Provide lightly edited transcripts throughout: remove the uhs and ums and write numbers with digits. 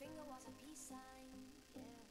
finger was a peace sign, yeah.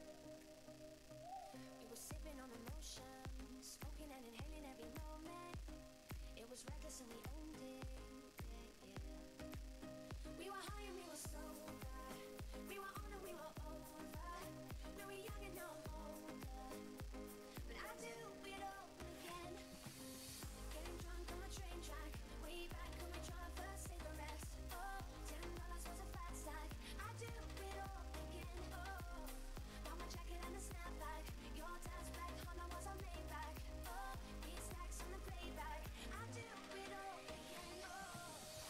We were sipping on emotion, smoking and inhaling every moment. It was reckless and we owned it, yeah, yeah. We were high and we were sober. We were on and we were over. We were young and now I'm older. But I do it all again. Getting drunk on the train track. Way back when we tried first cigarettes. Oh, $10 was a fat stack. I do it all again. Oh, now my jacket and the snapback. Your dad's black Honda was a Maybach. Oh, these stacks on the playback. I do it all again. Oh.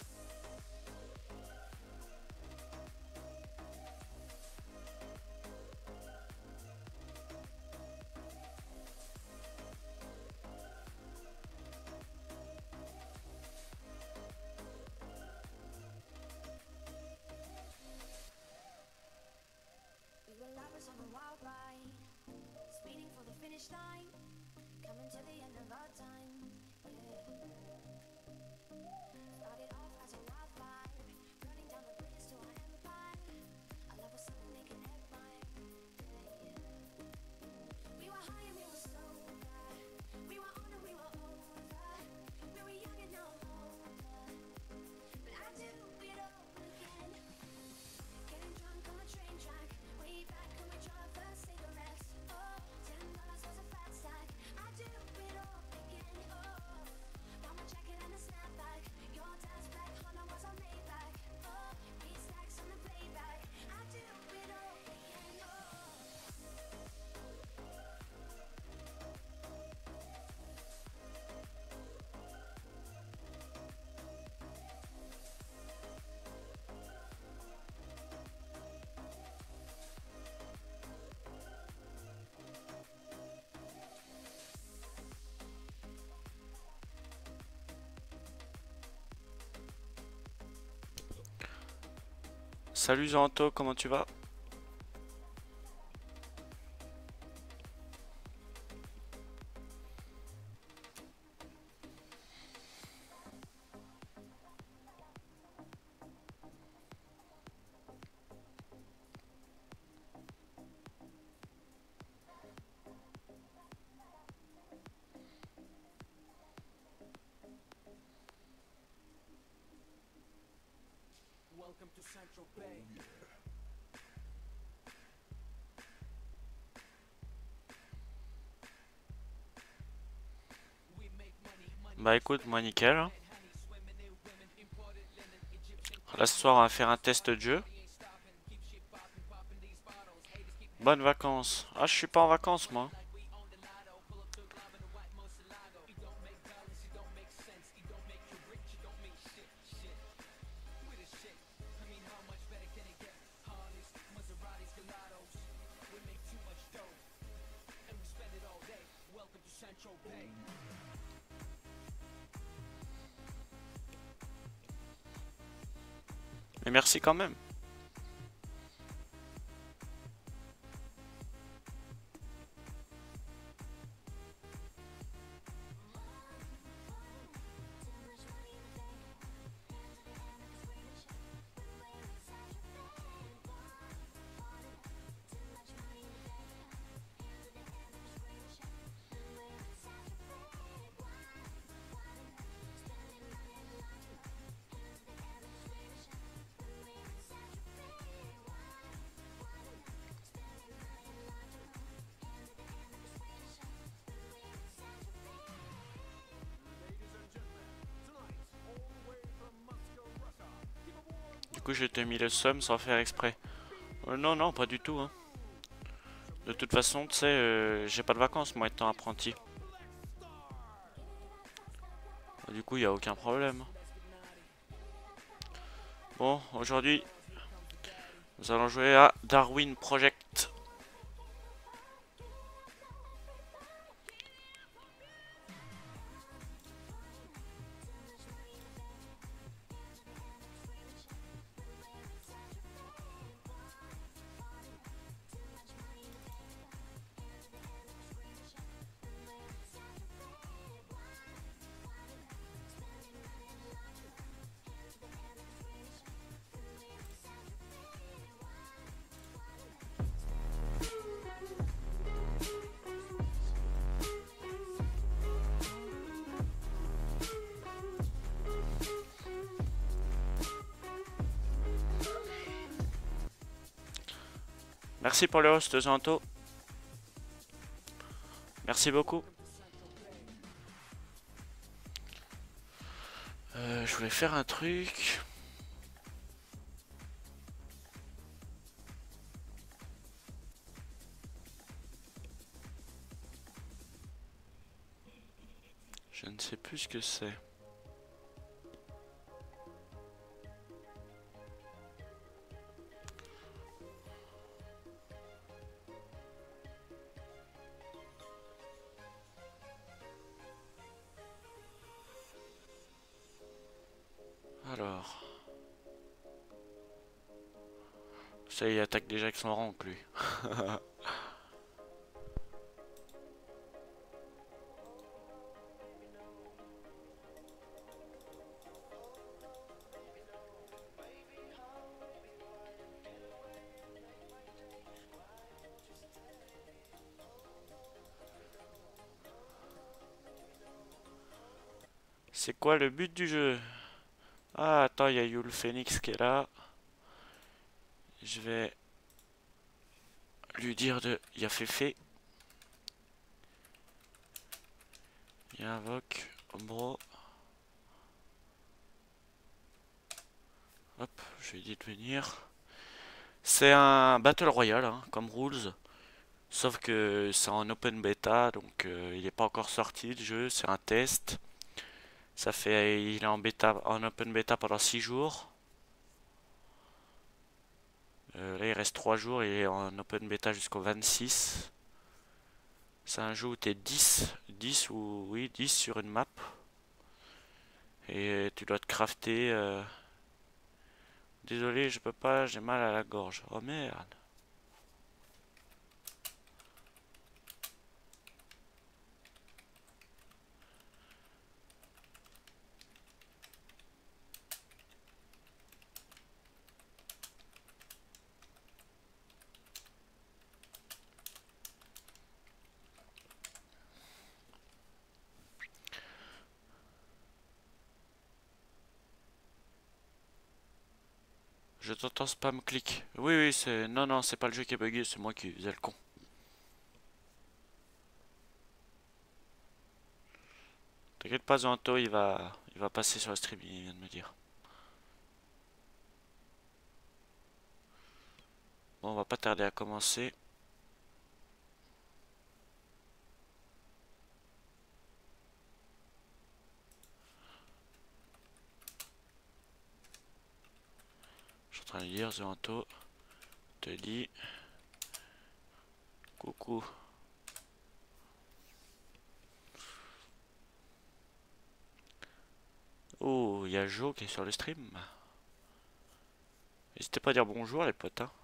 We were lovers on a wild ride, speeding for the finish line, coming to the end of our time, yeah. Started off as a wild vibe, burning down the bridges to our empire. Our love was something they could admire, yeah, yeah. We were high and we were sober. We were on and we were over. We were young and now I'm older. But I do it all again. Getting drunk on the train track. Way back when we tried first cigarettes. Oh, $10 was a fat stack. I do it all again. Oh, now my jacket and the snapback. Your dad's black Honda was a Maybach. Oh, these stacks on the playback. I do it all again. Oh. Salut Zanto, comment tu vas? Welcome to Central Bay. We make money, money. Bah écoute, moi nickel, hein. Là ce soir on va faire un test de jeu. Bonnes vacances. Ah je suis pas en vacances moi. Mais merci quand même. Du coup, je t'ai mis le somme sans faire exprès. Non, non, pas du tout. Hein. De toute façon, tu sais, j'ai pas de vacances, moi, étant apprenti. Du coup, il n'y a aucun problème. Bon, aujourd'hui, nous allons jouer à Darwin Project. Merci pour le host, Zanto. Merci beaucoup. Je voulais faire un truc. Je ne sais plus ce que c'est. Alors. Ça, il attaque déjà avec son rank, lui. C'est quoi le but du jeu? Ah, attends, il y a Yule Phoenix qui est là. Je vais lui dire de... Il y a Féfé. Il y a Invoque. Ombro. Hop, je lui ai dit de venir. C'est un Battle Royale, hein, comme rules. Sauf que c'est en open beta, donc il n'est pas encore sorti le jeu, c'est un test. Ça fait, il est en bêta, en open beta pendant 6 jours. Là, il reste 3 jours, il est en open beta jusqu'au 26. C'est un jeu où t'es 10 ou oui, 10 sur une map. Et tu dois te crafter. Désolé, je peux pas, j'ai mal à la gorge. Oh merde. Je t'entends spam clic. Oui, oui, c'est. Non, non, c'est pas le jeu qui est bugué, c'est moi qui faisais le con. T'inquiète pas, Zanto, il va passer sur le stream, il vient de me dire. Bon, on va pas tarder à commencer. Je suis en train de lire, Zanto. Te dit. Coucou. Oh, il y a Jo qui est sur le stream. N'hésitez pas à dire bonjour, les potes, hein.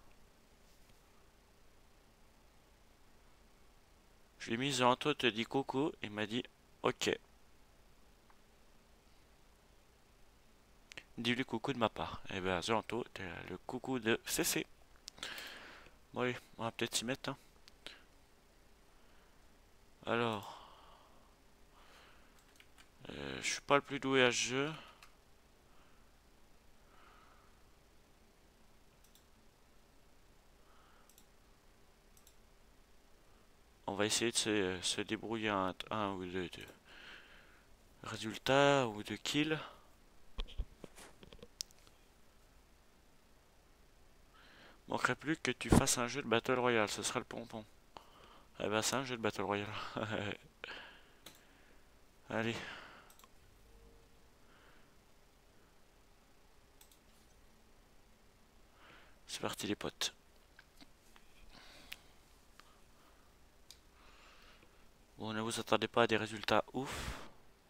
Je lui ai mis Zanto te dit coucou. Il m'a dit ok. Dis-lui coucou de ma part. Eh ben, Zanto, t'es le coucou de Féfé. Bon, allez, on va peut-être s'y mettre, hein. Alors. Je suis pas le plus doué à ce jeu. On va essayer de se débrouiller un ou deux de résultats ou de kills. Manquerait plus que tu fasses un jeu de Battle Royale, ce serait le pompon. Eh ben c'est un jeu de Battle Royale. Allez. C'est parti les potes. Bon, ne vous attendez pas à des résultats ouf.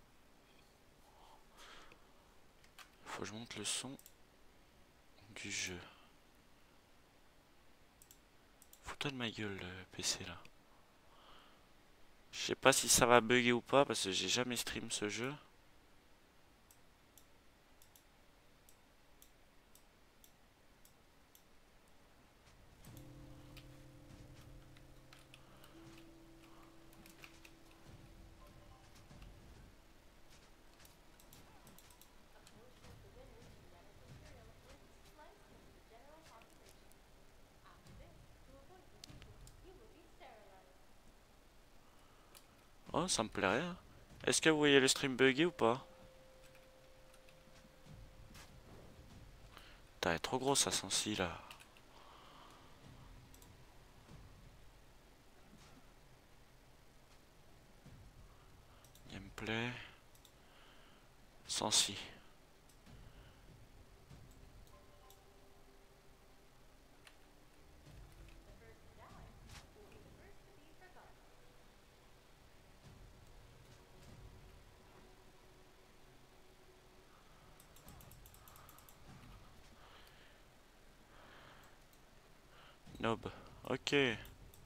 Faut que je monte le son du jeu. Fous-toi de ma gueule le PC là. Je sais pas si ça va bugger ou pas parce que j'ai jamais stream ce jeu. Ouais, ça me plairait, hein. Est-ce que vous voyez le stream buggy ou pas? Putain, elle est trop grosse, ça sensi là. Gameplay. Sensi. Nob. Ok.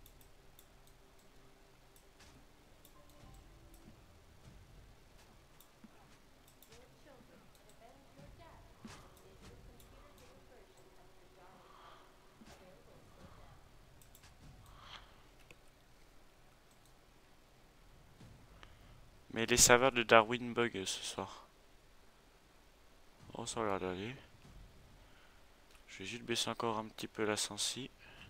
Mais les serveurs de Darwin bug ce soir. Oh, ça a l'air d'aller. Je vais juste baisser encore un petit peu la sensi.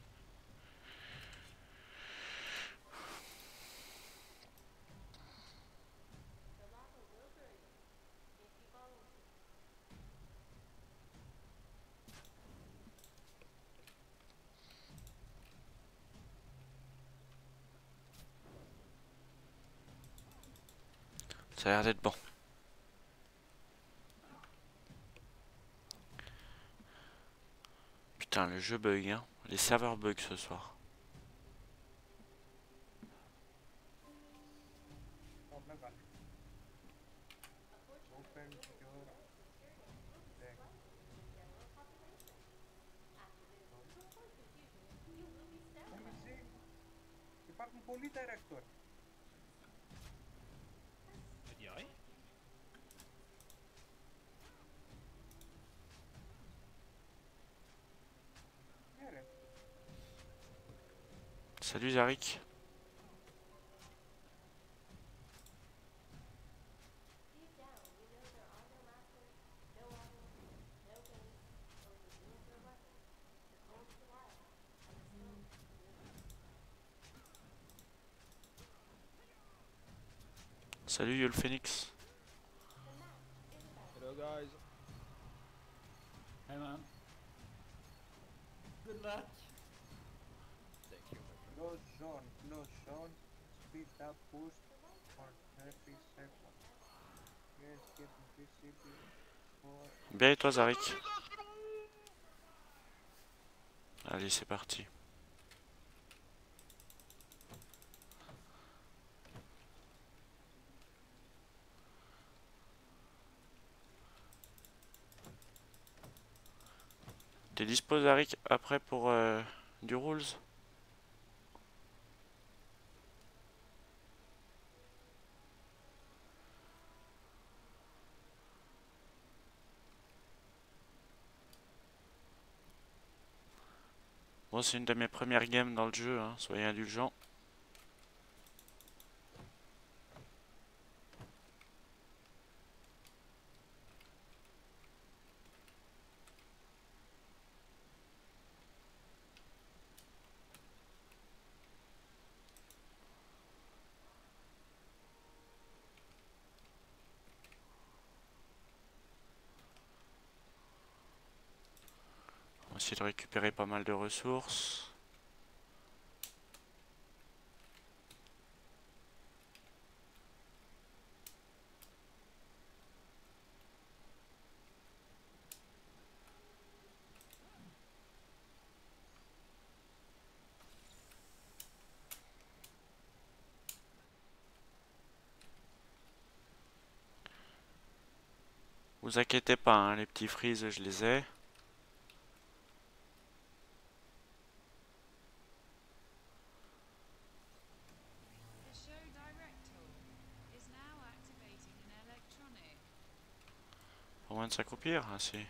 Ça a l'air d'être bon. Putain, le jeu bug, hein. Les serveurs bug ce soir. Open your deck. Υπάρχουν πολλοί director. Je dirais. Ναι ρε. Salut Zarik. Salut Yul Phoenix. Hello guys. Hey man. Good luck. Thank you, my friend. Close zone. Speed up boost for 30 seconds. Yes, get invisible for... Bien et toi Zarik? Allez, c'est parti. T'es dispo Zarik après pour du rules? Bon, c'est une de mes premières games dans le jeu, hein, soyez indulgents. On va essayer de récupérer pas mal de ressources. Vous inquiétez pas, hein, les petits freezes, je les ai. The show director is now activating an electronic. Pas moyen de s'accroupir, hein, si.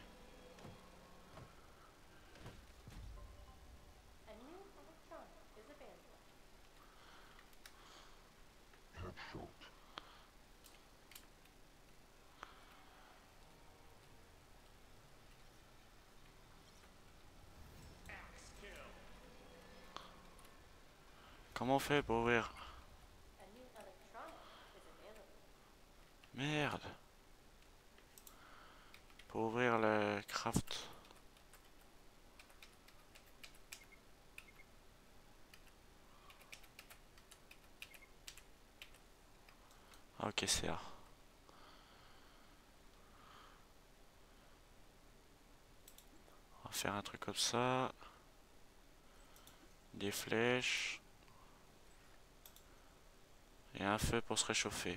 A new electronic is available. Comment on fait pour ouvrir? A new electronic Merde. Pour ouvrir le craft. Ah, ok, c'est là. On va faire un truc comme ça. Des flèches. Et un feu pour se réchauffer.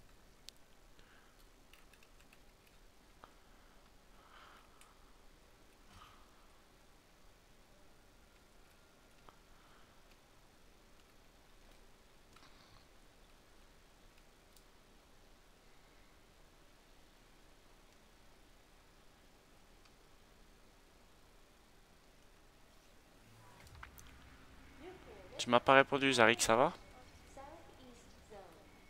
Tu m'as pas répondu, Zarik, ça va? Southeast zone.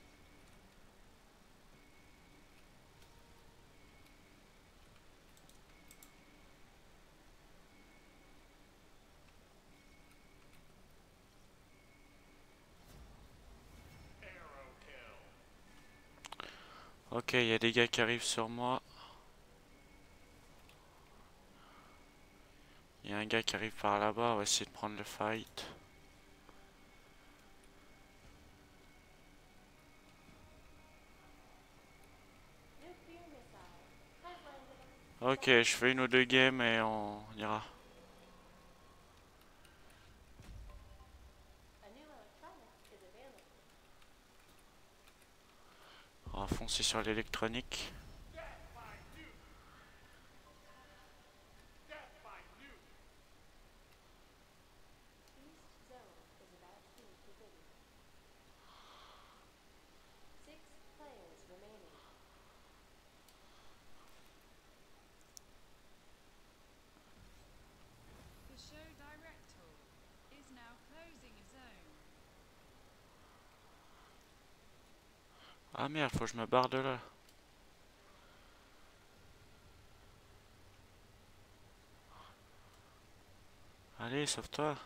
Ok, il y a des gars qui arrivent sur moi. Il y a un gars qui arrive par là-bas, on va essayer de prendre le fight. Nuclear missile has landed. Ok, je fais une ou deux games et on ira. A new electronic is available. On va foncer sur l'électronique. East zone is about to be forbidden. 6 players remaining. The show director is now closing a zone. Ah merde, faut que je me barre de là. Allez, sauve-toi.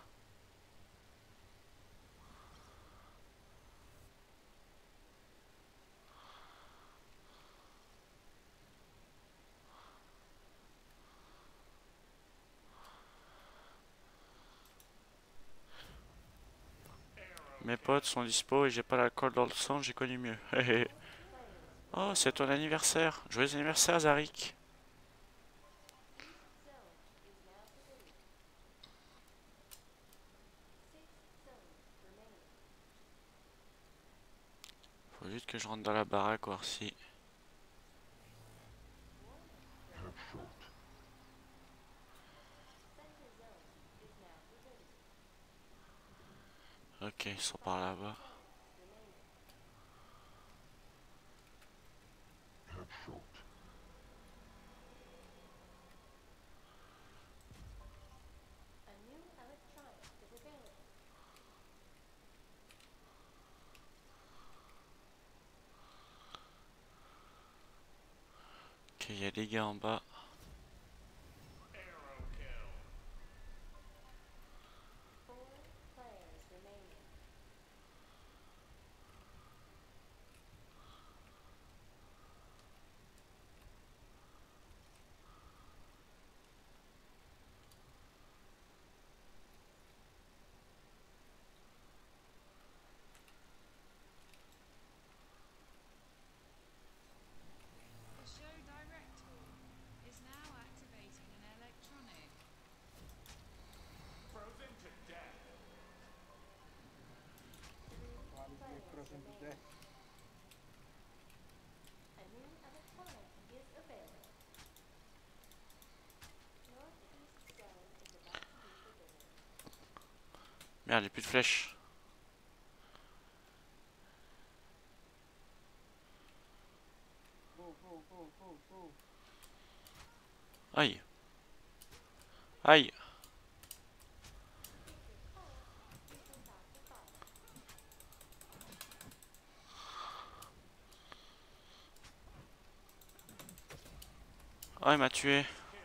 Mes potes sont dispo et j'ai pas l'alcool dans le sang, j'ai connu mieux. Oh, c'est ton anniversaire. Joyeux anniversaire, Zarik. East zone is now forbidden. 6 zones remaining. Faut juste que je rentre dans la baraque, voir si... Center zone is now forbidden. Ok, ils sont par là-bas. Remaining. A new electronic is available. Ok, il y a des gars en bas. 4 players remaining. The show director is now activating an electronic. Frozen to death. 3 Πάλι και players frozen to remaining. death. A new electronic is available. Northeast zone is about to be forbidden. Merde, j'ai plus de flèches. Go, go, go, go, go. Aïe. Aïe. If you're close, you can stop the fight. Ah, il m'a tué.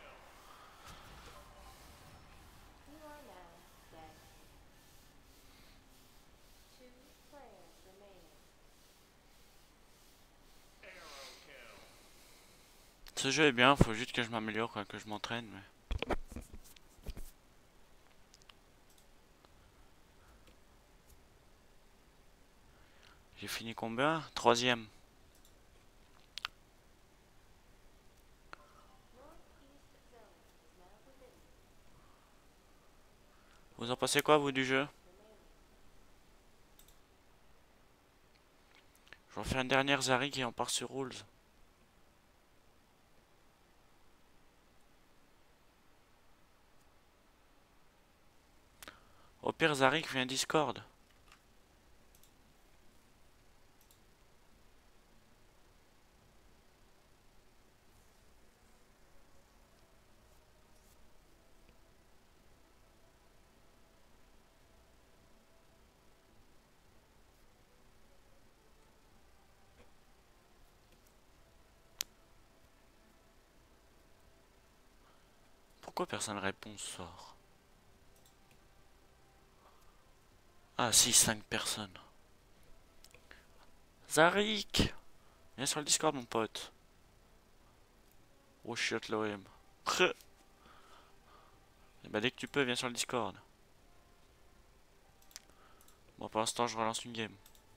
You are now dead. 2 players remaining. Ce jeu est bien, faut juste que je m'améliore, quoi, que je m'entraîne. Mais... J'ai fini combien? Troisième. Vous en pensez quoi, vous, du jeu? Je vais faire une dernière Zari qui en part sur Rules. Au pire, Zarik vient Discord. Pourquoi personne répond ce soir? Ah si, 5 personnes. Zarik! Viens sur le Discord, mon pote. Oh shit, l'OM. Et bah dès que tu peux, viens sur le Discord. Bon, pour l'instant, je relance une game.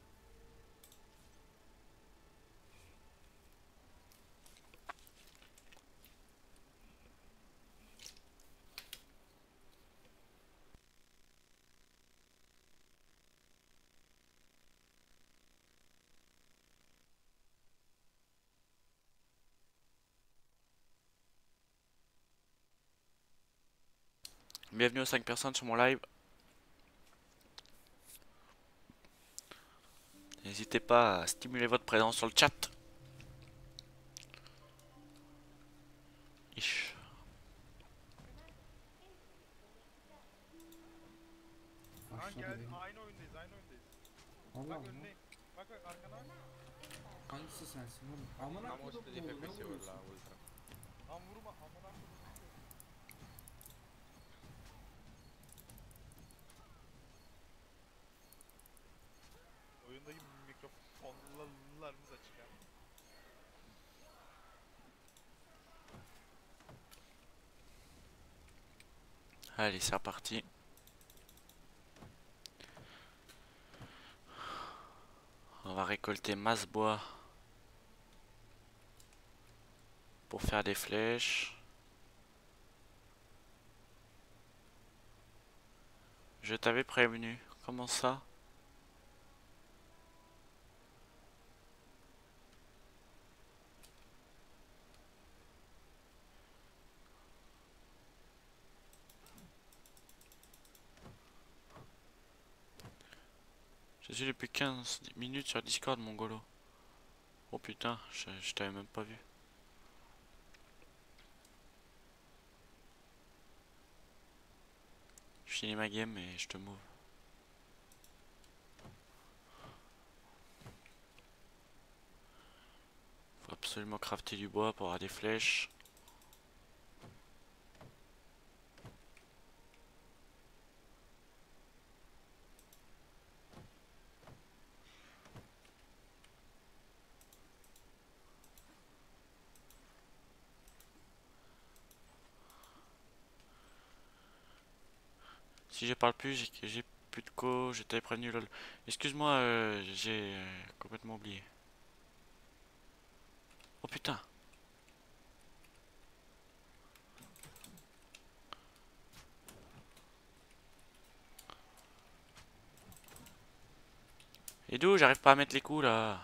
Bienvenue aux 5 personnes sur mon live. N'hésitez pas à stimuler votre présence sur le chat. Ish. Aşağıda Gel benim. aynı oyundayız aynı oyundayız. Allah Bak Allah. önüne. Bak bak arkana bak. Hangisi sensin oğlum? Amına Tam kodum hoste di bu ne FPS vuruyorsun? la ultra. Lan vurma amına koydum. Oyundaki mikrofonlarımız açık abi. Allez, c'est reparti. On va récolter masse bois pour faire des flèches. Je t'avais prévenu. Comment ça? Je suis depuis 15 minutes sur Discord, mon golo. Oh putain, je t'avais même pas vu. Je finis ma game et je te move. Faut absolument crafter du bois pour avoir des flèches. Si je parle plus, j'ai plus de co, je t'avais prévenu lol. Excuse-moi, j'ai complètement oublié. Oh putain. Et d'où j'arrive pas à mettre les coups là.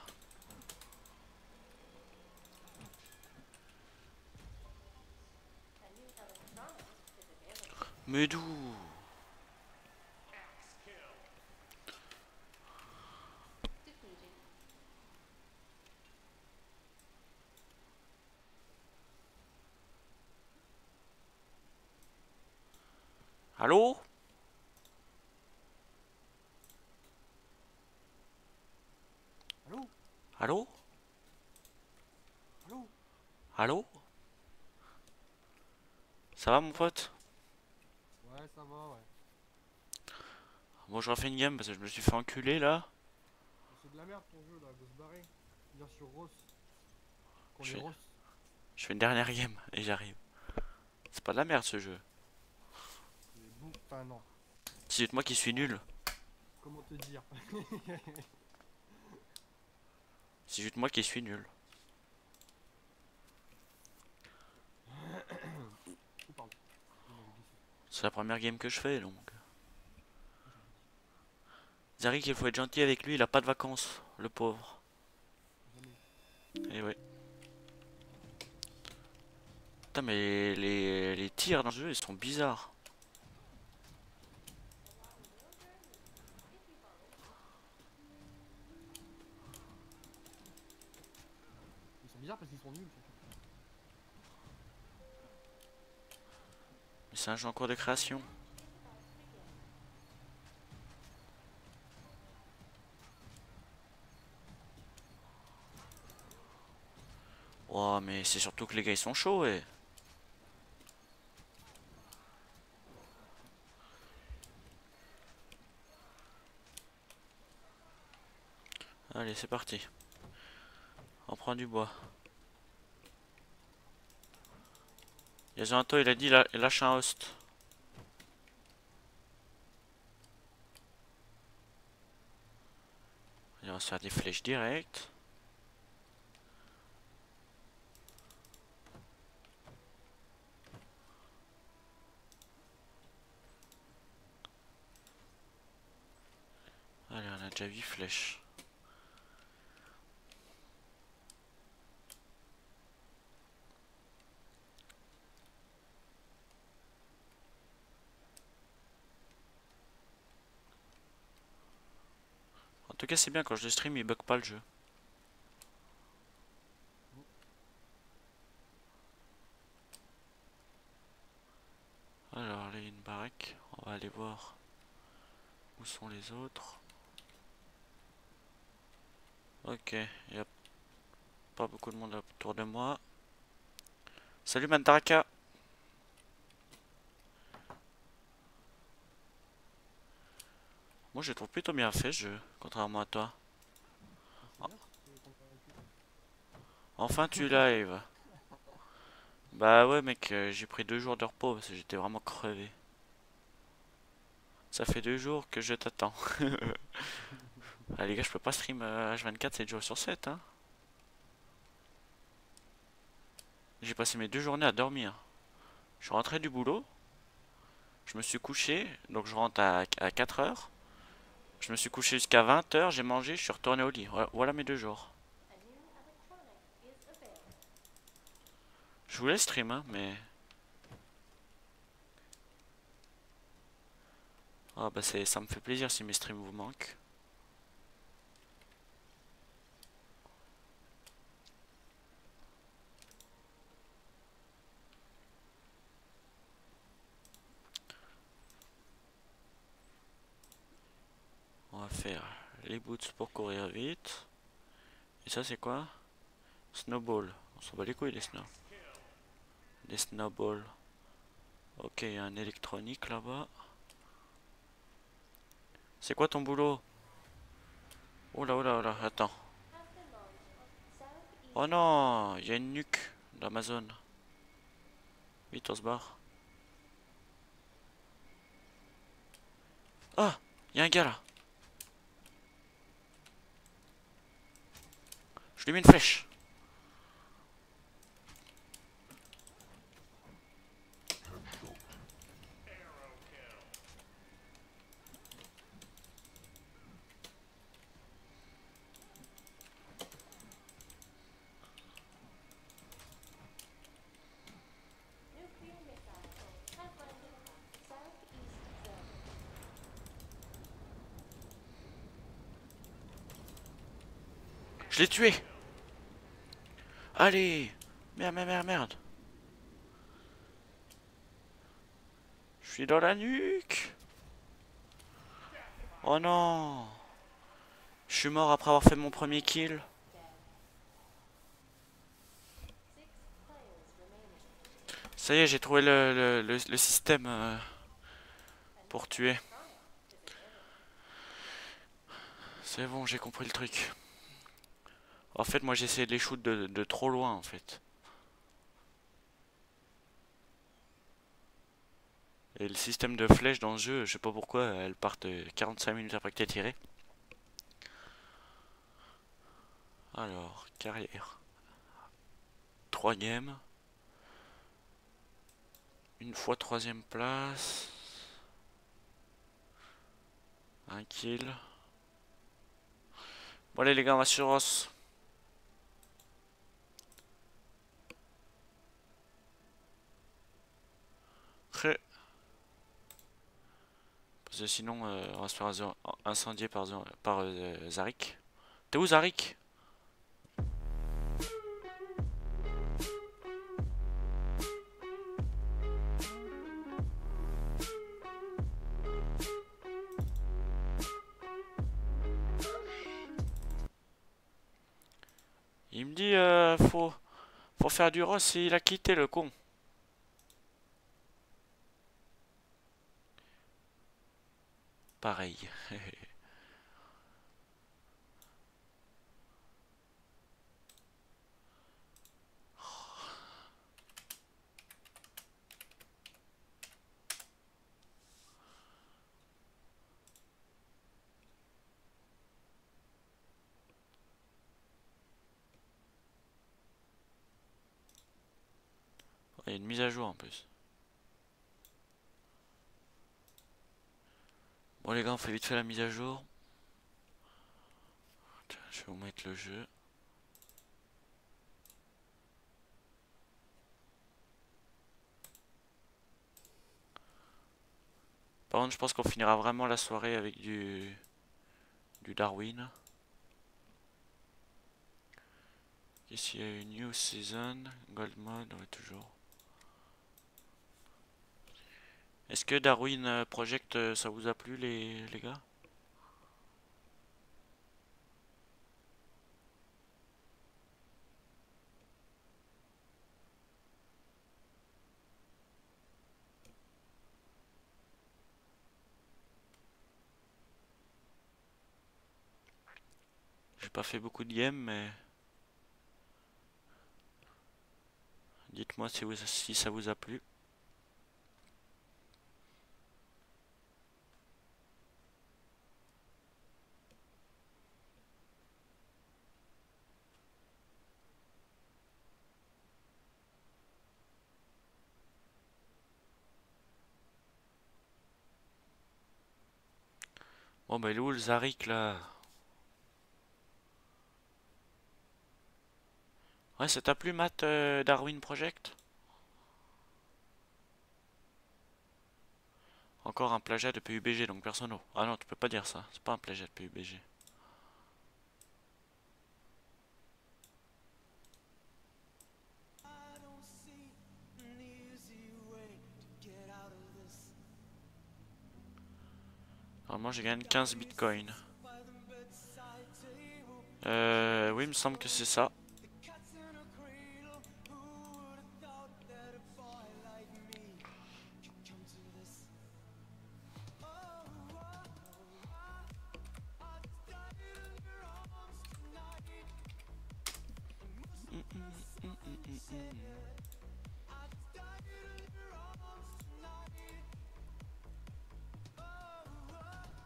Mais d'où? Allô? Allô? Allô? Allô? Allô? Ça va mon pote? Ouais, ça va, ouais. Bon, je refais une game parce que je me suis fait enculer là. C'est de la merde ton jeu là, de se barrer. Viens sur Ross. Qu'on Je- est Ross. Je fais une dernière game et j'arrive. C'est pas de la merde ce jeu. C'est bon. Enfin, non. C'est juste moi qui suis nul. Comment te dire? C'est juste moi qui suis nul. Oh, pardon. On avait glissé. C'est la première game que je fais donc. Zarik, il faut être gentil avec lui, il a pas de vacances, le pauvre. Jamais. Et ouais. Putain, mais les tirs dans ce jeu, ils sont bizarres. Ils sont bizarres parce qu'ils sont nuls. Surtout. Mais c'est un jeu en cours de création. Oh, mais c'est surtout que les gars ils sont chauds, et. Allez, c'est parti. On prend du bois. Yazanto, il a dit lâche un host. Allez, on va se faire des flèches directes. Allez, on a déjà 8 flèches. En tout cas, c'est bien quand je le stream, il bug pas le jeu. Alors, là, il y a une baraque. On va aller voir où sont les autres. Ok, il n'y a pas beaucoup de monde autour de moi. Salut Mantaraka. Moi, je le trouve plutôt bien fait ce jeu, contrairement à toi. Ah, c'est bien, c'est convaincu. Enfin, tu live. Bah ouais, mec, j'ai pris 2 jours de repos parce que j'étais vraiment crevé. Ça fait 2 jours que je t'attends. Ah les gars, je peux pas stream H24 7 jours sur 7, hein. J'ai passé mes 2 journées à dormir. Je suis rentré du boulot, je me suis couché, donc je rentre à 4 heures. Je me suis couché jusqu'à 20 heures, j'ai mangé, je suis retourné au lit. Voilà mes 2 jours. Je voulais stream, hein, mais... Ah bah ça me fait plaisir si mes streams vous manquent. On va faire les boots pour courir vite. Et ça c'est quoi? Snowball. On s'en bat les couilles les snow. Des snowballs. Ok, il y a un électronique là-bas. C'est quoi ton boulot? Oula oula oula, attends. Oh non, il y a une nuque d'Amazon. Vite, on se barre. Ah, il y a un gars là. Je lui mets une flèche. Je l'ai tué. Allez. Merde, merde, merde, merde. Je suis dans la nuque. Oh non. Je suis mort après avoir fait mon premier kill. Ça y est, j'ai trouvé le système pour tuer. C'est bon, j'ai compris le truc. En fait, moi j'ai essayé de les shoot de trop loin en fait. Et le système de flèches dans le jeu, je sais pas pourquoi, elles partent 45 minutes après que t'aies tiré. Alors, carrière. 3 games. Une fois 3ème place. Un kill. Bon allez les gars, on va sur Ross. Prêt. Parce que sinon, on va se faire incendier par Zarik. T'es où Zarik? Il me dit faut faire du Ross et il a quitté le con. Pareil. Il y a une mise à jour en plus. Bon les gars, on fait vite fait la mise à jour. Tiens, je vais vous mettre le jeu. Par contre, je pense qu'on finira vraiment la soirée avec du Darwin. Ici, il y a une New Season, Gold Mode, ouais, toujours. Est-ce que Darwin Project, ça vous a plu, les gars? J'ai pas fait beaucoup de games, mais dites-moi si ça vous a plu. Bon bah il est où le Zarik là? Ouais, ça t'a plu Matt, Darwin Project? Encore un plagiat de PUBG, donc personne. Ah non, tu peux pas dire ça, c'est pas un plagiat de PUBG. I don't see an easy way to get out of this. Normalement, je gagne 15 bitcoins. By the bedside table, Oui, il me semble que c'est ça. the cat's in a cradle. Who would have thought that a boy like me could come to this? Oh, oh, oh, I died in your arms tonight. Must have been something said. I died in your arms tonight. Oh, oh,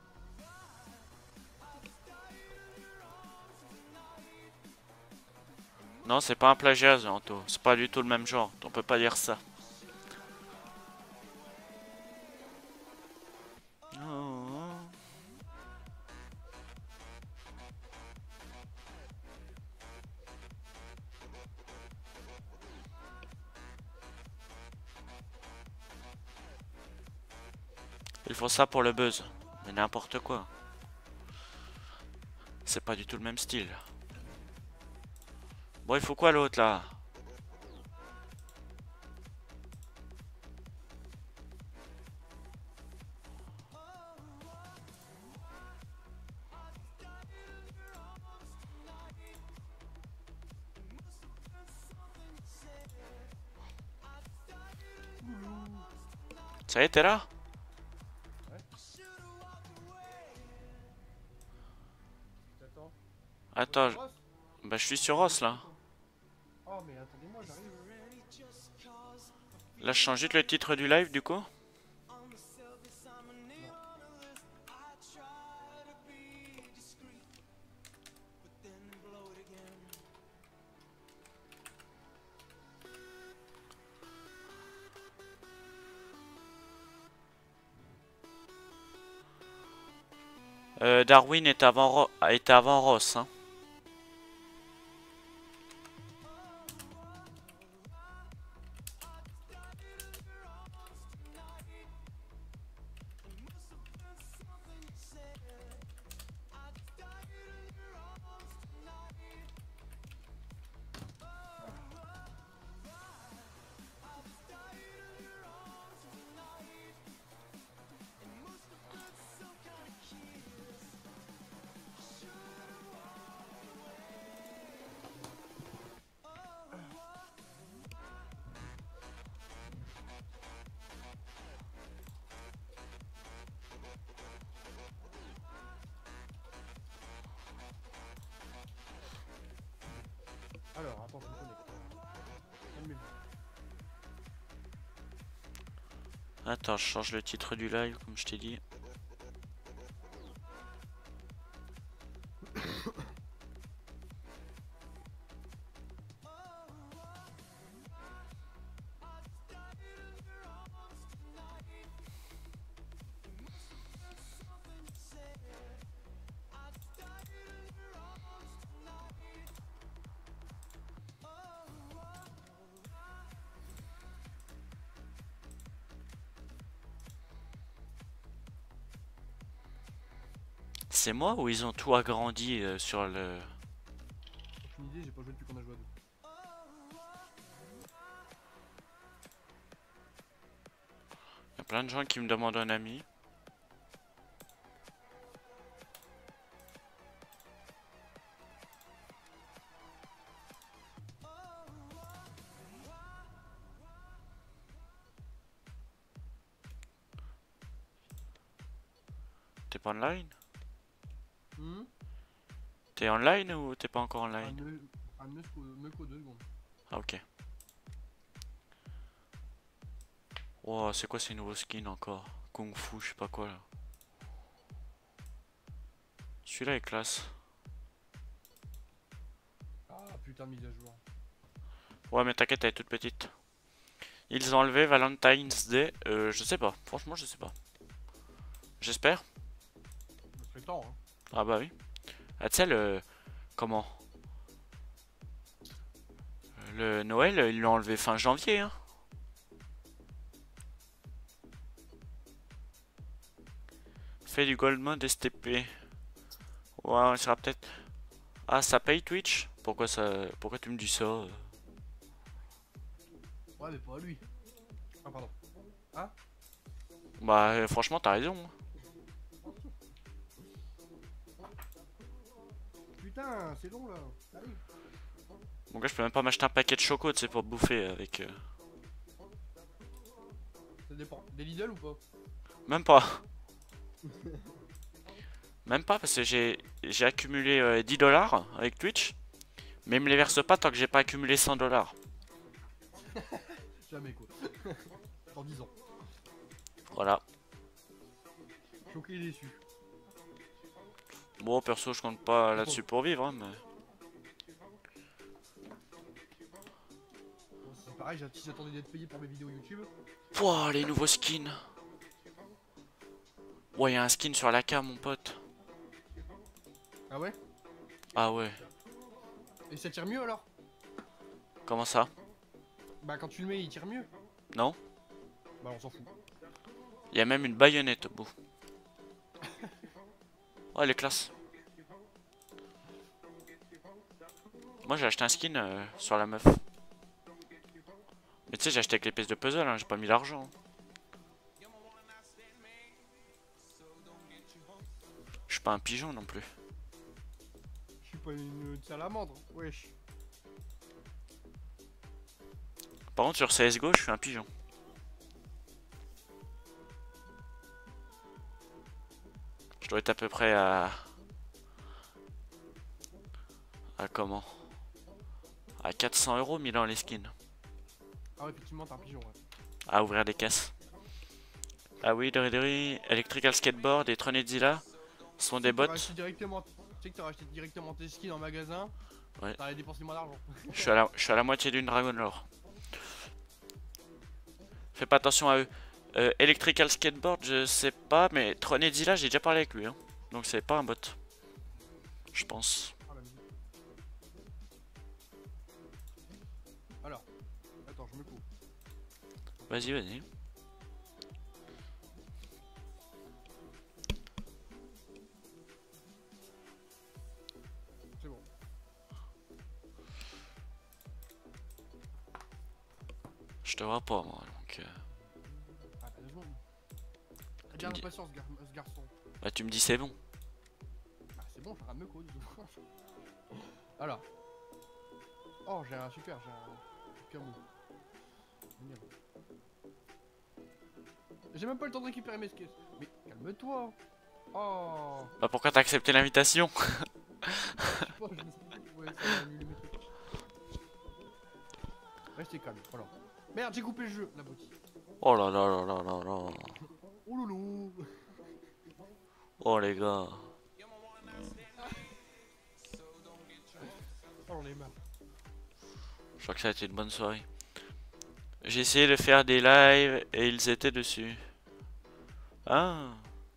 I died in your arms tonight. Non, c'est pas un plagiat, Anto. C'est pas du tout le même genre. On peut pas dire ça. Oh. Ils font ça pour le buzz. Mais n'importe quoi. C'est pas du tout le même style. Bon, il faut quoi l'autre là? Ça y est, t'es là? J'attends. Attends, Ross. bah je suis sur Ross là. Oh, mais attendez-moi, j'arrive. Là, je change juste le titre du live du coup. Darwin est avant Ross. Hein. Alors, attends, je me connecte. Calmez-vous. Attends, je change le titre du live comme je t'ai dit. C'est moi ou ils ont tout agrandi sur le... Aucune idée, j'ai pas joué depuis qu'on a joué à deux. Il y a plein de gens qui me demandent un ami. T'es pas online? T'es online ou t'es pas encore online? Me qu'aux 2 secondes. Ah ok. Wow, c'est quoi ces nouveaux skins encore? Kung Fu, je sais pas quoi là. Celui-là est classe. Ah putain de mise à jour. Ouais mais t'inquiète, elle est toute petite. Ils ont enlevé Valentine's Day. Je sais pas. Franchement, je sais pas. J'espère. Ça serait temps, hein. Ah bah oui. Ah tu sais le... Comment? Le Noël, ils l'ont enlevé fin janvier, hein. Fais du gold mode STP. Ouais, on sera peut-être... Ah, ça paye Twitch? Pourquoi ça... Pourquoi tu me dis ça? Ouais, mais pas à lui. Ah, pardon. Ah? Bah, franchement, t'as raison. Putain, c'est long là. Allez. Mon gars, je peux même pas m'acheter un paquet de choco, tu sais, pour bouffer avec... Ça dépend. Des Lidl ou pas? Même pas. Même pas, parce que j'ai accumulé 10 $ avec Twitch. Mais ils me les versent pas tant que j'ai pas accumulé 100 $. Jamais quoi. Dans 10 ans. Voilà. Choqué et déçu. Bon, perso, je compte pas là-dessus pour vivre, hein, mais... Bon, c'est pareil, si j'attendais d'être payé pour mes vidéos YouTube. Pouah, les nouveaux skins. Ouais, y a un skin sur la cam, mon pote. Ah ouais? Ah ouais. Et ça tire mieux alors? Comment ça? Bah quand tu le mets il tire mieux. Non? Bah on s'en fout. Y a même une baïonnette au bout. Oh, elle est classe. Moi, j'ai acheté un skin sur la meuf. Mais tu sais, j'ai acheté avec les pièces de puzzle, hein, j'ai pas mis l'argent. Je suis pas un pigeon non plus. Je suis pas une salamandre, wesh. Par contre, sur CSGO, je suis un pigeon. Je dois être à peu près à... À comment? À 400 € mis dans les skins. Ah ouais, effectivement t'es un pigeon, ouais. À ouvrir des caisses. Ah oui, Doridori, Electrical Skateboard et Tronedzilla sont des bots. Tu sais que t'aurais acheté directement tes skins en magasin. Ouais. T'aurais dépensé moins d'argent. Je suis à la moitié d'une Dragon Lore. Fais pas attention à eux. Electrical Skateboard, je sais pas, mais Tronedzilla, j'ai déjà parlé avec lui. Hein. Donc c'est pas un bot. Je pense. Ah, la musique. Alors, attends, je me coupe. Vas-y, vas-y. C'est bon. Je te vois pas moi, donc... Ah, c'est bon. Tu me Garde dis- patience, ce garçon. Bah tu me dis c'est bon. Ah, c'est bon, je suis en train de me coudre. Alors. Oh, j'ai un super move. Génial. J'ai même pas le temps de récupérer mes skills. Mais calme-toi. Oh. Bah pourquoi t'as accepté l'invitation? Je sais pas, je me suis dit, ouais, ça va annuler mes trucs. Restez calme, voilà. Merde, j'ai coupé le jeu, la boutique. Oh là là là là là là. Oh loulou. Oh les gars. Oh, on est marre. Je crois que ça a été une bonne soirée. J'ai essayé de faire des lives et ils étaient dessus. Ah.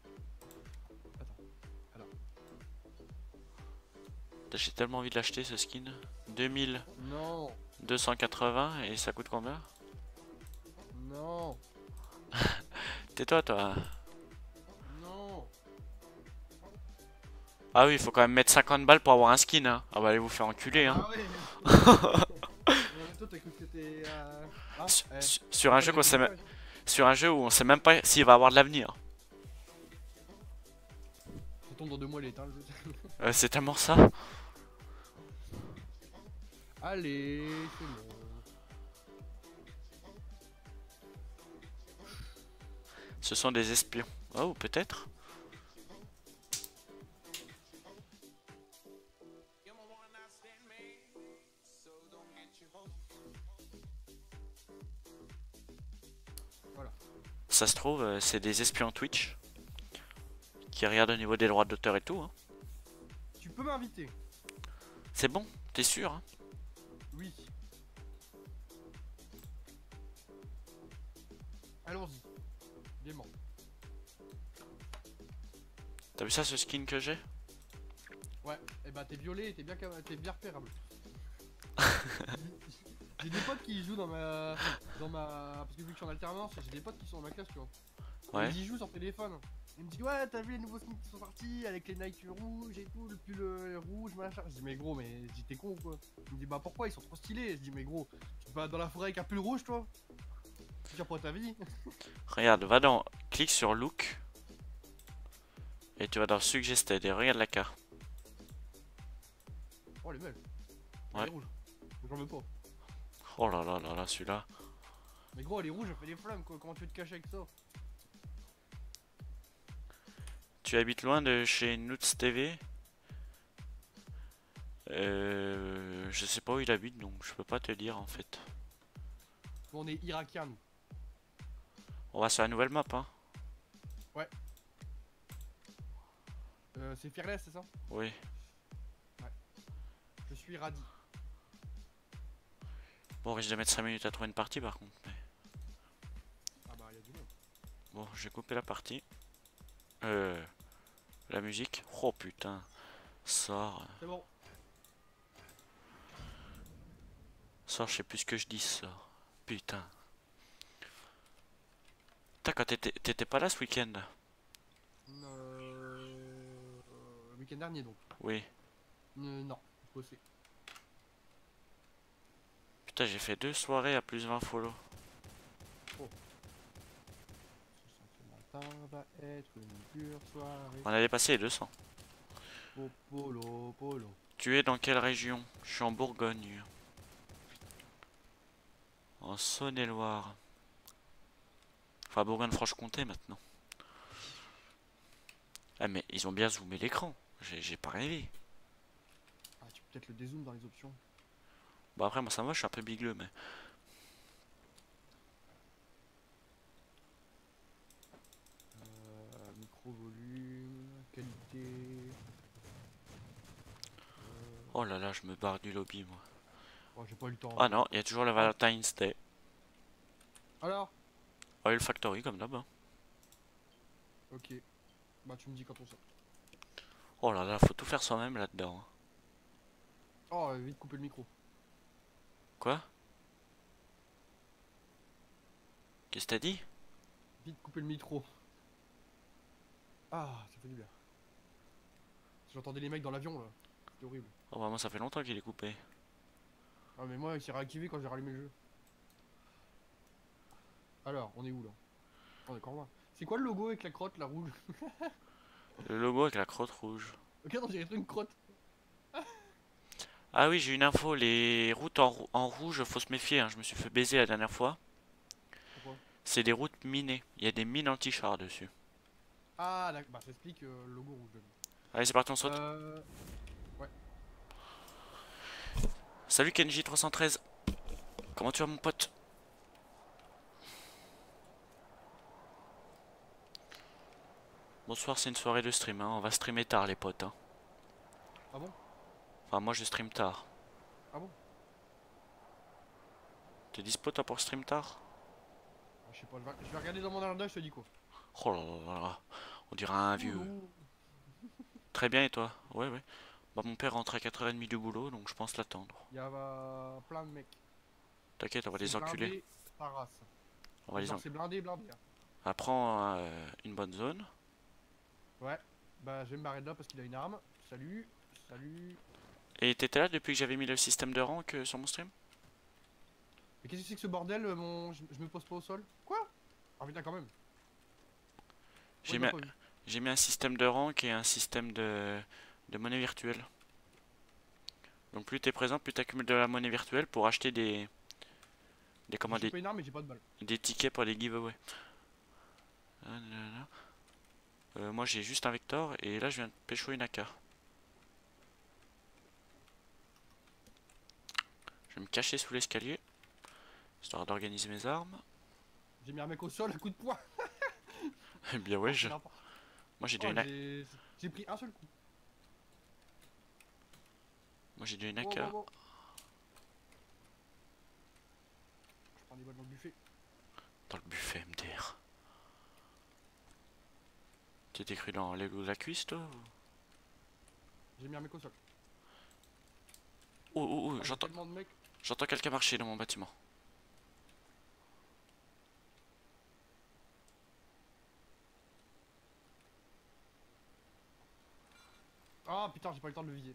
Alors. J'ai tellement envie de l'acheter ce skin. 2280 Non. et ça coûte combien? Non. Tais-toi toi. Non. Ah oui, il faut quand même mettre 50 balles pour avoir un skin hein. Ah bah allez vous faire enculer hein. Ah ouais. Toi, t'as cru que c'était. Ah, Sur un jeu qu'on sait même... Sur un jeu où on sait même pas s'il va avoir de l'avenir. Ça tombe dans 2 mois l'état le jeu. C'est tellement ça. Allez, c'est bon. Ce sont des espions. Oh, peut-être. Voilà. Ça se trouve, c'est des espions Twitch. Qui regardent au niveau des droits d'auteur et tout. Hein. Tu peux m'inviter? C'est bon, t'es sûr hein? Oui. Allons-y. Gaiement. T'as vu ça, ce skin que j'ai? Ouais, et bah t'es violet et t'es bien repérable. J'ai des potes qui jouent dans ma. Parce que vu que je suis en alternance, j'ai des potes qui sont dans ma classe, tu vois. Ouais. Ils y jouent sur téléphone. Ils me disent ouais, t'as vu les nouveaux skins qui sont sortis avec les Nike rouges et tout, le pull rouge, machin. Je dis mais gros, mais t'es con ou quoi? Il me dit bah pourquoi ils sont trop stylés? Je dis mais gros, tu vas dans la forêt avec un pull rouge toi? C'est sûr pour ta vie. Regarde, va dans... Clique sur Look. Et tu vas dans Suggested et regarde la carte. Oh les belles. Ouais. Elle est rouge. J'en veux pas. Oh là là là là, celui-là. Mais gros, elle est rouge, elle fait des flammes quoi. Comment tu veux te cacher avec ça? Tu habites loin de chez Noots TV? Je sais pas où il habite donc je peux pas te dire en fait. Bon, on est irakien nous. On va sur la nouvelle map hein. C'est Fearless, c'est ça? Oui. Je suis radis. Bon, on risque de mettre 5 minutes à trouver une partie par contre. Mais... Ah bah y'a du monde. Bon, j'ai coupé la partie. La musique. Oh putain. Sors. C'est bon. Sors, je sais plus ce que je dis, sors. Putain. Putain, quand t'étais pas là ce week-end? Le week-end dernier donc. Oui. Non, je bossais. Putain, j'ai fait 2 soirées à plus 20 follow. Ce matin va être une dure soirée. On a dépassé les 200. Oh, polo, polo. Tu es dans quelle région? Je suis en Bourgogne. En Saône-et-Loire. Enfin, Bourgogne-Franche-Comté maintenant. Ah, mais ils ont bien zoomé l'écran. J'ai pas rêvé. Ah, tu peux peut-être le dézoom dans les options. Bon, après, moi ça va, je suis un peu bigleux, mais. Micro volume, qualité. Oh là là, je me barre du lobby, moi. Oh, j'ai pas eu le temps. Ah non, il y a toujours le Valentine's Day. Alors? Oil Factory, comme d'hab. Hein. Ok. Bah, tu me dis quand on sort. Oh là là, faut tout faire soi-même là-dedans, hein. Oh, vite couper le micro. Quoi? Qu'est-ce que t'as dit? Vite couper le micro. Ah, ça fait du bien. J'entendais les mecs dans l'avion là. C'était horrible. Oh bah moi ça fait longtemps qu'il est coupé. Ah, mais moi, il s'est réactivé quand j'ai rallumé le jeu. Alors, on est où là? On est encore loin. C'est quoi le logo avec la crotte, la rouge? Le logo avec la crotte rouge. Ok, on dirait une crotte. Ah oui, j'ai une info, les routes en rouge, faut se méfier, hein. Je me suis fait baiser la dernière fois. Pourquoi? C'est des routes minées. Il y a des mines anti-chars dessus. Ah, d'accord. Bah, ça explique le logo rouge. Allez, c'est parti, on saute. Ouais. Salut Kenji313. Comment tu vas, mon pote? Bonsoir, c'est une soirée de stream, hein. On va streamer tard, les potes, hein. Ah bon? Enfin, moi je stream tard. Ah bon? T'es dispo toi pour stream tard? Ah, je sais pas, je vais regarder dans mon agenda, je te dis quoi. Oh là là là. On dirait un vieux. Ouh. Très bien, et toi? Ouais, ouais. Bah, mon père rentre à 4h30 du boulot, donc je pense l'attendre. Il y a plein de mecs. T'inquiète, on va les C'est enculer. blindé, ta race. On va les Genre, enculer. c'est blindé, blindé. Hein. Apprends une bonne zone. Ouais. Bah, je vais me barrer de là parce qu'il a une arme. Salut. Salut. Et t'étais là depuis que j'avais mis le système de rank sur mon stream? Mais qu'est-ce que c'est que ce bordel, je me pose pas au sol? Quoi? Ah putain, quand même. J'ai Ouais, mis, j'ai mis un système de rank et un système de monnaie virtuelle. Donc plus t'es présent, plus t'accumules de la monnaie virtuelle pour acheter comment, J'ai pas une arme mais j'ai pas de balle. des tickets pour les giveaways. Moi j'ai juste un Vector et là je viens de pécho une AK. Je vais me cacher sous l'escalier, histoire d'organiser mes armes. J'ai mis un mec au sol à coup de poing. Eh bien ouais, moi j'ai Oh, déjà une AK. j'ai pris un seul coup. Moi j'ai déjà une Wow, AK. wow, wow. Je prends des balles dans le buffet. Dans le buffet MDR. T'étais cru dans la cuisse toi ou... J'ai mis un mec au sol. Oh oh oh, Ah, j'ai tellement de mecs. j'entends quelqu'un marcher dans mon bâtiment. Ah putain, j'ai pas eu le temps de le viser.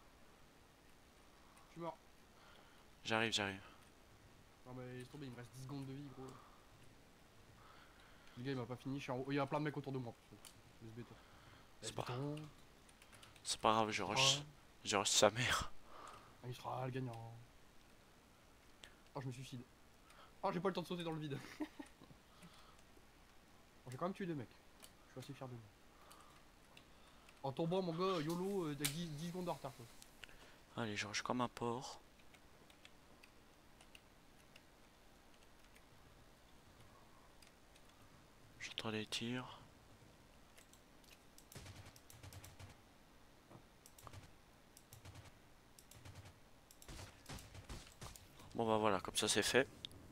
Je suis mort. J'arrive, j'arrive. Non mais laisse tomber, il me reste 10 secondes de vie gros. Le gars il m'a pas fini, je suis en haut. Il y a plein de mecs autour de moi. Laisse béton. C'est pas, Béton. c'est pas grave, je rush sa mère. Ah, il sera le gagnant. Oh, je me suicide. Oh, j'ai pas le temps de sauter dans le vide. Bon, j'ai quand même tué 2 mecs. Je suis assez fier de moi. En tombant, mon gars, YOLO, 10 secondes de retard quoi. Allez, je rush comme un porc. J'entends des tirs. Bon bah voilà, comme ça c'est fait.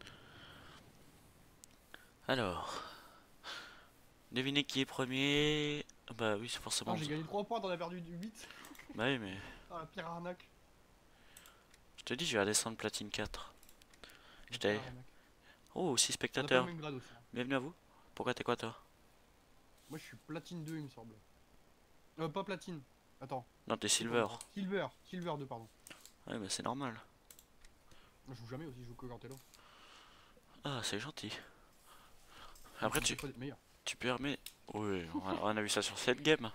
Alors, devinez qui est premier. Bah oui, c'est forcément. Ah, j'ai gagné 3 points, t'en as perdu 8. Bah oui, mais Ah, la pire arnaque. je te dis, je vais descendre platine 4. La J'étais. pire arnaque. Oh, 6 On a pas spectateurs. le même grade aussi. Hein. Bienvenue à vous. Pourquoi t'es quoi toi? Moi, je suis platine 2, il me semble. Pas platine. Attends. Non, t'es silver. Silver. Silver 2, pardon. Ouais, bah c'est normal. Moi, je joue jamais aussi, je joue que quand t'es là. Ah, c'est gentil. Après, Tu peux être meilleur. tu permets. Oui, on a vu ça sur cette game.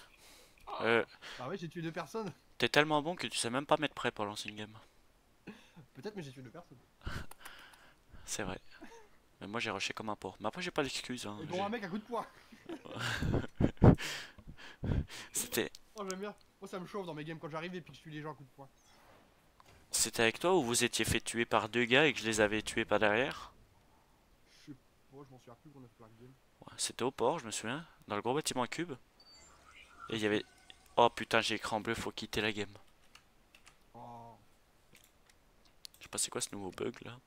Ah ouais, j'ai tué 2 personnes. T'es tellement bon que tu sais même pas mettre prêt pour lancer une game. Peut-être, mais j'ai tué 2 personnes. C'est vrai. Mais moi j'ai rushé comme un porc. Mais après j'ai pas d'excuse. Hein. Et dont un mec à coup de poing. C'était Oh, j'aime bien. Moi, ça me chauffe dans mes games quand j'arrive et puis que je tue les gens à coup de poing. c'était avec toi ou vous étiez fait tuer par 2 gars et que je les avais tués par derrière? Je sais pas, je m'en souviens plus qu'on a fait la game. Ouais, c'était au port, je me souviens. Dans le gros bâtiment à cube. Et il y avait. Oh putain, j'ai écran bleu, faut quitter la game. Oh. Je sais pas c'est quoi ce nouveau bug là.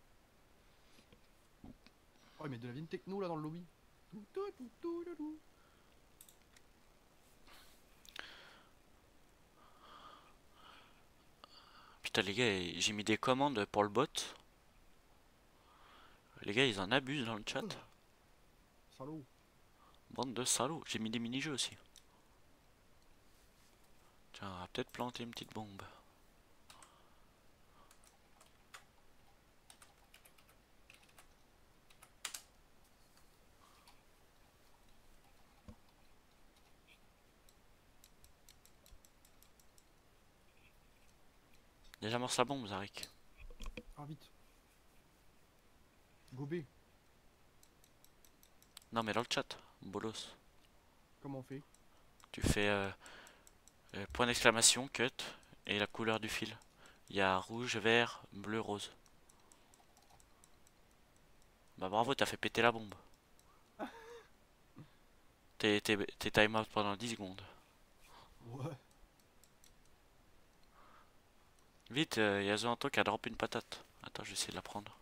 Oh, mais de la vigne techno là dans le lobby. Putain les gars, j'ai mis des commandes pour le bot. Les gars ils en abusent dans le chat. Salaud. Bande de salauds. J'ai mis des mini-jeux aussi. Tiens, on va peut-être planter une petite bombe. Déjà amorce la bombe, Zarek. Ah, vite. Gobé, Non mais dans le chat, bolos. comment on fait? Tu fais point d'exclamation, cut, et la couleur du fil. Il y a rouge, vert, bleu, rose. Bah bravo, t'as fait péter la bombe. T'es time out pendant 10 secondes. Ouais. Vite, il y a Zoanto qui a drop une patate. Attends, je vais essayer de la prendre.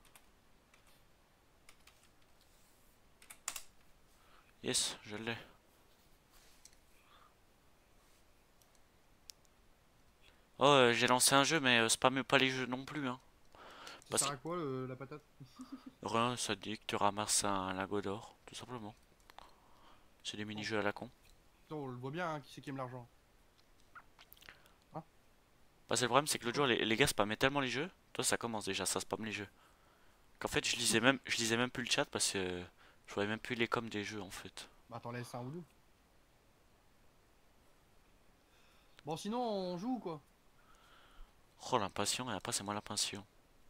Yes, je l'ai. Oh, j'ai lancé un jeu, mais spamme pas les jeux non plus, hein. Ça Parce sert à quoi la patate? Rien, ça te dit que tu ramasses un lingot d'or, tout simplement. C'est des mini-jeux à la con. Putain, on le voit bien, hein, qui c'est qui aime l'argent. Bah, c'est le problème, c'est que l'autre jour, les gars spammaient tellement les jeux. Toi, ça commence déjà, ça spamme les jeux. Qu'en fait, je lisais même plus le chat parce que je voyais même plus les coms des jeux en fait. Bah, t'en laisses un ou deux. Bon, sinon, on joue ou quoi? Oh, l'impatient, et après, c'est moi l'impatient.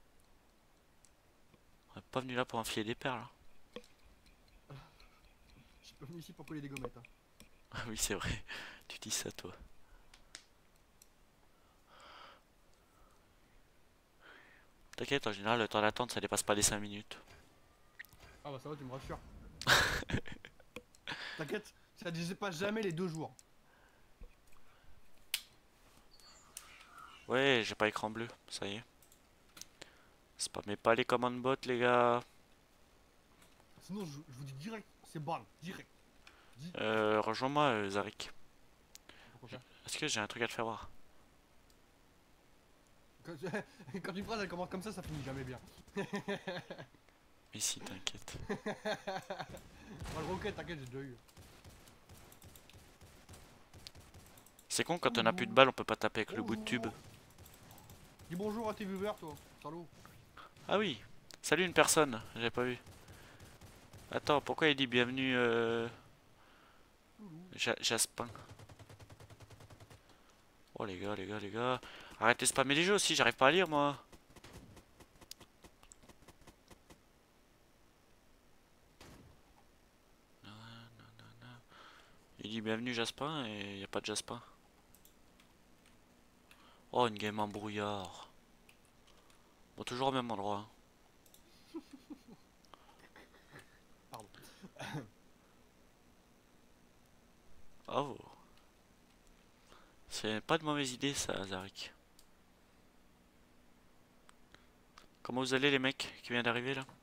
On est pas venu là pour enfiler des perles, hein. Je suis pas venu ici pour coller des gommettes. Hein. Ah oui, c'est vrai. Tu dis ça, toi. T'inquiète, en général, le temps d'attente, ça dépasse pas les 5 minutes. Ah bah ça va, tu me rassures. T'inquiète, ça disait pas jamais les 2 jours. Ouais, j'ai pas écran bleu, ça y est. Spammez pas les commandes bot, les gars. Sinon, je vous dis direct, c'est ban, direct. Rejoins-moi, Zarik. Pourquoi faire? Est-ce que j'ai un truc à te faire voir? Quand, quand une phrase elle commence comme ça finit jamais bien. Mais si, t'inquiète. Moi, le roquette, t'inquiète, j'ai déjà eu. C'est con, quand on a plus de balles, on peut pas taper avec le bout de tube. Dis bonjour à tes viewers, toi, salaud. Ah oui, salut une personne, j'avais pas vu. Attends, pourquoi il dit bienvenue Jaspin? Oh les gars, les gars, les gars. Arrêtez de spammer les jeux aussi, j'arrive pas à lire moi. Il dit bienvenue Jaspin et y a pas de Jaspin. Oh, une game en brouillard. Bon, toujours au même endroit. Pardon. Oh. C'est pas de mauvaise idée ça, Zarik. Comment vous allez les mecs qui viennent d'arriver là?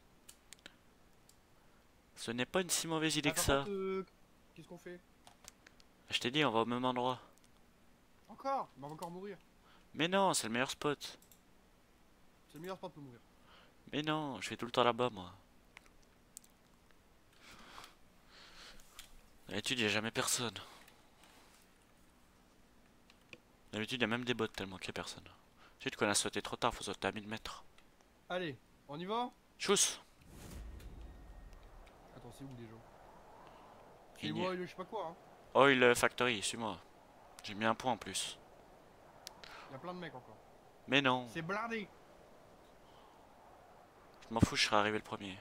Ce n'est pas une si mauvaise idée que ça. Qu'est-ce qu'on fait? Je t'ai dit, on va au même endroit. Encore? Mais on va encore mourir. Mais non, c'est le meilleur spot. C'est le meilleur spot pour mourir. Mais non, je vais tout le temps là-bas moi. D'habitude, il a jamais personne. D'habitude, il y a même des bots tellement qu'il y a personne. Tu sais qu'on a sauté trop tard, faut sauter à 1000 mètres. Allez, on y va? Chousse! Attends, c'est où déjà? Il C'est y moi, je sais pas quoi, hein. Oil Factory, suis-moi. J'ai mis un point en plus. Y'a plein de mecs encore. Mais non, C'est blindé! je m'en fous, je serai arrivé le premier.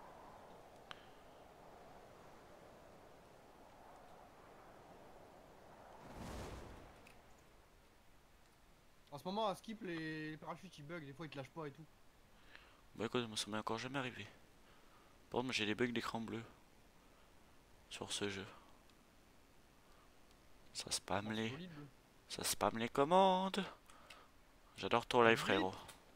En ce moment, à skip, les parachutes ils bug, des fois ils te lâchent pas et tout. Bah écoute, moi ça m'est encore jamais arrivé. Par contre, j'ai des bugs d'écran bleu. Sur ce jeu. Ça spam Ah, c'est les... solide, bleu. Ça spam les commandes. J'adore ton live, frérot.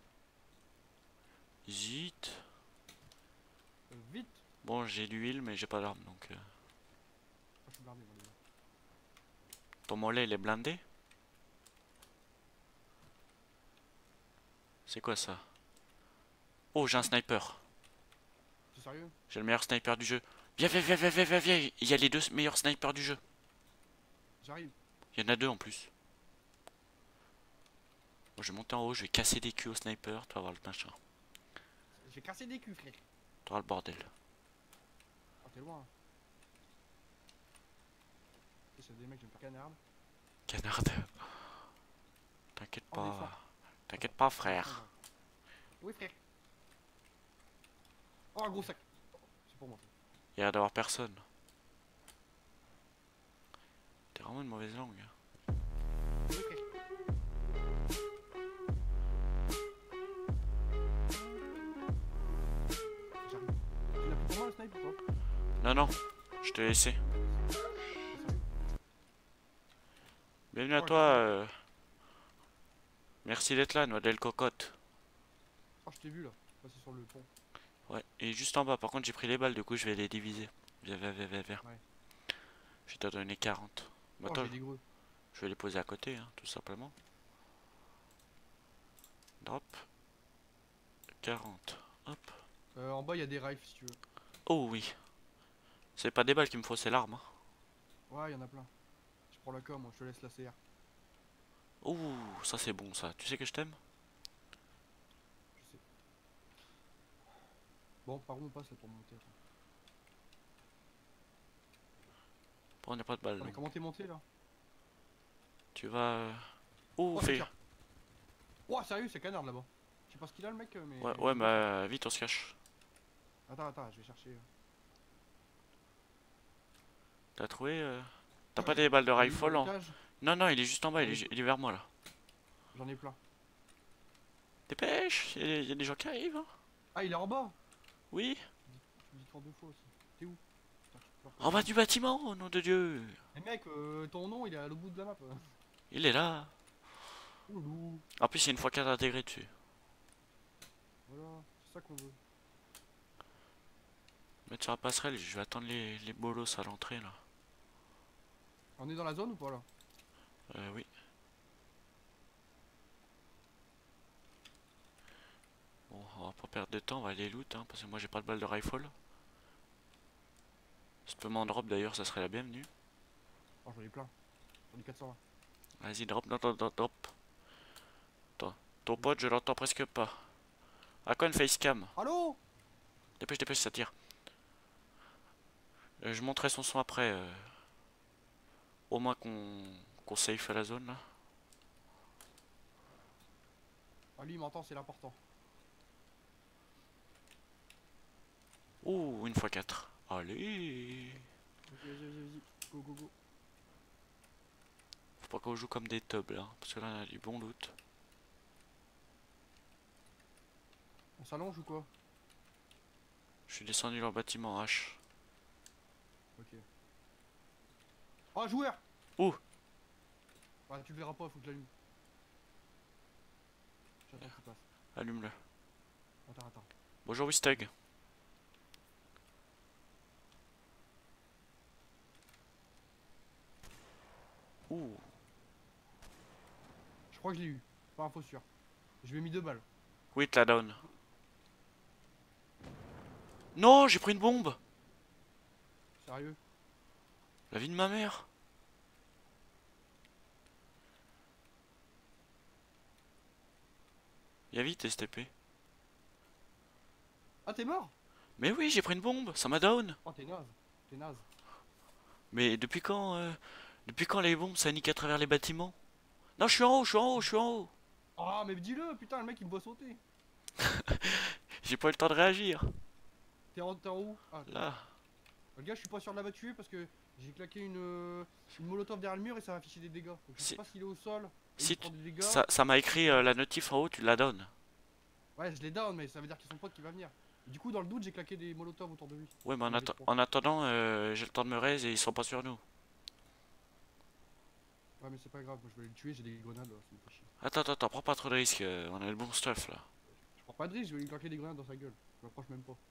Zit. Vite! Bon, j'ai l'huile, mais j'ai pas d'arme, donc... Ah, je suis blindé, moi, les gars. Ton mollet, il est blindé? C'est quoi ça? Oh, j'ai un sniper. C'est sérieux? J'ai le meilleur sniper du jeu. Viens, viens, viens, viens, viens, viens, viens. Il y a les deux meilleurs snipers du jeu. J'arrive. Il y en a deux en plus. Bon, je vais monter en haut, je vais casser des culs au sniper. Tu vas voir le machin. J'ai cassé des culs, frère. Tu auras le bordel. Oh, t'es loin. C'est des mecs, je vais me faire canard. Canarde. T'inquiète Oh, des pas. forts. T'inquiète pas, frère. Oui, frère. Oh, un gros sac. C'est pour moi. Il y a l'air d'avoir personne. T'es vraiment une mauvaise langue. Oui, frère. J'arrive. Tu l'as pris pour moi le snipe ou pas? Non, non. Je te l'ai laissé. Bienvenue à Oh, toi. Merci d'être là, Noix de Cocotte. Oh, je t'ai vu là. Passer sur le pont. Ouais, et juste en bas, par contre, j'ai pris les balles, du coup, je vais les diviser. Viens, viens, viens, viens, viens. Ouais. Je vais te donner 40. Bah, Oh, toi, j'ai des gros. je vais les poser à côté, hein, tout simplement. Drop. 40. Hop. En bas, il y a des rifles si tu veux. Oh oui. C'est pas des balles qu'il me faut, c'est l'arme. Hein. Ouais, il y en a plein. Je prends la com, moi, je te laisse la CR. Ouh, ça c'est bon ça. Tu sais que je t'aime? Je sais. Bon, par où on passe là pour monter? Attends. Bon, on n'a pas de balles. Oh, mais donc. comment t'es monté là? Tu vas. Ouh, Oh, fais. tiens. Oh, sérieux, c'est canard là-bas. Je sais pas ce qu'il a le mec, mais. Ouais, ouais, bah vite, on se cache. Attends, je vais chercher. T'as trouvé T'as pas des balles de rifle en... Cage. Non, non, il est juste en bas, il est vers moi là. J'en ai plein. Dépêche, il y a des gens qui arrivent. Hein. Ah, il est en bas. Oui. Tu me dis 32 fois aussi. T'es où? Putain, je peux pas En bas du bâtiment, au nom de Dieu. Eh mec, ton nom il est à l'autre bout de la map. Il est là. Oulou. En plus, il y a une fois 4 intégré dessus. Voilà, c'est ça qu'on veut. Mettre sur la passerelle, je vais attendre les bolos à l'entrée là. On est dans la zone ou pas là? Oui. Bon, on va pas perdre de temps, on va aller loot, hein, parce que moi j'ai pas de balle de rifle. Si tu peux m'en drop d'ailleurs, ça serait la bienvenue. Oh, j'en ai plein. J'en ai 420. Vas-y, drop, drop, drop, drop. Ton pote, je l'entends presque pas. À quoi une facecam? Allô? Dépêche, dépêche, ça tire. Je monterai son son après. Au moins qu'on safe à la zone là. Ah, lui il m'entend, c'est l'important. Ouh, une fois 4. Allez. Ok, vas-y. Go, go, go. Faut pas qu'on joue comme des tubs là, parce que là on a du bon loot. On s'allonge ou quoi? Je suis descendu dans le bâtiment H. Ok. Oh, joueur! Où? Ah, tu le verras pas, faut que je l'allume. J'attends qu'il passe. Allume-le. Attends. Bonjour Wistug. Ouh. Je crois que je l'ai eu. Pas info sûr. Je lui ai mis 2 balles. Oui, te la down. Non, j'ai pris une bombe. Sérieux? La vie de ma mère. Y'a vite STP. Ah, t'es mort? Mais oui, j'ai pris une bombe, ça m'a down. Oh, t'es naze. T'es naze. Mais depuis quand les bombes ça nique à travers les bâtiments? Non, je suis en haut, je suis en haut, je suis en haut. Ah, mais dis-le, putain, le mec il me voit sauter. J'ai pas eu le temps de réagir. T'es en haut? Ah, Là. le gars, je suis pas sûr de l'avoir tué parce que j'ai claqué une molotov derrière le mur et ça m'a affiché des dégâts. Donc, je sais Si- pas s'il est au sol. et Si il prend des dégâts. ça m'a écrit la notif en haut, tu la donnes. Ouais, je l'ai down, mais ça veut dire qu'il y a son pote qui va venir. Du coup, dans le doute, j'ai claqué des molotovs autour de lui. Ouais, mais Il y en avait trois. en attendant, j'ai le temps de me raise et ils sont pas sur nous. Ouais, mais c'est pas grave, moi je vais le tuer, j'ai des grenades là, ça me fait chier. Attends, prends pas trop de risques, on a le bon stuff là. Je prends pas de risque, je vais lui claquer des grenades dans sa gueule. Je m'approche même pas.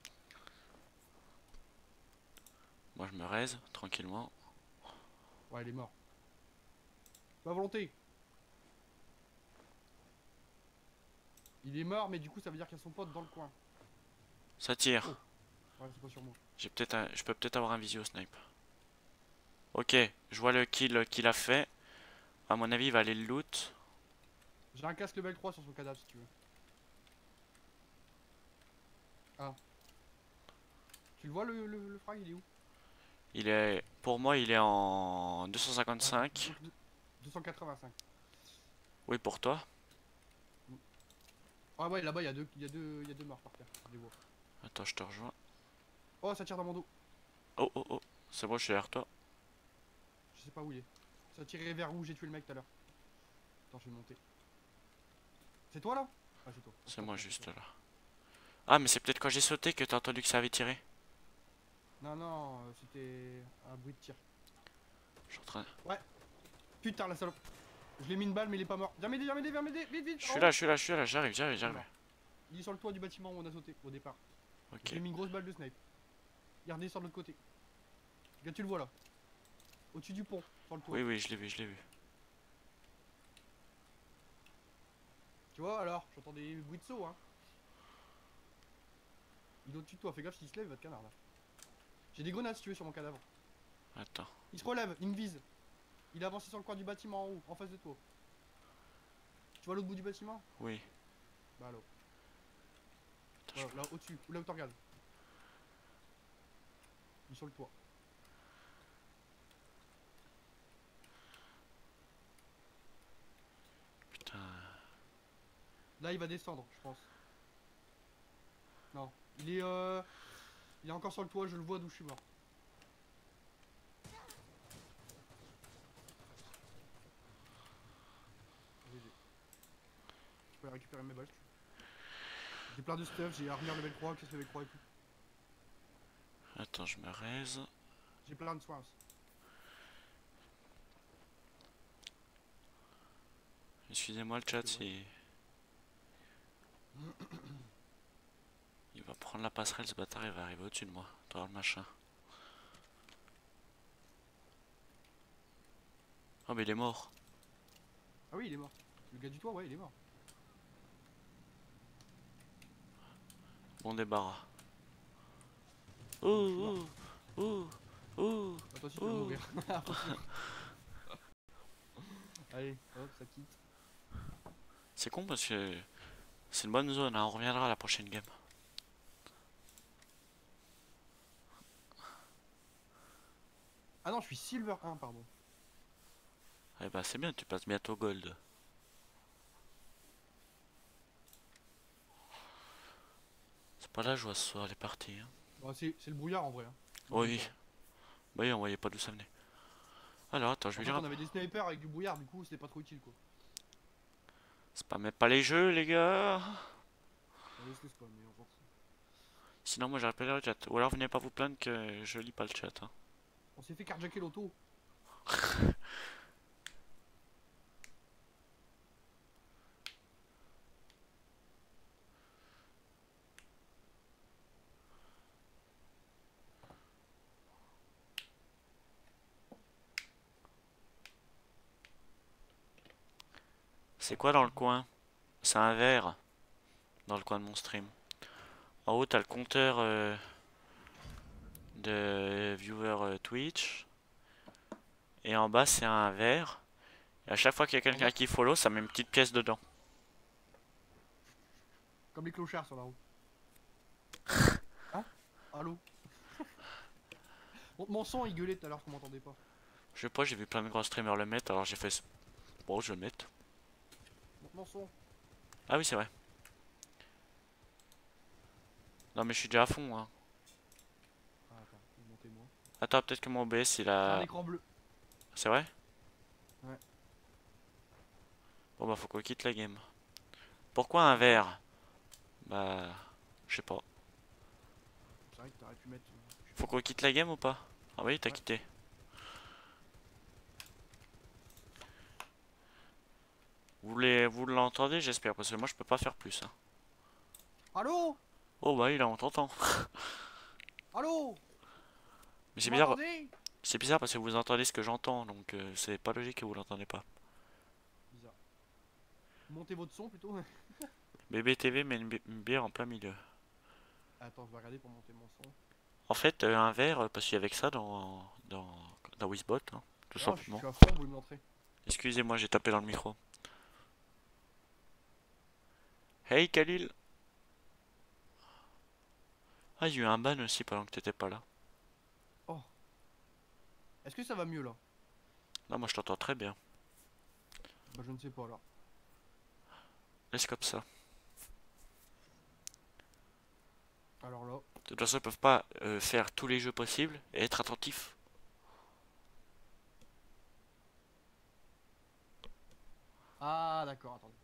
Moi je me raise, tranquillement. Ouais, il est mort. Ma volonté. Il est mort, mais du coup, ça veut dire qu'il y a son pote dans le coin. Ça tire. Ouais, c'est pas sur moi. Je peux peut-être avoir un visio snipe. Ok, je vois le kill qu'il a fait. À mon avis, il va aller le loot. J'ai un casque level 3 sur son cadavre si tu veux. Ah. Tu le vois le frag, il est où? Il est, pour moi, il est en 255. 285. Oui, pour toi. Ah ouais, là-bas, il y a deux morts par terre. Je les vois. Attends, je te rejoins. Oh, ça tire dans mon dos. Oh, oh, oh. C'est bon, je suis derrière toi. Je sais pas où il est. Ça tirait vers où j'ai tué le mec tout à l'heure. Attends, je vais monter. C'est toi là? Ah, c'est toi. C'est moi juste là. Ah, mais c'est peut-être quand j'ai sauté que t'as entendu que ça avait tiré. Non, non, c'était un bruit de tir. Je suis en train. Putain, la salope. Je l'ai mis une balle, mais il est pas mort. Viens m'aider, viens m'aider, viens m'aider, vite, vite. Je suis là, je suis là, je suis là. J'arrive, j'arrive, Il est j'arrive. mort. Il est sur le toit du bâtiment où on a sauté au départ. Ok. J'ai mis une grosse balle de snipe. Il redescend de l'autre côté. Regarde, tu le vois là. Au-dessus du pont, sur le toit. Oui, oui, je l'ai vu, je l'ai vu. Tu vois alors, j'entends des bruits de saut hein. Il est au-dessus de toi, fais gaffe s'il se lève, il va te canard là. J'ai des grenades si tu veux sur mon cadavre. Attends. Il se relève, il me vise. Il a avancé sur le coin du bâtiment en haut, en face de toi. Tu vois l'autre bout du bâtiment? Oui. Bah là. Attends, je Voilà, là au-dessus, là où tu regardes. Il est sur le toit. Putain. Là il va descendre, je pense. Non, il est encore sur le toit, je le vois d'où je suis mort. GG. Je peux récupérer mes balles. si tu veux. J'ai plein de stuff, j'ai armure level 3, caisse level 3 et tout. Attends, je me raise. J'ai plein de soins aussi. Excusez-moi le chat C'est vrai. si. Il va prendre la passerelle, ce bâtard, il va arriver au-dessus de moi. Dans le machin. Oh, mais il est mort. Ah oui, il est mort. Le gars du toit, ouais, il est mort. Bon débarras. Je suis mort. Oh, oh, oh, Bah, toi aussi, tu vas oh. mourir. Attention. Allez, hop, ça quitte. C'est con parce que c'est une bonne zone, hein. On reviendra à la prochaine game. Ah non, je suis Silver 1, pardon. Eh bah c'est bien, tu passes bientôt gold. C'est pas la joie ce soir, les parties. Hein. Bah, c'est le brouillard en vrai. Hein. Oui. Bah oui, on voyait pas d'où ça venait. Alors attends, je En vais fait, dire. on avait des snipers avec du brouillard, du coup, c'était pas trop utile quoi. C'est pas même pas les jeux, les gars. On laisse le spawn, mais on s'en fout. Sinon, moi j'appelle le chat. Ou alors venez pas vous plaindre que je lis pas le chat. Hein. On s'est fait carjacker l'auto. C'est quoi dans le coin? C'est un verre dans le coin de mon stream. En haut, t'as le compteur de viewer Twitch. Et en bas, c'est un verre. Et à chaque fois qu'il y a quelqu'un qui follow, ça met une petite pièce dedans. Comme les clochards sur la route. Hein? Allô? Mon son il gueulait tout à l'heure qu'on m'entendait pas. Je sais pas, j'ai vu plein de grands streamers le mettre, alors j'ai fait. Bon, je vais le mettre. Mon son. Ah oui, c'est vrai. Non, mais je suis déjà à fond. Hein. Ah, attends, montez-moi. Attends, peut-être que mon OBS il J'ai un a. écran bleu. C'est vrai? Ouais. Bon, bah, faut qu'on quitte la game. Pourquoi un verre? Bah. Je sais pas. C'est vrai que t'aurais pu mettre. Faut qu'on quitte la game ou pas? Ah oui, t'as Ouais. quitté. Vous l'entendez, j'espère, parce que moi je peux pas faire plus. Hein. Allô? Oh bah, il a on t'entend. Allô? Mais c'est Vous bizarre. m'entendez? C'est bizarre parce que vous entendez ce que j'entends, donc c'est pas logique que vous l'entendez pas. Bizarre. Montez votre son plutôt. BBTV met une bière en plein milieu. Attends, je vais regarder pour monter mon son. En fait, un verre, parce qu'il y avait que ça dans Wizbot, hein, tout Non, je simplement. suis à fond, vous me l'entrée. Excusez-moi, j'ai tapé dans le micro. Hey Khalil! Ah, j'ai eu un ban aussi pendant que t'étais pas là. Oh. Est-ce que ça va mieux là? Non, moi je t'entends très bien. Bah, je ne sais pas là. Laisse comme ça. Alors là. De toute façon, ils peuvent pas faire tous les jeux possibles et être attentifs. Ah, d'accord, attendez.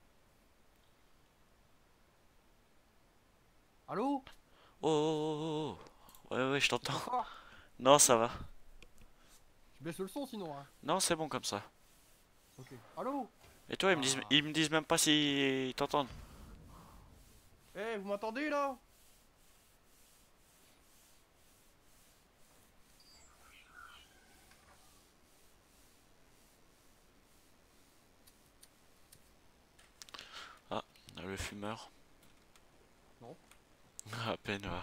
Allô? Oh, oh, oh, oh. Ouais, ouais, je t'entends. Trop fort. Non, ça va. Je baisse le son sinon, hein. Non, c'est bon comme ça. Ok. Allô? Et toi, Ah. ils me disent même pas s'ils t'entendent. Eh, vous m'entendez là? Ah, le fumeur. Non. À peine, ouais.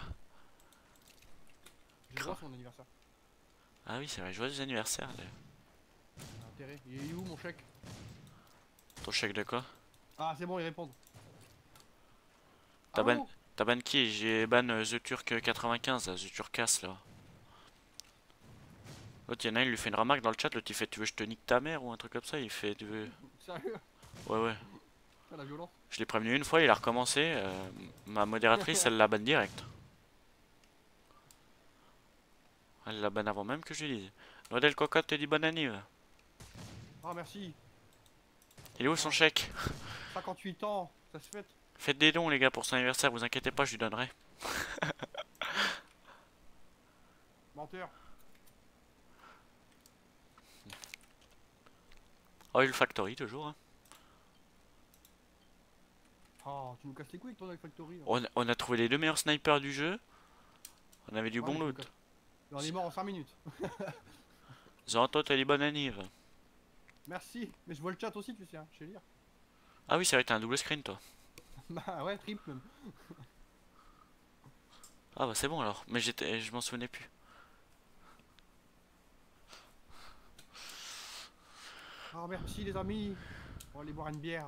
J'ai droit à son anniversaire. Ah oui, c'est vrai, joyeux anniversaire. Ah, intérêt. Il est où mon chèque? Ton chèque de quoi? Ah, c'est bon, ils répondent. T'as Allô? ban qui? J'ai ban The Turk 95, là, The Turkas là. L'autre, y'en a un, il lui fait une remarque dans le chat, l'autre il fait tu veux que je te nique ta mère ou un truc comme ça, il fait tu veux. Sérieux? Ouais, ouais. Ah, la violence. Je l'ai prévenu une fois, il a recommencé. Ma modératrice, elle l'a ban direct. Elle l'a ban avant même que je lui dise. Modèle Cocotte te dit bonne anniv. Ah, merci. Il est où son chèque? 58 ans, ça se fait. Faites des dons les gars pour son anniversaire, vous inquiétez pas, je lui donnerai. Menteur. Oil Factory toujours. Hein. Oh, tu nous casses les couilles avec ton Oil Factory. Là. On a trouvé les deux meilleurs snipers du jeu. On avait du Ouais, bon mais tu nous loot. casses- On est mort en 5 minutes. Zanto t'as dit bonne anniv. Merci. Mais je vois le chat aussi, tu sais, hein. Je sais lire. Ah oui c'est vrai, t'as un double screen toi. Bah ouais, triple même. Ah bah c'est bon alors, mais je m'en souvenais plus. Ah, merci les amis. On va aller boire une bière.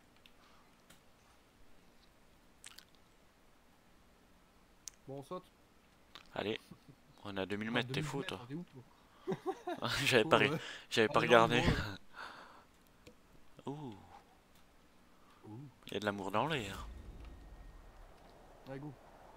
Bon, on saute. Allez, on a 2000 Ah, mètres, t'es 2000 fou mètres, toi. t'es où, toi? J'avais pas, Ouais. j'avais pas Ah, regardé. non, Ouh, Ouh. il y a de l'amour dans l'air. Allez, go.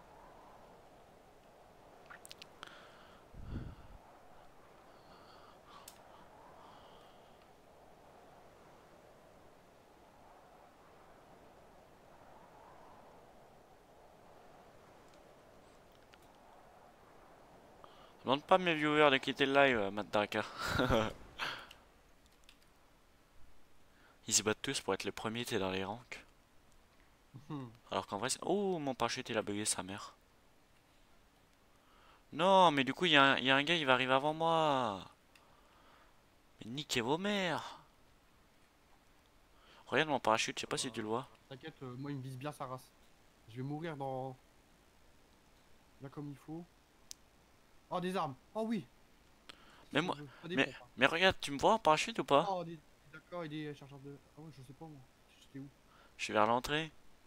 Demande pas à mes viewers de quitter le live, Matt Daka. Ils se battent tous pour être les premiers, t'es dans les ranks. Alors qu'en vrai, c'est... Oh, mon parachute, il a bugué sa mère. Non, mais du coup, il y a un gars, il va arriver avant moi. Mais niquez vos mères. Regarde mon parachute, je sais pas si tu le vois. T'inquiète, moi il me vise bien sa race. Je vais mourir dans... Là comme il faut. Oh, des armes. Oh oui. Mais moi, Pas des mais, pompes, hein. mais regarde, tu me vois en parachute ou pas? Oh, d'accord, il est chargeur de... Ah ouais, je sais pas moi. J'étais où? Je suis vers l'entrée.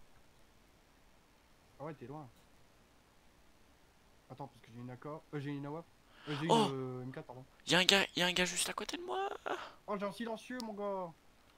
Ah ouais, t'es loin. Attends, parce que j'ai une AK. J'ai une AWP. J'ai Oh une M4, pardon. Il y a un gars juste à côté de moi. Oh, j'ai un silencieux, mon gars.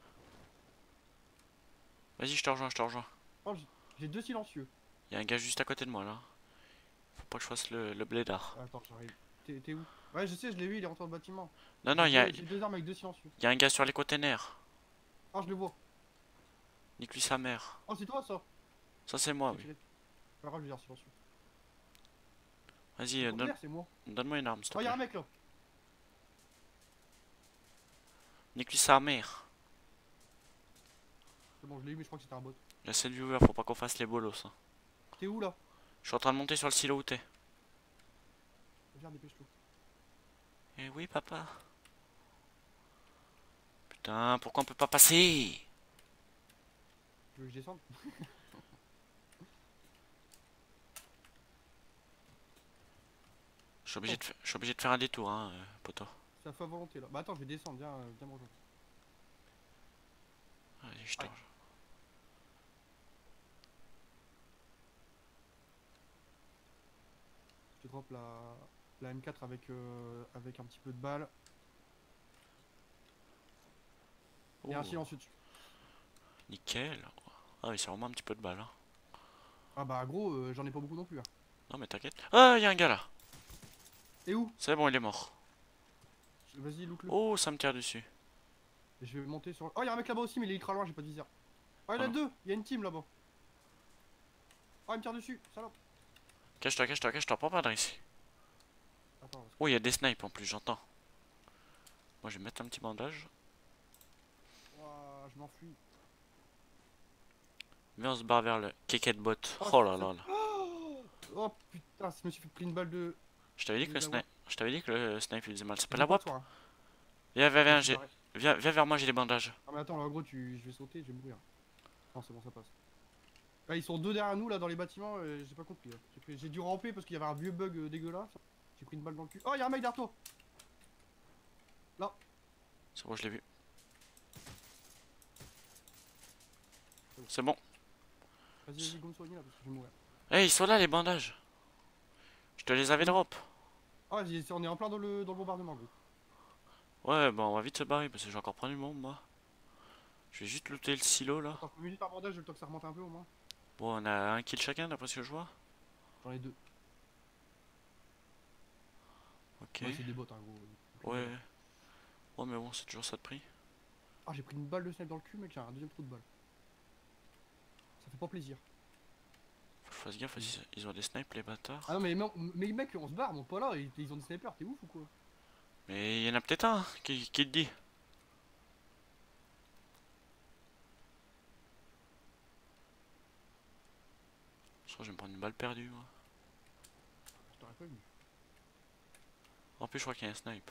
Vas-y, je te rejoins, je te rejoins. Oh, j'ai 2 silencieux. Il y a un gars juste à côté de moi là. Faut pas que je fasse le blédard. Attends, j'arrive. T'es où? Ouais, je sais, je l'ai vu, il est rentré dans le bâtiment. Non, non, J'ai 2 armes avec 2 silencieux. y a un gars sur les containers. Oh, je le vois. Nique-lui sa mère. Oh, c'est toi ça? Ça, c'est moi, J'ai oui. tiré. Pas grave, je vais dire silencieux. Vas-y, Container, c'est moi. donne-moi une arme, s'il te Oh, y'a plaît. un mec là. Nique-lui sa mère. C'est bon, je l'ai eu, mais je crois que c'était un bot. Laisse le viewer, faut pas qu'on fasse les bolos. Hein. T'es où là? Je suis en train de monter sur le silo où t'es. Viens, dépêche-toi. Eh oui, papa. Putain, pourquoi on peut pas passer? Tu veux que je descende? Je suis obligé de faire un détour, hein, poto. C'est à fa volonté là. Bah attends, je vais descendre, viens me rejoindre. Allez, je te Aïe. Je te drop la M4 avec un petit peu de balle. Et un Oh, silencieux dessus. nickel. Ah oui, c'est vraiment un petit peu de balle, hein. Ah bah gros, j'en ai pas beaucoup non plus. Hein. Non mais t'inquiète. Ah, il y a un gars là. Et où? C'est bon, il est mort. Vas-y, look-le. Oh, ça me tire dessus. Et je vais monter sur. Oh, y'a un mec là-bas aussi, mais il est ultra loin, j'ai pas de viseur. Oh, il y en a non. deux, il y a une team là-bas. Oh, il me tire dessus, salope. Cache-toi, prends pas de risque. Attends, Oh, il y a des snipes en plus, j'entends. Moi, je vais mettre un petit bandage. ouah, je m'enfuis. Viens, on se barre vers le Keket bot. Oh, Oh là là là. Oh putain, je me suis fait pris une balle de. Je t'avais dit que le Évidemment. snipe. Je t'avais dit que le snipe il faisait mal. C'est pas Je la vois WAP? toi, hein. Viens, Je me suis viens vers moi, j'ai des bandages. Ah mais attends, là, en gros, je vais sauter, je vais mourir. Non, c'est bon, ça passe. Là, ils sont deux derrière nous, là, dans les bâtiments, j'ai pas compris. Là. J'ai dû ramper parce qu'il y avait un vieux bug dégueulasse. J'ai pris une balle dans le cul. Oh, y'a un mec derrière toi. Là. C'est bon, je l'ai vu. C'est bon. Vas-y, go me soigner là, parce que je vais mourir. Eh, ils sont là les bandages. Je te les avais drop. Ah, on est en plein dans le bombardement, gros. Ouais, bah on va vite se barrer parce que j'ai encore pris du monde moi. Je vais juste looter le silo là. Attends, une minute par bandage, le temps que ça remonte un peu au moins. Bon, on a un kill chacun d'après ce que je vois. J'en ai deux. Ok. Ouais, c'est des bots, hein, gros. Ouais. Ouais, mais bon, c'est toujours ça de prix. Ah, j'ai pris une balle de snipe dans le cul, mec, j'ai un deuxième trou de balle. Ça fait pas plaisir. Faut que je fasse gaffe, ils ont des snipes les bâtards. Ah non, mais mec, on se barre, monte pas là, ils ont des snipers, t'es ouf ou quoi? Mais il y en a peut-être un qui te dit. Je crois que je vais me prendre une balle perdue moi. Je t'aurais pas vu. En plus, je crois qu'il y a un snipe.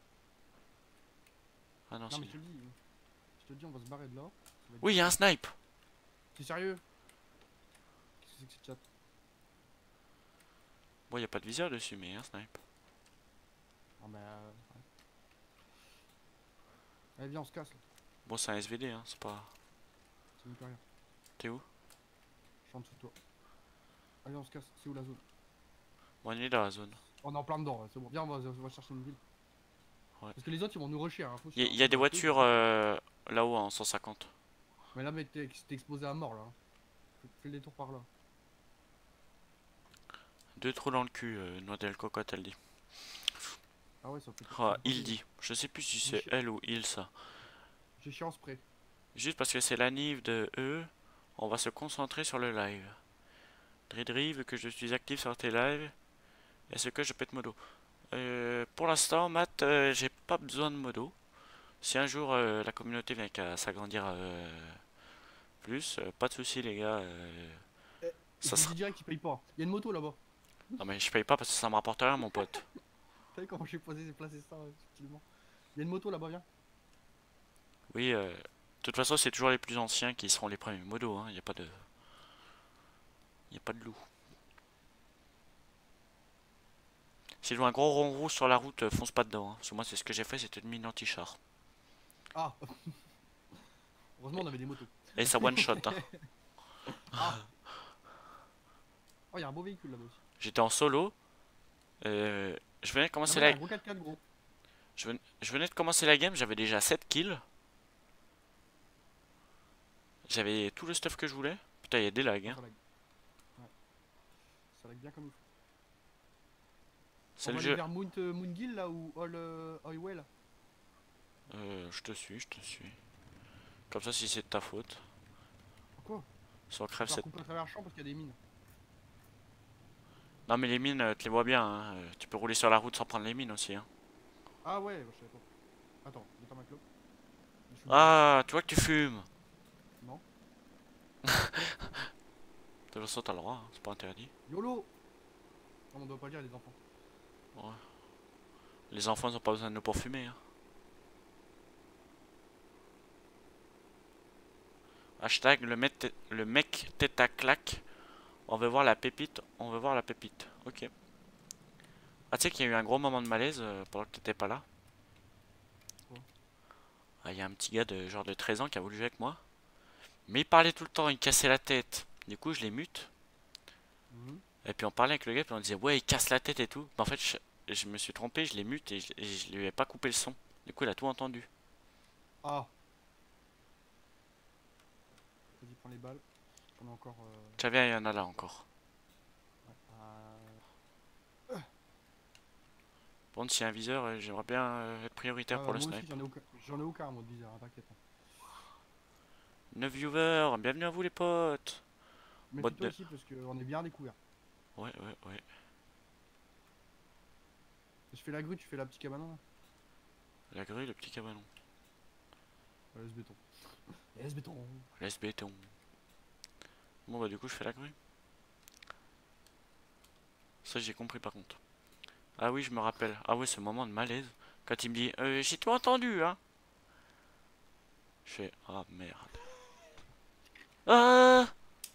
Ah non, Non, c'est. mais je te le dis, on va se barrer de là. Ça va être- Oui, il y a un snipe! T'es sérieux? Qu'est-ce que c'est que ce chat? Bon, il n'y a pas de viseur dessus, mais il y a un snipe. Ah bah. Ouais. Allez, viens, on se casse là. Bon, c'est un SVD, hein, c'est pas. Ça me fait rien. T'es où? Je suis en dessous de toi. Allez, on se casse. C'est où la zone? Bon, on est dans la zone. On est en plein dedans, là, c'est bon. Viens, on va chercher une ville. Ouais. Parce que les autres ils vont nous rusher, hein. Il y a des voitures là-haut en 150. Mais là, mec, t'es exposé à mort là. Hein. Fais le détour par là. 2 trous dans le cul, noix de cocotte, elle dit. Ah ouais, ça fait. Ah, il dit. Je sais plus si c'est elle ou il ça. J'ai chié en spray. Juste parce que c'est la nive de eux, on va se concentrer sur le live. Dridri veut que je suis actif sur tes lives. Est-ce que je peux être modo? Pour l'instant, Matt, j'ai pas besoin de modo. Si un jour la communauté vient qu'à s'agrandir plus, pas de soucis les gars. Ça Je sera... dis direct qu'il paye pas. Il y a une moto là-bas. Non mais je paye pas parce que ça me rapporte rien mon pote. T'as vu comment j'ai placé ça subtilement? Il y a une moto là-bas, viens. Oui, de toute façon c'est toujours les plus anciens qui seront les premiers modos, hein. Y a pas de... Y a pas de loup. S'il voit un gros rond rouge sur la route, fonce pas dedans, hein. Parce que moi c'est ce que j'ai fait, c'était une mine anti-char. Ah. Heureusement, on avait des motos. Et ça one shot, hein. Oh, il y a un beau véhicule là-bas aussi. J'étais en solo. Je venais de commencer Ah, la... un gros 4x4 gros. Je venais de commencer la game, j'avais déjà 7 kills. J'avais tout le stuff que je voulais. Putain, il y a des lags, hein. Ça lag. Ouais. Ça lag bien comme il faut. C'est On le va aller jeu. vers Moongill là ou Oilwell. Je te suis. Comme ça, si c'est de ta faute. Pourquoi? Si on crève On va cette... couper à travers le champ parce qu'il y a des mines. Non mais les mines, tu les vois bien, hein. Tu peux rouler sur la route sans prendre les mines aussi, hein. Ah ouais, bah, je savais pas. Attends, j'attends ma clope. Je suis Ah, tu vois que tu fumes. Non. De toute façon, t'as le droit, hein. C'est pas interdit. YOLO. Non, on doit pas le dire les enfants. Ouais. Les enfants, ils ont pas besoin de nous pour fumer, hein. Hashtag le mec tête à claque. On veut voir la pépite. Ok. Ah, tu sais qu'il y a eu un gros moment de malaise pendant que t'étais pas là. Quoi? Ah, il y a un petit gars de genre de 13 ans qui a voulu jouer avec moi. Mais il parlait tout le temps, il cassait la tête. Du coup, je l'ai mute. Mhm. Et puis on parlait avec le gars, puis on disait ouais, il casse la tête et tout. Mais en fait, je me suis trompé, je l'ai mute et je lui ai pas coupé le son. Du coup, il a tout entendu. Ah. Vas-y, prends les balles. J'en ai encore. Tiens, viens, il y en a là encore. Ouais, Bon, s'il y a un viseur, j'aimerais bien être prioritaire pour le moi aussi, snipe. j'en ai aucun, moi, de viseur, hein, t'inquiète. 9 viewers, bienvenue à vous les potes. Bot Méfie-toi de... ici parce qu'on est bien découvert. Ouais, ouais, ouais. Je fais la grue, tu fais la petite cabanon là. La grue, le petit cabanon. Laisse béton. Laisse béton. Laisse béton. Bon, bah, du coup, je fais la grue. Ça, j'ai compris par contre. Ah oui, je me rappelle. Ah ouais, ce moment de malaise. Quand il me dit, j'ai tout entendu, hein. Je fais, ah merde. Ah!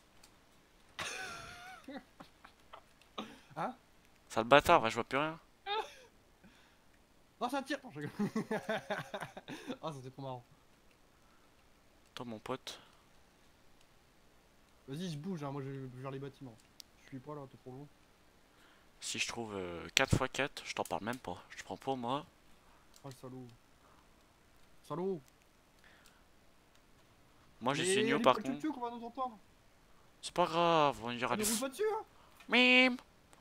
Hein? Sale bâtard, bah, je vois plus rien. Oh, ça tire! Non, je rigole. Ah, ça c'est trop marrant. Toi, mon pote. Vas-y, je bouge, hein, moi je vais vers les bâtiments. Je suis pas là, t'es trop loin. Si je trouve 4x4, je t'en parle même pas. Je te prends pour moi. Ah, le salaud. Salaud! Moi, j'ai Mais signé elle est par pas le contre. tchou-tchou qu'on va nous entendre. C'est pas grave, on ira Ah, ne les roule pas dessus, hein! Mime.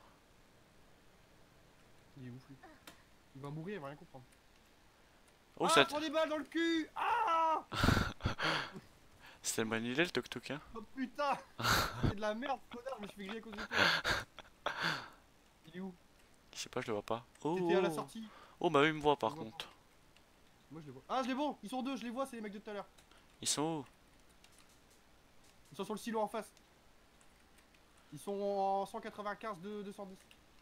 Il est ouf, lui. Il va mourir, il va rien comprendre. Oh, Ah, prends des balles dans le cul! Ah! c'était une bonne idée le tuk-tuk, hein. Oh putain! C'est de la merde, connard, je me suis fait griller à cause de toi. Il est où? Je sais pas, je le vois pas. Oh, T'étais à la sortie. oh bah eux, ils me voient par Je vois contre. Moi je les vois. Ah, je les vois! Ils sont deux, je les vois, c'est les mecs de tout à l'heure. Ils sont où? Ils sont sur le silo en face. Ils sont en 195 de 210.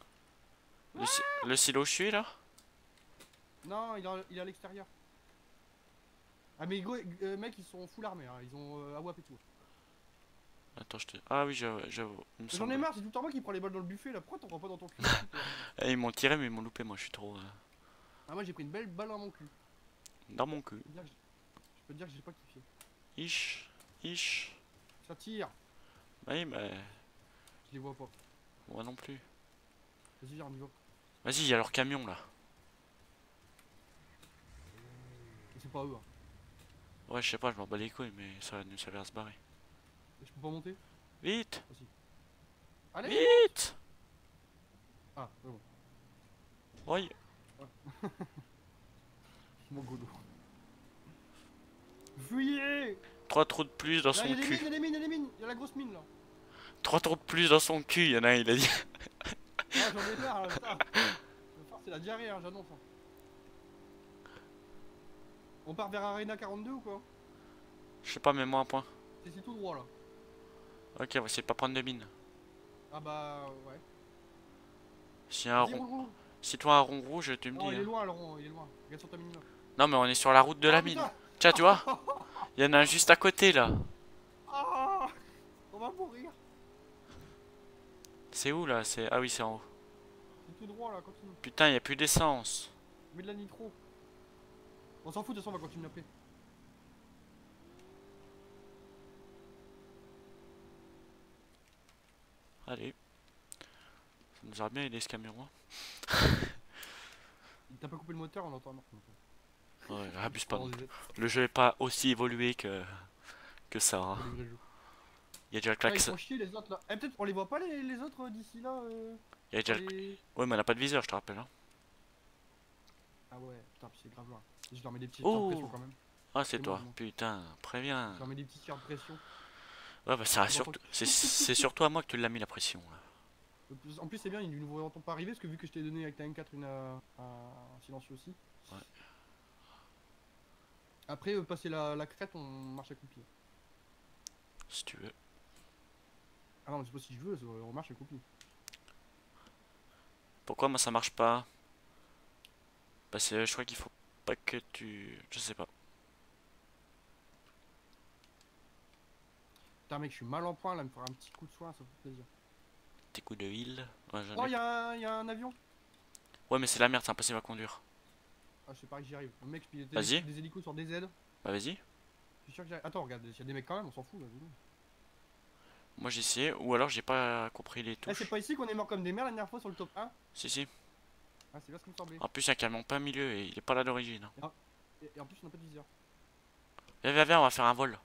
Le silo où je suis là? Non, il est à l'extérieur. Ah, mais gros, mec, ils sont full armés, hein. Ils ont AWP et tout. Attends, je te... Ah oui, j'avoue. il me J'en semble. ai marre, c'est tout le temps moi qui prends les balles dans le buffet là. Pourquoi t'en prends pas dans ton cul? Eh, ils m'ont tiré, mais ils m'ont loupé. Moi, je suis trop Ah, moi j'ai pris une belle balle dans mon cul. dans mon cul. Je peux te dire que j'ai pas kiffé. Ish, ish. Ça tire. Oui, mais Je les vois pas. moi non plus. Vas-y, viens, on y va. Vas-y, il y a leur camion là. Et c'est pas eux, hein. Ouais, je sais pas, je m'en bats les couilles, mais ça nous servir à se barrer. Et je peux pas monter? Vite, Vas-y. Allez! vite. Ah, c'est bon. Oui. Mon goulot. Fuyez! 3 trous de plus dans Là, son il y a des mines, il y cul. a des mines, il y a des mines! Il y a la grosse mine là! 3 trous de plus dans son cul, il y en a un, il a dit. Ah, j'en ai marre là, putain! Le phare, c'est la diarrhée, hein, j'annonce. Hein. On part vers Arena 42 ou quoi? Je sais pas, mets-moi un point. C'est tout droit là. Ok, on va essayer de pas prendre de mine. Ah bah ouais. Si un Vas-y, rond... roule. Si toi un rond rouge, tu me Oh, dis. il est Hein. loin le rond, il est loin. Regarde sur ta mine là. Non, mais on est sur la route de la Ah, mine. putain. Tiens, tu vois? Il y en a un juste à côté là. Ah, on va mourir. C'est où là? C'est... Ah oui, c'est en haut. C'est tout droit là, continue. Putain, il y a plus d'essence. Mets de la nitro. On s'en fout, de toute façon, on va continuer après. Allez. Ça nous aurait bien aidé ce camion. T'as pas coupé le moteur, on entend un morceau. Ouais, abuse pas non plus. Le jeu est pas aussi évolué que ça. Hein. Il y a déjà le Ah, ils klaxon. font chier les autres là. Eh, peut-être on les voit pas les autres d'ici là. Il y a déjà le... les- Ouais, mais on a pas de viseur, je te rappelle. Hein. Ah ouais, putain, puis c'est grave loin. Je leur mets des petits Oh. tirs de pression quand même. Ah, c'est C'est toi. moi, moi. Putain, préviens. Je leur mets des petits tirs de pression. Ouais, bah ça Bon, surtout... C'est surtout à moi que tu l'as mis la pression. Là. En plus, c'est bien, ils ne nous entendent pas arriver parce que vu que je t'ai donné avec ta M4 un silencieux aussi. Ouais. Après, passer la crête, on marche à coups-pied. Si tu veux. Ah non, mais c'est pas si je veux, on marche à coups-pied. Pourquoi moi ça marche pas? Parce que je crois qu'il faut pas que tu... Je sais pas. Putain, mec, je suis mal en point là, me faire un petit coup de soin, ça fait plaisir. Tes coups de heal. Ouais, j'en Oh, ai... y a un avion. Ouais, mais c'est la merde, c'est impossible à conduire. Ah, je sais pas que j'y arrive. Le mec, je pilote Vas-y. des hélicos sur des Z. Bah, vas-y. Je suis sûr que j'y arrive. Attends, regarde, s'il y a des mecs quand même, on s'en fout là. Moi, j'ai essayé. Ou alors, j'ai pas compris les Eh, touches. c'est pas ici qu'on est mort comme des merdes la dernière fois sur le top 1? Si, si. Ah, c'est bien ce qui me semblait. En plus, il y a un camion plein milieu et il est pas là d'origine. Et en plus, on a pas de viseur. Viens, viens, viens, on va faire un vol.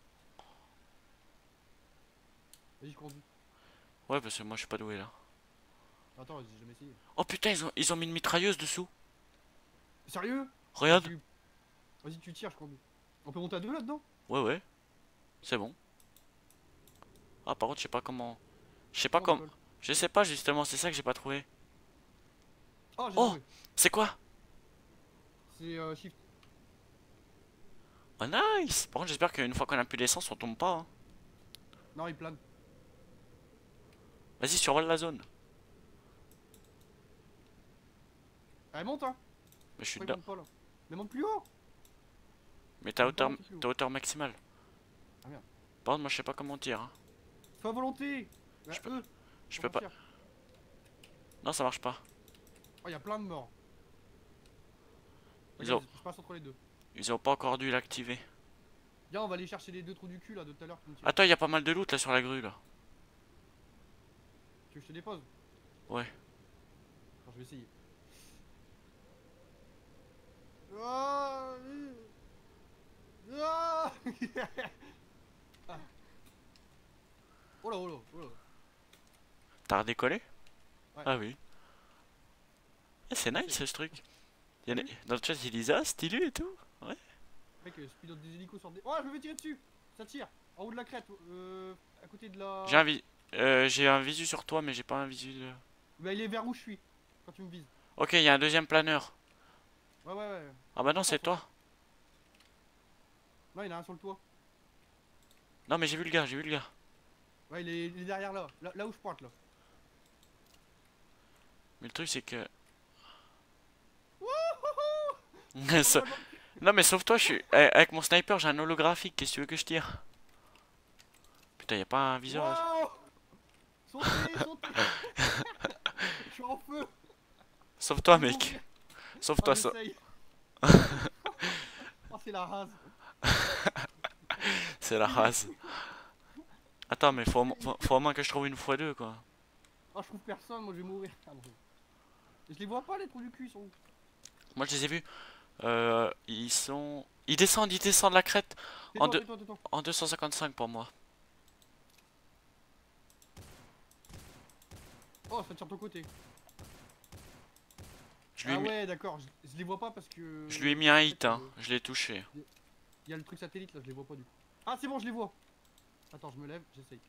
Vas-y, je conduis. Ouais, parce que moi, je suis pas doué là. Attends, j'ai jamais essayé. Oh putain, ils ont mis une mitrailleuse dessous. Sérieux? Regarde. Vas-y, tu tires, je conduis. On peut monter à deux là-dedans? Ouais, ouais. C'est bon. Ah, par contre, je sais pas comment. Je sais pas Non, on comment. rigole. Je sais pas justement, c'est ça que j'ai pas trouvé. Oh, j'ai Oh. trouvé. C'est quoi? C'est shift. Oh, nice! Par contre, j'espère qu'une fois qu'on a plus d'essence, on tombe pas. Hein. Non, il plane. Vas-y, survole la zone. Allez, monte, hein. Mais je suis Pourquoi il dedans. monte pas là? Mais monte plus haut. Mais ta monte pas, hauteur, monte plus haut. ta hauteur maximale. Ah, merde. Par contre, moi, je sais pas comment on tire. Hein. Fais à volonté. Je peux- Eux. Je On peux va pas. faire. Non, ça marche pas. Oh, il y a plein de morts. Ils Regarde, ont, je passe entre les deux. ils ont pas encore dû l'activer. Viens, on va aller chercher les deux trous du cul là de tout à l'heure qui nous tirent. Attends, il y a pas mal de loot là sur la grue là. Tu veux que je te dépose? Ouais. Attends, je vais essayer. Ah, ah. Ah. Oh là, oh là, oh là. T'as redécollé? Ouais. Ah oui. Eh, c'est nice ce truc. Dans le chat, il disait ah, stylé et tout. Ouais. Mec, je pilote des hélicos sur des. Oh, je me fais tirer dessus! Ça tire! En haut de la crête, à côté de la. J'ai un visu sur toi, mais j'ai pas un visu de. Bah, il est vers où je suis quand tu me vises. Ok, il y a un deuxième planeur. Ouais, ouais, ouais. Ah bah non, c'est toi. Non, il y en a un sur le toit. Non, mais j'ai vu le gars, j'ai vu le gars. Ouais, il est derrière là. Là où je pointe là. Mais le truc, c'est que. Wouhouhou. Ça- Non, mais sauf toi, je suis. Avec mon sniper, j'ai un holographique. Qu'est-ce que tu veux que je tire? Putain, y a pas un viseur là. Wow. Sautez, sautez. Je suis en feu. Sauve toi, Je vais mec. mourir. Sauve Oh, toi, ça. j'essaye. Oh, c'est la rase. C'est la race. Attends, mais faut au moins que je trouve une x2 quoi. Oh, je trouve personne, moi je vais mourir. Ah, non. Je les vois pas, les trous du cul, ils sont où? Moi, je les ai vus. Ils sont. Ils descendent la crête. En, Tais-toi, tais-toi, tais-toi. en 255 pour moi. Oh, ça tire de ton côté. Je lui, ai Ah mis, ouais, d'accord, je les vois pas parce que. je lui ai mis un en hit, fait, hein. Je l'ai touché. Il y a le truc satellite là, je les vois pas du coup. Ah, c'est bon, je les vois. Attends, je me lève, j'essaye.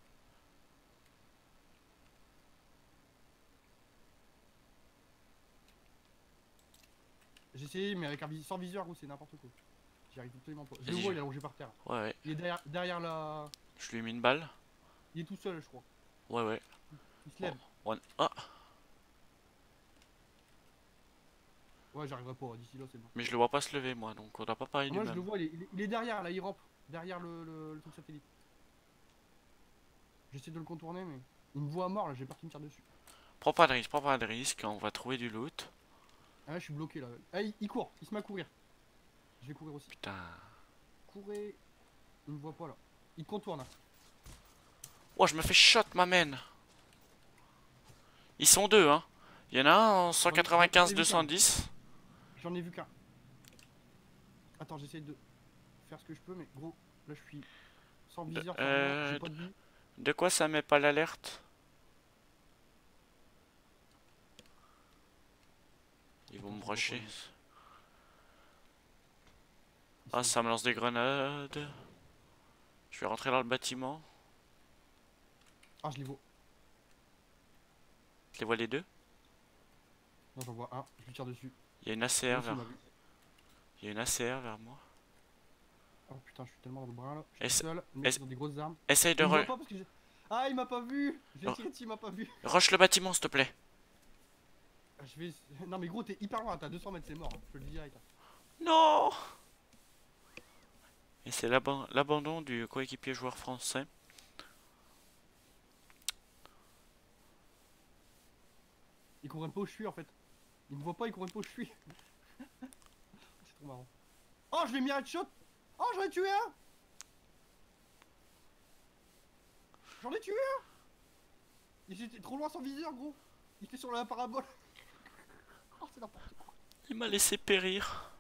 J'ai essayé, mais avec sans viseur, gros, c'est n'importe quoi. J'y arrive absolument pas. Je le Vas-y, vois, je- il est allongé par terre. Ouais, ouais. Il est derrière la. Je lui ai mis une balle. Il est tout seul, je crois. Ouais, ouais. Il se lève. Ah, Ouais, j'arriverai pas, d'ici là, c'est bon. mais je le vois pas se lever, moi. Donc, on doit pas parler Ah, du moi, je le même. vois, il est derrière, là, il rampe. Derrière le truc satellite. J'essaie de le contourner, mais. Il me voit à mort, là, j'ai peur qu'il me tire dessus. Prends pas de risque, prends pas de risque. On va trouver du loot. Ah, là, je suis bloqué, là. Ah, il court, il se met à courir. Je vais courir aussi. Putain. Courez. Il me voit pas, là. Il contourne, là. Oh, je me fais shot, ma man. Ils sont deux, hein. Il y en a un en 195-210. J'en ai vu qu'un. Attends, j'essaie de faire ce que je peux, mais gros, là, je suis sans viseur, sans rien, j'ai pas de vie. De quoi ça met pas l'alerte? Ils vont me rusher. Ah, ça me lance des grenades. Je vais rentrer dans le bâtiment. Ah, je les vois. Tu les vois les deux? Non, j'en vois un, je lui tire dessus. Il y a une Lui ACR aussi, vers... il m'a vu. Il y a une ACR vers moi. Oh putain, je suis tellement dans le brin là. Je Est-ce- suis seul, le mec est-ce- ils ont des grosses armes. Essaye de Il me voit pas parce que j'ai. Ah, il m'a pas vu! Je l'ai Oh. tiré dessus, il m'a pas vu. rush le bâtiment, s'il te plaît. Ah, je vais. Non, mais gros, t'es hyper loin, t'as 200 mètres, c'est mort, je te le dis direct. Non! Et c'est l'abandon du coéquipier joueur français. Ils comprennent pas où je suis en fait. Il me voit pas, il comprend pas où je suis. C'est trop marrant. Oh, je l'ai mis un headshot. Oh, j'en ai tué un. J'en ai tué un. Il était trop loin sans viseur, gros. Il était sur la parabole. Oh, c'est n'importe quoi. Il m'a laissé périr.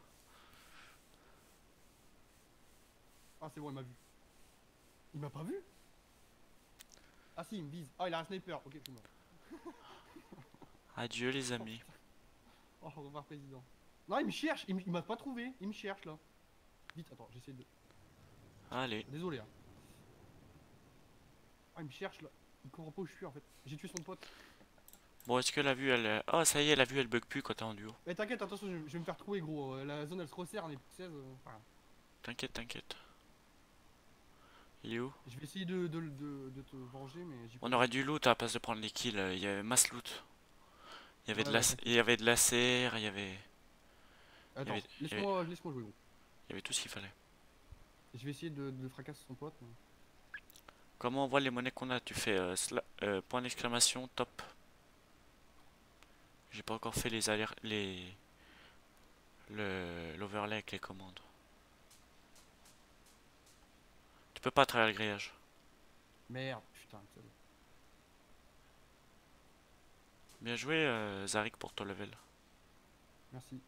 Ah, c'est bon, il m'a vu. Il m'a pas vu. Ah si, il me vise. Ah, il a un sniper. Ok, je suis mort. Adieu les amis. Oh, au revoir, président. Non, il me cherche. Il m'a pas trouvé. Il me cherche, là. Vite, attends, j'essaie de... Allez. Désolé, hein. Ah, il me cherche, là. Il comprend pas où je suis, en fait. J'ai tué son pote. Bon, est-ce que la vue elle... Oh, ça y est, la vue elle bug plus quand t'es en duo. Mais t'inquiète, attention, je vais me faire trouver, gros. La zone, elle se resserre, on est plus de 16. Enfin, T'inquiète, t'inquiète. Il est où? je vais essayer de te venger, mais j'y On aurait du loot à la place de prendre les kills. Il y avait masse loot. Il y avait Ouais, de la... ouais, il y avait de la serre, il y avait... Attends, avait- laisse-moi jouer, gros. Il y avait tout ce qu'il fallait. Je vais essayer de fracasser son pote. Mais... Comment on voit les monnaies qu'on a? Tu fais point d'exclamation top. J'ai pas encore fait les alertes, l'overlay avec les commandes. Tu peux pas travers le grillage. Merde, putain, ça va. Bien joué Zarik pour ton level. Merci.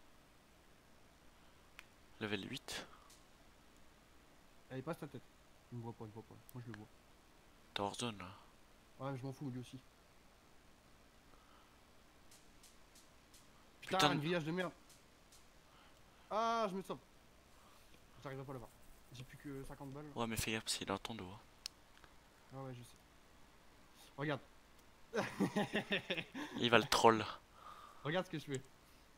Level 8. Allez, passe ta tête. Il me voit pas, il me voit pas. Moi, je le vois. T'es hors zone là. Ouais, je m'en fous, lui aussi. Putain, Putain. un grillage de merde. Ah, je me sauve. J'arriverai pas à l'avoir. J'ai plus que 50 balles. Ouais mais fais gaffe, c'est dans ton dos. Hein. Ah ouais, je sais. Regarde. Il va le troll. Regarde ce que je fais.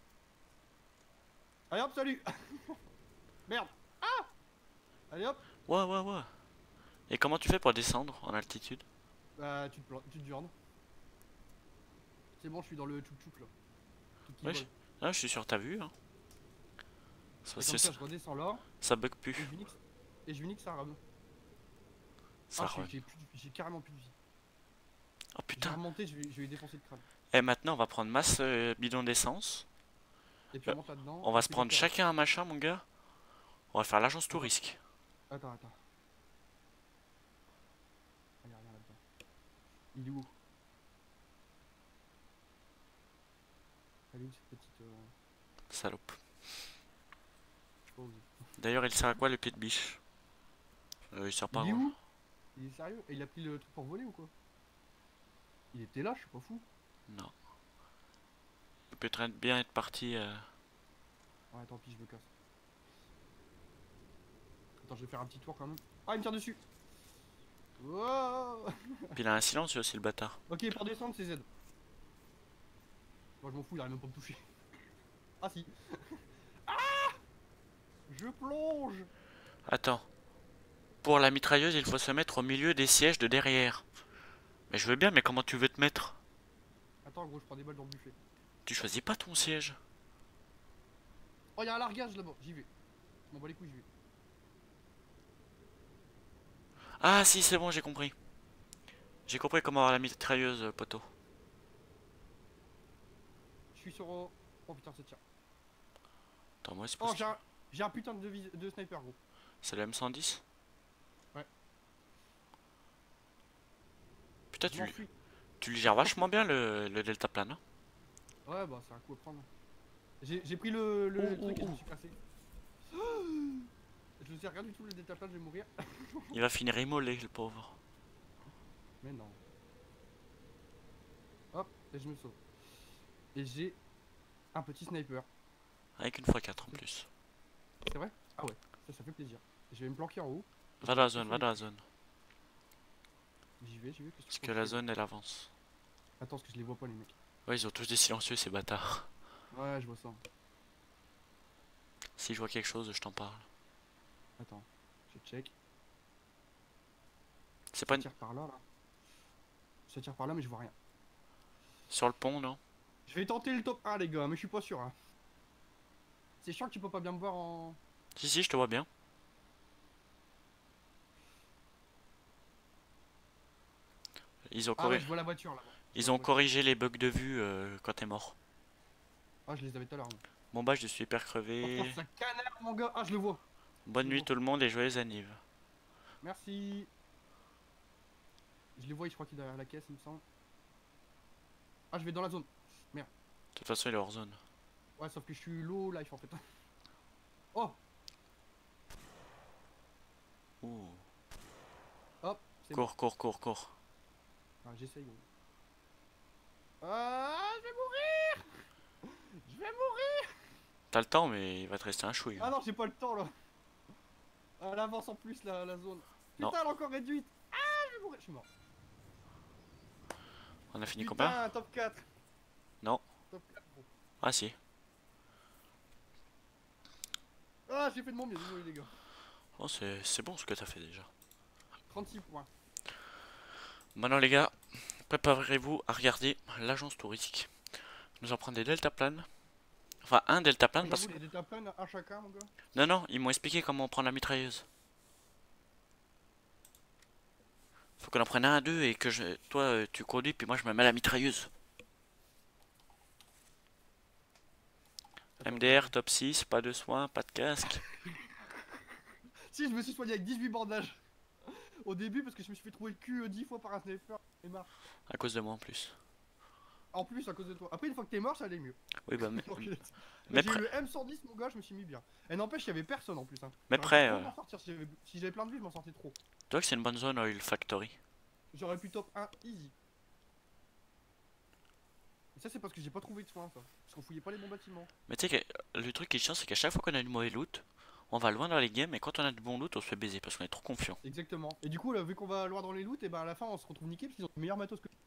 Allez hop, salut. Merde. Ah. Allez hop. Ouais ouais ouais. Et comment tu fais pour descendre en altitude? Bah, tu te viandes. C'est bon, je suis dans le tchouk-tchouk là. Tout qui Ouais, vole. Ah, je suis sur ta vue. Hein. Et comme ça, je redescends là. Ça bug plus. Et je nique ça rame. Ça Ah, run. j'ai carrément plus de vie. Oh Je vais putain. remonter, je vais lui défoncer le crâne. Et maintenant on va prendre masse bidon d'essence. Et puis on monte là-dedans. On va et se puis prendre le terrain. chacun un machin mon gars. On va faire l'agence tout risque. Attends. Allez, regarde là-dedans. Il est où? Elle est où cette petite. Salope. Je sais pas où il est. D'ailleurs il sert à quoi le pied de biche? Il sert pas à Il est grand- où? Il est sérieux? Et il a pris le truc pour voler ou quoi? Il était là, je suis pas fou. Non. Il peut très bien être parti. Ouais, tant pis, je me casse. Attends, je vais faire un petit tour quand même. Ah, il me tire dessus! Wow. Puis il a un silence aussi le bâtard. Ok, pour descendre, c'est Z. Moi, je m'en fous, il arrive même pas à me toucher. Ah, si! Ah! Je plonge! Attends. Pour la mitrailleuse il faut se mettre au milieu des sièges de derrière. Mais je veux bien mais comment tu veux te mettre? Attends, gros, je prends des balles dans le buffet. Tu choisis pas ton siège. Oh, y'a un largage là-bas, j'y vais. Je m'en bats les couilles, j'y vais. Ah si c'est bon j'ai compris. J'ai compris comment avoir la mitrailleuse poteau. Je suis sur. Oh putain, c'est tire. Attends moi c'est Oh, possible. j'ai un putain de sniper, gros. C'est le M110? Ouais. Putain Je m'enfuis. tu le gères vachement bien le deltaplane. Hein. Ouais, bah, c'est un coup à prendre. J'ai pris le truc et je me suis cassé. Je ne sais rien du tout, le deltaplane, je vais mourir. Il va finir immolé le pauvre. Mais non. Hop, et je me sauve. Et j'ai un petit sniper. Avec une x4 en plus. C'est vrai? Ah ouais, ça fait plaisir. Je vais me planquer en haut. Va dans la zone, va dans la zone. J'y vais, Parce que la zone elle avance. Attends, parce que je les vois pas, les mecs. Ouais ils ont tous des silencieux ces bâtards. Ouais, je vois ça. Si je vois quelque chose je t'en parle. Attends, je check. C'est pas Ça une... tire par là, là. Ça tire par là, mais je vois rien. sur le pont non? Je vais tenter le top 1, les gars, mais je suis pas sûr. Hein. C'est chiant que tu peux pas bien me voir en. Si je te vois bien. Ils ont, Ah ouais, je vois la voiture là-bas. Ils ont corrigé les bugs de vue quand t'es mort. Ah, je les avais tout à l'heure. Bon bah je suis hyper Oh, crevé. c'est un canard, mon gars. Ah, je le vois. Bonne Je nuit vois. tout le monde et joyeux anniv. Merci. Je les vois, je crois qu'il est derrière la caisse, il me semble. Ah, je vais dans la zone. De toute façon il est hors zone. Ouais, sauf que je suis low life en fait. Oh, Ouh. hop, c'est bon. Cours. Ah, j'essaye. Gros. Ah, je vais mourir. Je vais mourir. T'as le temps mais il va te rester un chouille. Ah non, j'ai pas le temps là. Ah, elle avance en plus la zone. Non. Putain, elle est encore réduite. Ah, je vais mourir. Je suis mort. On a fini combien? Putain, top 4. Non. Top 4, gros. Ah si. Ah, j'ai fait de mon mieux, désolé les gars. Oh c'est bon ce que t'as fait déjà. 36 points. Maintenant les gars, préparez-vous à regarder l'agence touristique. Nous en prendre des deltaplanes. Enfin un deltaplane parce J'avoue, que... les détaplanes à chacun, mon gars. Non, ils m'ont expliqué comment on prend la mitrailleuse. Faut qu'on en prenne un à deux et que toi tu conduis puis moi je me mets la mitrailleuse. MDR top 6, pas de soins, pas de casque. Si, je me suis soigné avec 18 bandages. Au début, parce que je me suis fait trouver le cul 10 fois par un sniper. Et marre. À cause de moi en plus. En plus, à cause de toi. Après, une fois que t'es mort, ça allait mieux. Oui bah mais J'ai eu prêt. le M110, mon gars, je me suis mis bien. Et n'empêche, il y avait personne en plus. Hein. Mais J'aurais prêt, pu trop m'en sortir si j'avais plein de vie, je m'en sortais trop. Tu vois que c'est une bonne zone Oil Factory. J'aurais pu top 1 easy. Et ça, c'est parce que j'ai pas trouvé de soins, ça. Parce qu'on fouillait pas les bons bâtiments. Mais tu sais que le truc qui est chiant c'est qu'à chaque fois qu'on a du mauvais loot, on va loin dans les games et quand on a du bon loot on se fait baiser parce qu'on est trop confiant. Exactement. Et du coup, là, vu qu'on va loin dans les loots, et ben à la fin, on se retrouve niqué parce qu'ils ont le meilleur matos que.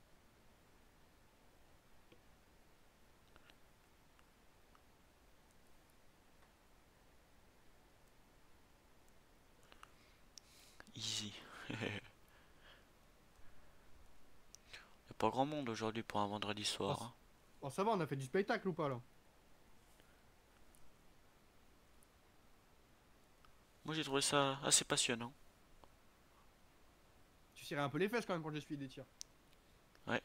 Easy. Y'a pas grand monde aujourd'hui pour un vendredi soir. Hein. Oh, ça va, on a fait du spectacle ou pas là? Moi j'ai trouvé ça assez passionnant. Tu tirais un peu les fesses quand même quand j'ai suivi des tirs. Ouais.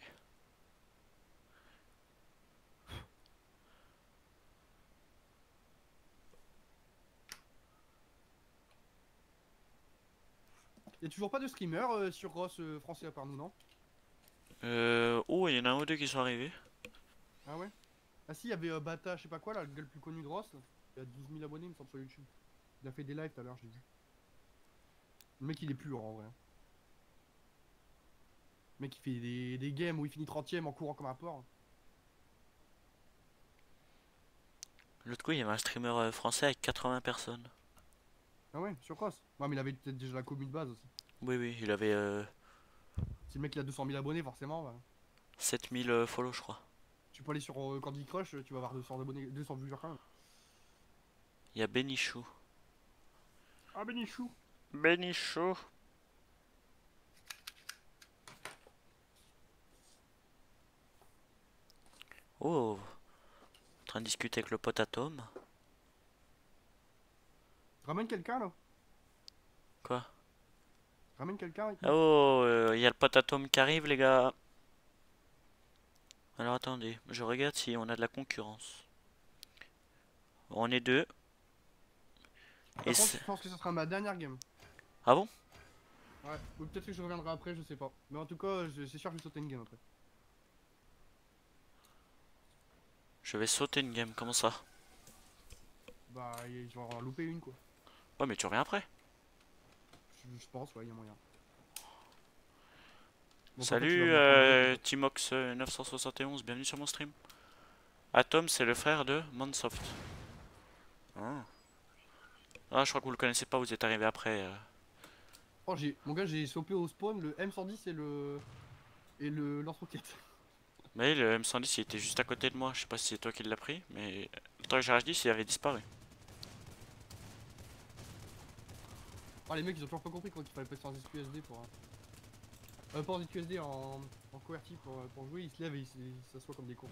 Y'a toujours pas de streamer sur Ross français à part nous, non? Oh il y en a un ou deux qui sont arrivés. Ah ouais? Ah si, il y avait Bata, je sais pas quoi là, le gars le plus connu de Ross. Il a 12 000 abonnés, il me semble, sur YouTube. Il a fait des lives tout à l'heure, j'ai vu. Le mec il est plus en vrai. Le mec il fait des games où il finit 30ème en courant comme un porc. L'autre coup il y avait un streamer français avec 80 personnes. Ah ouais, sur Ross? Ouais, mais il avait peut-être déjà la commune de base aussi. Oui il avait Si le mec il a 200 000 abonnés, forcément. Bah. 7000 follow je crois. Tu peux aller sur Candy Crush, tu vas avoir 200 abonnés, 200 viewers quand même. Il y a Benichou. Ah Benichou! Benichou. Oh. En train de discuter avec le pote Atome. Ramène quelqu'un là? Quoi? Ramène quelqu'un avec Oh, il y a le pote Atome qui arrive les gars. Alors attendez, je regarde si on a de la concurrence. On est deux. Par Et contre, je pense que ce sera ma dernière game. Ah bon? Ouais, ou peut-être que je reviendrai après, je sais pas. Mais en tout cas, c'est sûr que je vais sauter une game après. Je vais sauter une game, comment ça? Bah, je vais en louper une quoi. Ouais mais tu reviens après. Je pense, ouais, y'a moyen. Donc, en fait, tu Salut vas me prendre Timox 971, bienvenue sur mon stream. Atom c'est le frère de Mansoft. Ah. Ah je crois que vous le connaissez pas, vous êtes arrivé après. Oh, mon gars, j'ai chopé au spawn le M110 et le lance-roquette. Mais le M110 il était juste à côté de moi, je sais pas si c'est toi qui l'as pris, mais le temps que j'ai rajouté il avait disparu. Oh, les mecs, ils ont toujours pas compris quoi qu'il fallait passer en ZQSD pour. Pas en ZQSD, en QWERTY pour jouer, ils se lèvent et ils s'assoient comme des cons.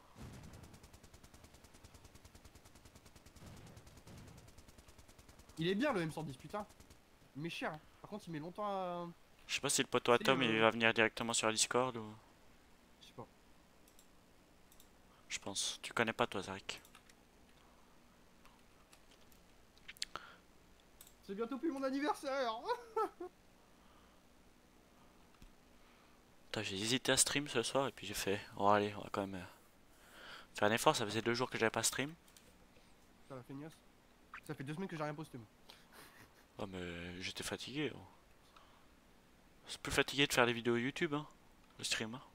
Il est bien le M110, putain. Il met cher. Hein. Par contre, il met longtemps à. Je sais pas si le poteau Atom il va venir directement sur Discord ou. Je sais pas. Je pense. Tu connais pas toi, Zarek. C'est bientôt plus mon anniversaire. Putain, j'ai hésité à stream ce soir et puis j'ai fait. Oh, allez, on va quand même faire un effort. Ça faisait 2 jours que j'avais pas stream. Ça la feignasse. Ça fait 2 semaines que j'ai rien posté moi. Oh, mais j'étais fatigué. Oh. C'est plus fatigué de faire des vidéos YouTube, hein, le stream. Hein.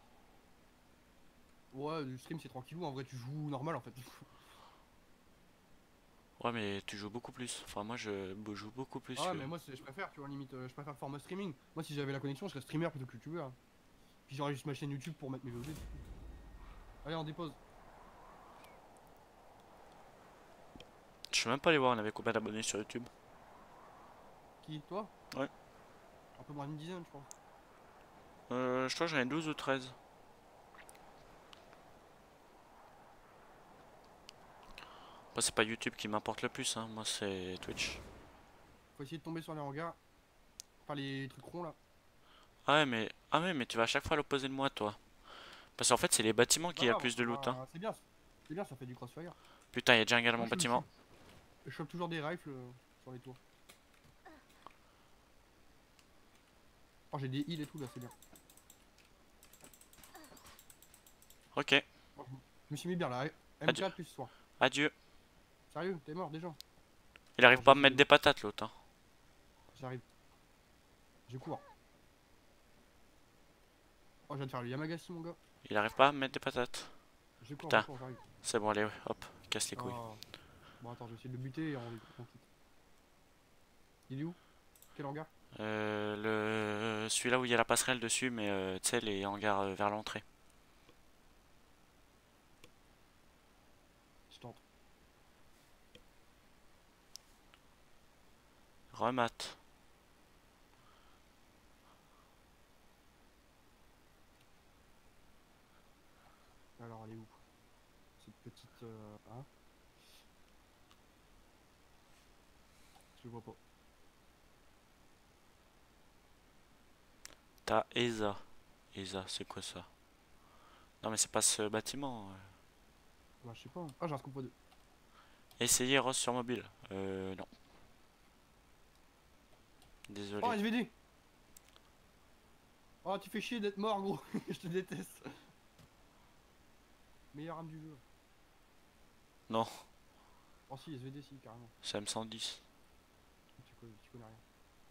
Ouais, le stream c'est tranquillou, en vrai tu joues normal en fait. Ouais, mais tu joues beaucoup plus. Enfin, moi je joue beaucoup plus. Ah ouais, que- mais moi je préfère, tu vois, limite, je préfère le format streaming. Moi si j'avais la connexion, je serais streamer plutôt que youtubeur. Puis j'aurais juste ma chaîne YouTube pour mettre mes VOD. Allez, on dépose. Je sais même pas aller voir, on avait combien d'abonnés sur YouTube. Qui? Toi? Ouais. Un peu moins d'une dizaine, je pense. Je crois que j'en ai 12 ou 13. Moi, c'est pas YouTube qui m'importe le plus, hein. Moi, c'est Twitch. Faut essayer de tomber sur les hangars. Enfin, les trucs ronds là. Ah ouais, mais tu vas à chaque fois à l'opposé de moi, toi. Parce qu'en fait, c'est les bâtiments qui a le plus de loot, hein. C'est bien, ça fait du crossfire. Putain, il y a déjà un gars dans Moi, mon bâtiment. Je chope toujours des rifles sur les tours. Oh, j'ai des heals et tout là, c'est bien. Ok, Je me suis mis bien là. Adieu. M4 plus soir. adieu. Sérieux, t'es mort déjà? Il arrive Non, pas à je me sais mettre pas. des patates, l'autre, hein. J'arrive. Je cours. Oh, je viens de faire le Yamagasi, mon gars. Il arrive pas à me mettre des patates. Je cours, Putain. j'arrive. C'est bon, allez, ouais, hop, casse les couilles. Oh. Bon, attends, je vais essayer de le buter et on quitte. Il est où? Quel hangar? Celui-là où il y a la passerelle dessus, mais tu sais, les hangars vers l'entrée. Je tente. Remat. Alors, elle est où? Cette petite. Hein? Je le vois pas. T'as ESA. ESA, c'est quoi ça? Non, mais c'est pas ce bâtiment. Bah, je sais pas. Ah, j'ai un scoop 2. Essayez Rose sur mobile. Non. Désolé. Oh, SVD! Oh, tu fais chier d'être mort, gros. Je te déteste. Meilleure arme du jeu. Non, Oh, si, SVD, si, carrément. c'est M110. Tu connais rien.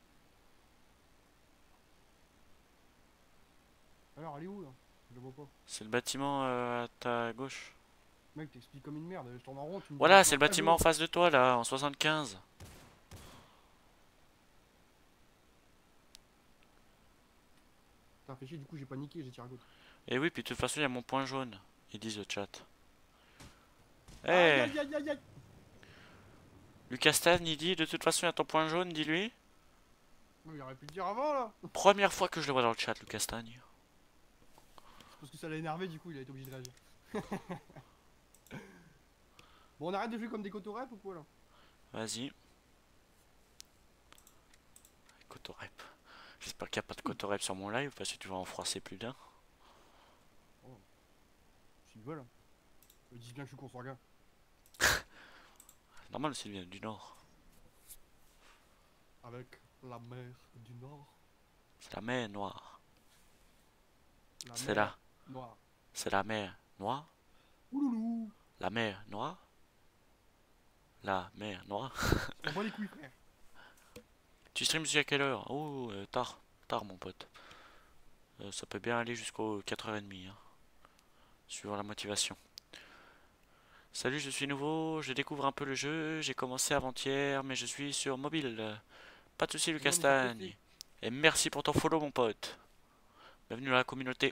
Alors, elle est où là? Je le vois pas. C'est le bâtiment à ta gauche. Mec, t'expliques comme une merde. Je tourne en rond. Tu me dis Voilà, que c'est le pas bâtiment en jouer. face de toi là, en 75. Putain, fais chier, du coup, j'ai paniqué, j'ai tiré à gauche. Et oui, puis de toute façon, il y a mon point jaune. Ils disent le chat. Eh, Aïe, aïe, aïe, aïe, aïe. Lucas Stan, il dit de toute façon, il y a ton point jaune, dis-lui. Mais il aurait pu le dire avant là. Première fois que je le vois dans le chat, Lucas Stan. Parce que ça l'a énervé, du coup, il a été obligé de réagir. Bon, on arrête de jouer comme des cotorep ou quoi là? Vas-y. Cotorep. J'espère qu'il n'y a pas de cotorep sur mon live parce que tu vas en froisser plus d'un. S'ils veulent. Ils disent bien que je suis con, gars. Normal, c'est vient du nord. Avec la mer du Nord. C'est la mer noire. La C'est mer là. Noire. C'est la mer noire. Ouloulou. La mer noire. La mer noire. On voit les couilles, frère. Tu streams jusqu'à quelle heure? Oh, tard. Tard, mon pote. Ça peut bien aller jusqu'aux 4h30. Hein, suivant la motivation. Salut, je suis nouveau. Je découvre un peu le jeu. J'ai commencé avant-hier, mais je suis sur mobile. Pas de soucis, Lucas Non, mais ça Stagne. fait Et merci pour ton follow, mon pote. Bienvenue dans la communauté.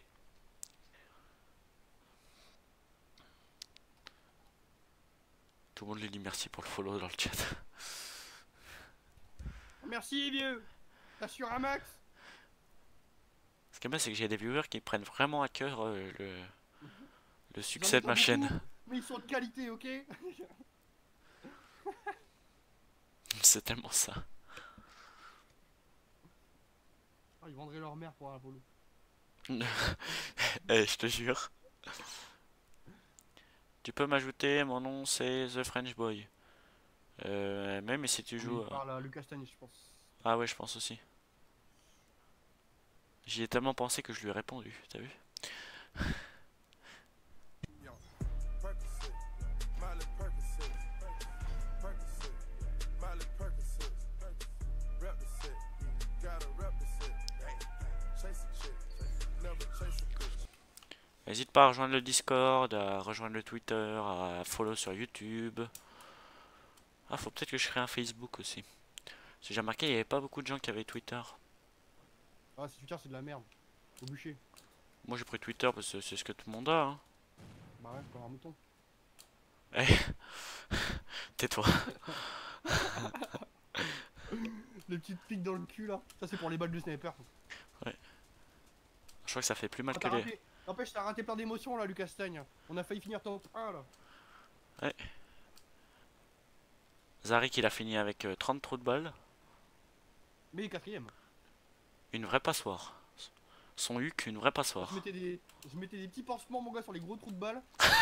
Tout le monde lui dit merci pour le follow dans le chat. Merci, vieux. T'assures un max. Ce qui est bien, c'est que j'ai des viewers qui prennent vraiment à cœur le J'en succès ai de ma pas chaîne. beaucoup, mais ils sont de qualité, ok? C'est tellement ça. Ah, ils vendraient leur mère pour un follow. Eh, je te jure. Tu peux m'ajouter, mon nom c'est The French Boy. Même si tu joues. Il parle à Lucas Stanis, je pense. Ah ouais, je pense aussi. J'y ai tellement pensé que je lui ai répondu, t'as vu? Percocet, Miley Percocet, Percocet, Miley Percocet, rep the set, gotta rep the set, chase a chick, never chase a bitch. N'hésite pas à rejoindre le Discord, à rejoindre le Twitter, à follow sur YouTube. Ah, faut peut-être que je crée un Facebook aussi. Si j'ai remarqué, il n'y avait pas beaucoup de gens qui avaient Twitter. Ah, si Twitter, c'est de la merde. Au bûcher. Moi j'ai pris Twitter parce que c'est ce que tout le monde a. Hein. Bah ouais, comme un mouton. Eh, tais-toi. Les petites piques dans le cul là. Ça, c'est pour les balles de sniper. Je crois que ça fait plus mal Ah, que t'as les. raté. N'empêche, t'as raté plein d'émotions là, Lucas Stagne. On a failli finir top 1 là. Zarik il a fini avec 30 trous de balles. Mais quatrième. Une vraie passoire. Son huc, une vraie passoire. Je mettais des petits pansements, mon gars, sur les gros trous de balles.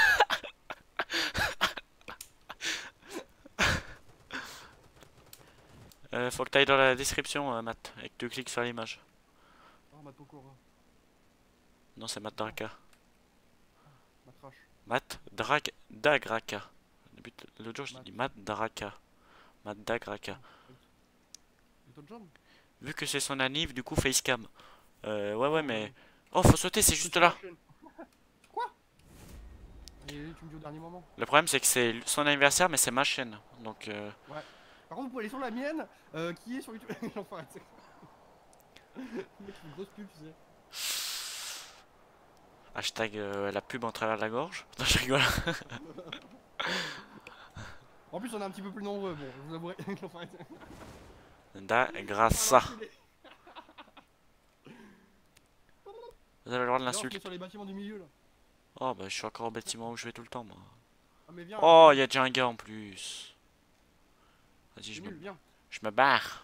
Faut que t'ailles dans la description, Matt, et que tu cliques sur l'image. Oh, ma Tokora. Non, c'est Matt Draka. Ma trash. Matt Dagraka. L'autre jour, je t'ai dit Matt Draka. Matt Dagraka. Et toi, John? Vu que c'est son anniv, du coup, facecam. Ouais, mais. Oh, faut sauter, c'est juste là. Quoi? Et tu me dis au dernier moment. Le problème, c'est que c'est son anniversaire, mais c'est ma chaîne. Donc, Ouais. Par contre, vous pouvez aller sur la mienne, qui est sur YouTube. L'enfoiré, tu sais. Le mec, une grosse pub, tu sais. hashtag la pub en travers de la gorge. Non, je rigole. En plus, on est un petit peu plus nombreux, bon, je vous avouerai. L'enfoiré, tu sais. Dagrassa. Vous avez le droit de Viens, on se met l'insulter. sur les bâtiments du milieu là. Oh, bah, je suis encore au bâtiment où je vais tout le temps, moi. Ah, mais viens. Oh, il y a déjà un gars en plus. Vas-y, c'est je nul, me, viens. je me barre.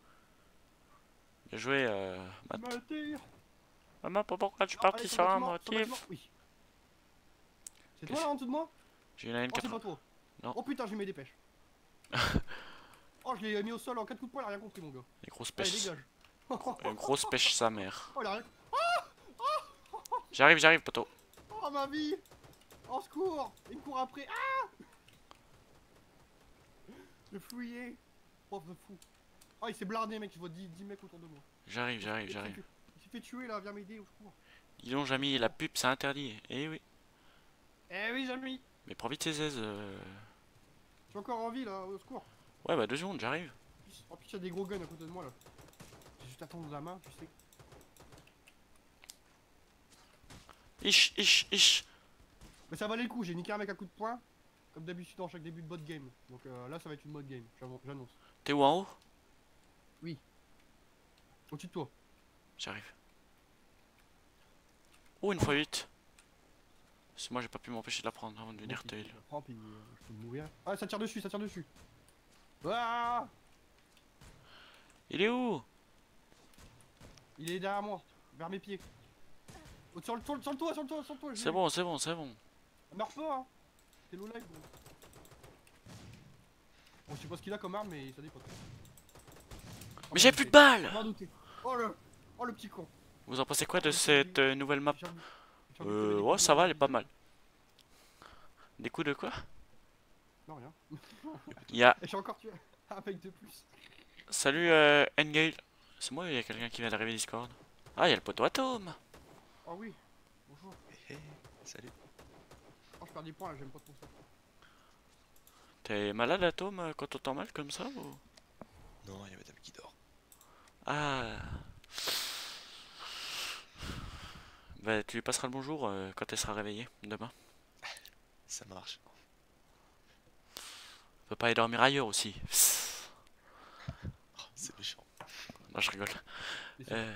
Bien joué, Matt. M'attire. Maman, pourquoi tu es Ah, parti allez, sur un sur le motif? bâtiment, oui. C'est toi là en dessous de moi? J'ai une Oh, c'est pas 80. toi. Non. Oh putain, j'ai mis des pêches. Oh, je l'ai mis au sol en 4 coups de poing, il a rien compris, mon gars. Une grosse Allez, pêche. dégage. Une grosse pêche sa mère. Oh, il a rien. J'arrive, poteau. Oh, ma vie. Au secours. Il me court après. Ah. Le fouillé. Oh, de fou. Oh, il s'est blardé, mec. Je vois 10 mecs autour de moi. J'arrive. Il s'est fait tuer là, viens m'aider, au secours. Dis donc, Jamy, la pub, c'est interdit. Eh oui. Eh oui, Jamy. Mais prends vite tes aises. Je suis encore en vie là, au secours. Ouais, bah 2 secondes, j'arrive. En plus, il y a des gros guns à côté de moi là. J'ai juste à tendre la main, tu sais. Ich. Mais ça valait le coup, j'ai niqué un mec à coup de poing. Comme d'habitude dans chaque début de bot game. Donc là, ça va être une mode game, j'annonce. T'es où en haut? Au-dessus de toi. J'arrive. Oh, une fois 8. C'est moi, j'ai pas pu m'empêcher de la prendre avant de venir tail. Je prends, puis je peux mourir. Ah, ça tire dessus, Ah. Il est où? Il est derrière moi, vers mes pieds. Oh, sur le toit. C'est bon. Meurs pas, hein. T'es low life, gros. Bon, je sais pas ce qu'il a comme arme, mais ça dépote. Mais j'ai plus de balles! On va douter. Oh le petit con. Vous en pensez quoi de cette nouvelle map? J'ai envie de te donner des Ouais, coups ça de va, main. elle est pas mal. Des coups de quoi? Non, rien. Il y a. Et j'ai encore tué un mec de plus. Salut Engale. C'est moi ou il y a quelqu'un qui vient d'arriver Discord? Ah, il y a le poteau Atome. Oh oui, bonjour. Salut. Oh, je perds des points là, j'aime pas trop ça. T'es malade Atome quand t'entends mal comme ça ou... Non, il y a madame qui dort. Ah. Bah, tu lui passeras le bonjour quand elle sera réveillée demain. Ça marche. On peut pas aller dormir ailleurs aussi. Oh, c'est méchant. Non, je rigole. Mais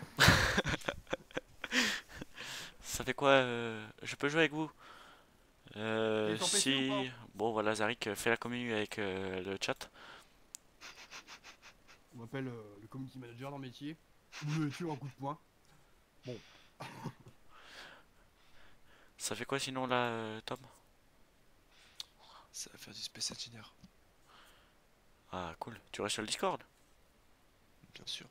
Ça fait quoi je peux jouer avec vous Et t'en si... PC ou Bon voilà, Zarik fait la commune avec le chat. On m'appelle le community manager dans le métier. Vous me tuez en coup de poing. Ça fait quoi sinon là, Tom? Ça va faire du Space Engineer, Ah, cool. Tu restes sur le Discord? bien sûr.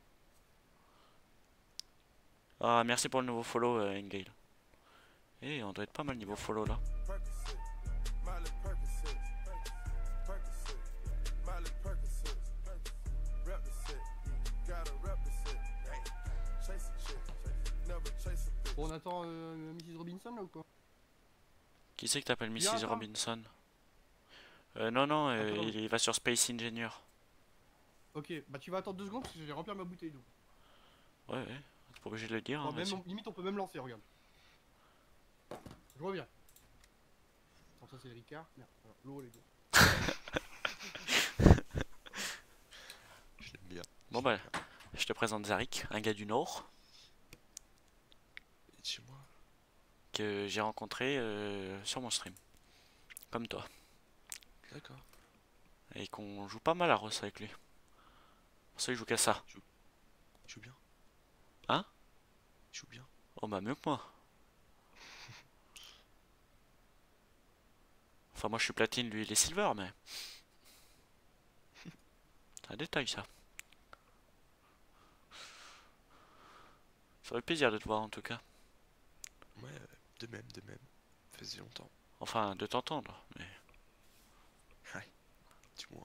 Ah, merci pour le nouveau follow, Engale. Eh, on doit être pas mal niveau follow là. Percocet, Miley Percocet, Percocet, Miley Percocet, rep the set, gotta rep the set, chase a chick, never chase a bitch. Bon, on attend Mrs. Robinson là ou quoi? Qui c'est que t'appelles Viens, Mrs. toi. Robinson? Non, non, Attends. il va sur Space Engineer. Ok, bah tu vas attendre 2 secondes parce que je vais remplir ma bouteille d'eau. Ouais, ouais. T'es pas obligé de le dire, hein, Bon, même, vas-y. limite on peut même lancer, regarde. Je reviens. Attends, ça c'est le Ricard. Merde, alors, l'eau les gars. Je l'aime bien. Bon bah, je te présente Zarik, un gars du Nord, Il est de chez moi. que j'ai rencontré sur mon stream. Comme toi. D'accord. Et qu'on joue pas mal à Ross avec lui. Pour ça, il joue qu'à ça. Il joue bien. Hein? Il joue bien. Oh bah mieux que moi. Enfin moi je suis platine, lui il est silver, mais... C'est un détail ça. Ça fait plaisir de te voir en tout cas. Ouais, de même, de même. Ça faisait longtemps. Enfin de t'entendre, mais... Dis-moi.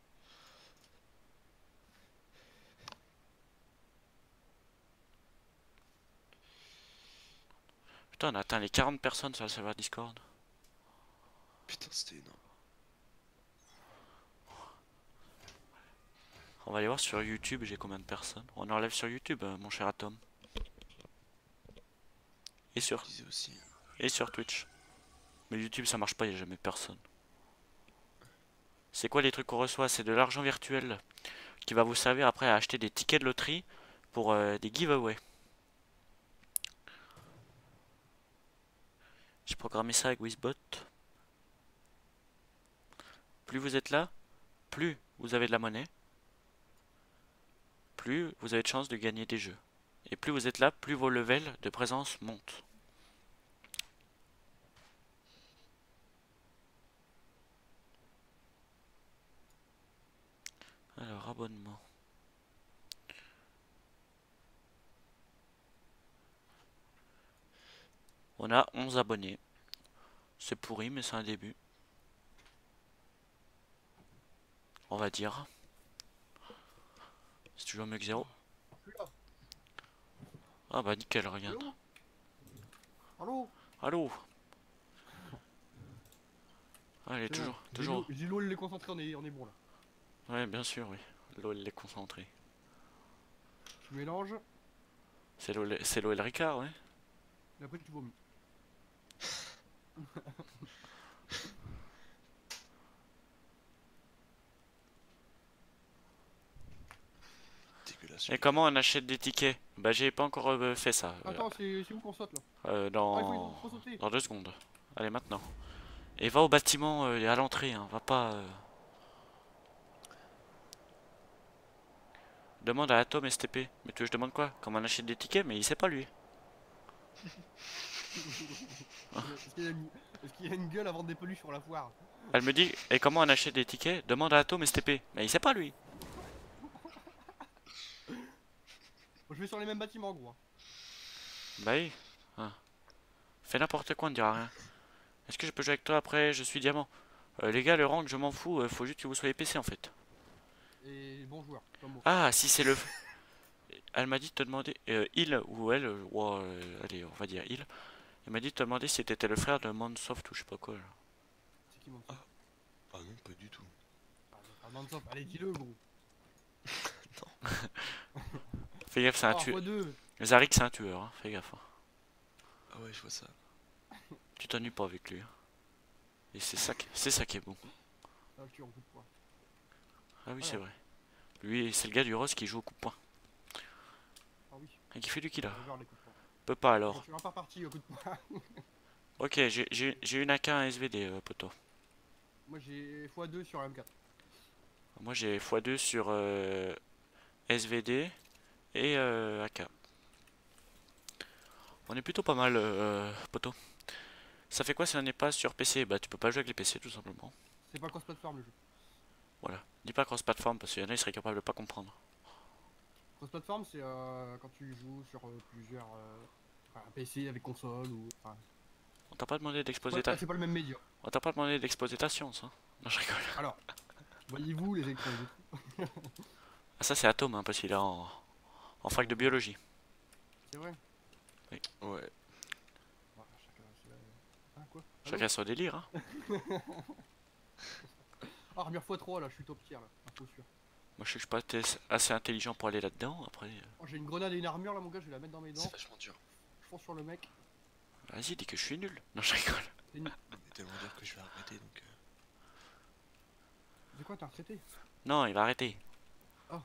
Putain on a atteint les 40 personnes sur le serveur Discord. Putain, c'était énorme. On va aller voir sur YouTube, j'ai combien de personnes. On enlève sur YouTube, mon cher Atom. Et Je disais aussi. sur Twitch. Mais YouTube ça marche pas, il y a jamais personne. C'est quoi les trucs qu'on reçoit? C'est de l'argent virtuel qui va vous servir après à acheter des tickets de loterie pour des giveaways. J'ai programmé ça avec Wizbot. Plus vous êtes là, plus vous avez de la monnaie, plus vous avez de chances de gagner des jeux. Et plus vous êtes là, plus vos levels de présence montent. Alors, abonnement. On a 11 abonnés. C'est pourri, mais c'est un début. On va dire. C'est toujours mieux que zéro. Je suis là. Ah bah nickel, regarde. Allô? Allô? Allô? Allez, C'est bon. toujours. J'ai l'eau, elle est concentrée, on est bon là. Ouais, bien sûr, oui. L'eau, elle est concentrée. Tu mélanges, C'est l'eau et le Ricard, ouais. et après tu vomis. Dégueulasse. Et comment on achète des tickets? Bah j'ai pas encore fait ça. Attends, c'est où qu'on saute là? Ah, il faut sauter. Dans 2 secondes. Allez maintenant. Et va au bâtiment à l'entrée, hein. Va pas. Demande à Atom STP. Mais tu veux que je demande quoi? Comment on achète des tickets? Mais il sait pas lui. Est-ce qu'il y a une gueule à vendre des peluches sur la foire? Elle me dit, et comment on achète des tickets? Demande à Atom STP. Mais il sait pas lui. Je vais sur les mêmes bâtiments gros. Bah oui. Ah. Fais n'importe quoi, on ne dira rien. Est-ce que je peux jouer avec toi après? Je suis diamant. Les gars, le rank, je m'en fous. Faut juste que vous soyez PC en fait. Et bon joueur, comme moi. Ah, si c'est le... Elle m'a dit de te demander... il ou elle... allez, on va dire il. Il m'a dit de te demander si t'étais le frère de Mansoft ou je sais pas quoi. Là. C'est qui Mansoft? Ah non, pas du tout. Ah, Mansoft, allez dis-le gros. Fais gaffe, c'est un Ah, tueur. x2. Zarik, c'est un tueur, hein. Fais gaffe. Hein. Ah ouais, je vois ça. Tu t'ennuies pas avec lui. Hein. Et c'est ça qui est bon. Ah, tu en coup de poing. Ah oui, Ah. c'est vrai. Lui, c'est le gars du Rose qui joue au coup de poing. Ah oui, Et qui fait du kill. je vais voir les coups de poing. Peut pas Bon, alors. je suis pas reparti au coup de poing. Ok, j'ai une AK, un SVD, poteau. Moi j'ai x2 sur M4. Moi j'ai x2 sur SVD et AK. On est plutôt pas mal, poteau. Ça fait quoi si on n'est pas sur PC? Bah tu peux pas jouer avec les PC tout simplement. C'est pas cross-platform le jeu. Voilà. Dis pas cross-platform parce qu'il y en a, ils seraient capables de pas comprendre. Cross-platform, c'est quand tu joues sur plusieurs. Enfin, PC avec console ou. Enfin, On t'a pas demandé d'exposer ouais, ta... c'est pas le même média. On t'a pas demandé d'exposer ta science, hein. Non, je rigole. Alors, voyez-vous les électrons et les autres. Ah, ça c'est Atome, hein, parce qu'il est en fac de biologie. C'est vrai. Oui. Ouais. Ouais, chacun ah, quoi. Allô Chacun son délire, hein. Ah, armure x3 là, je suis top tier là, info sûr. Moi je sais que je suis pas assez intelligent pour aller là-dedans, après... Oh, j'ai une grenade et une armure là, mon gars, je vais la mettre dans mes dents. C'est vachement dur. Je fonce sur le mec. Vas-y, dis que je suis nul. Non, je rigole. C'est une... Mais tellement dire que je vais arrêter donc. C'est quoi, t'as retraité? Non, il va arrêter. Oh.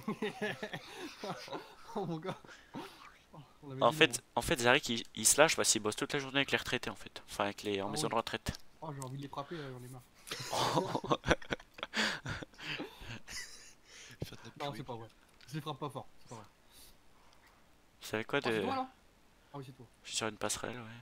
Oh mon gars. Oh, on avait dit non. En fait, Zarek il se lâche parce qu'il bosse toute la journée avec les retraités en fait. Enfin, avec les en Ah maison oui. de retraite. Oh, j'ai envie de les frapper, j'en ai marre. Faire de la Non, purée. c'est pas vrai. Je les frappe pas fort, c'est pas vrai. Vous savez quoi Oh, c'est de... toi là? Ah oui, c'est toi. Je suis sur une passerelle, ouais.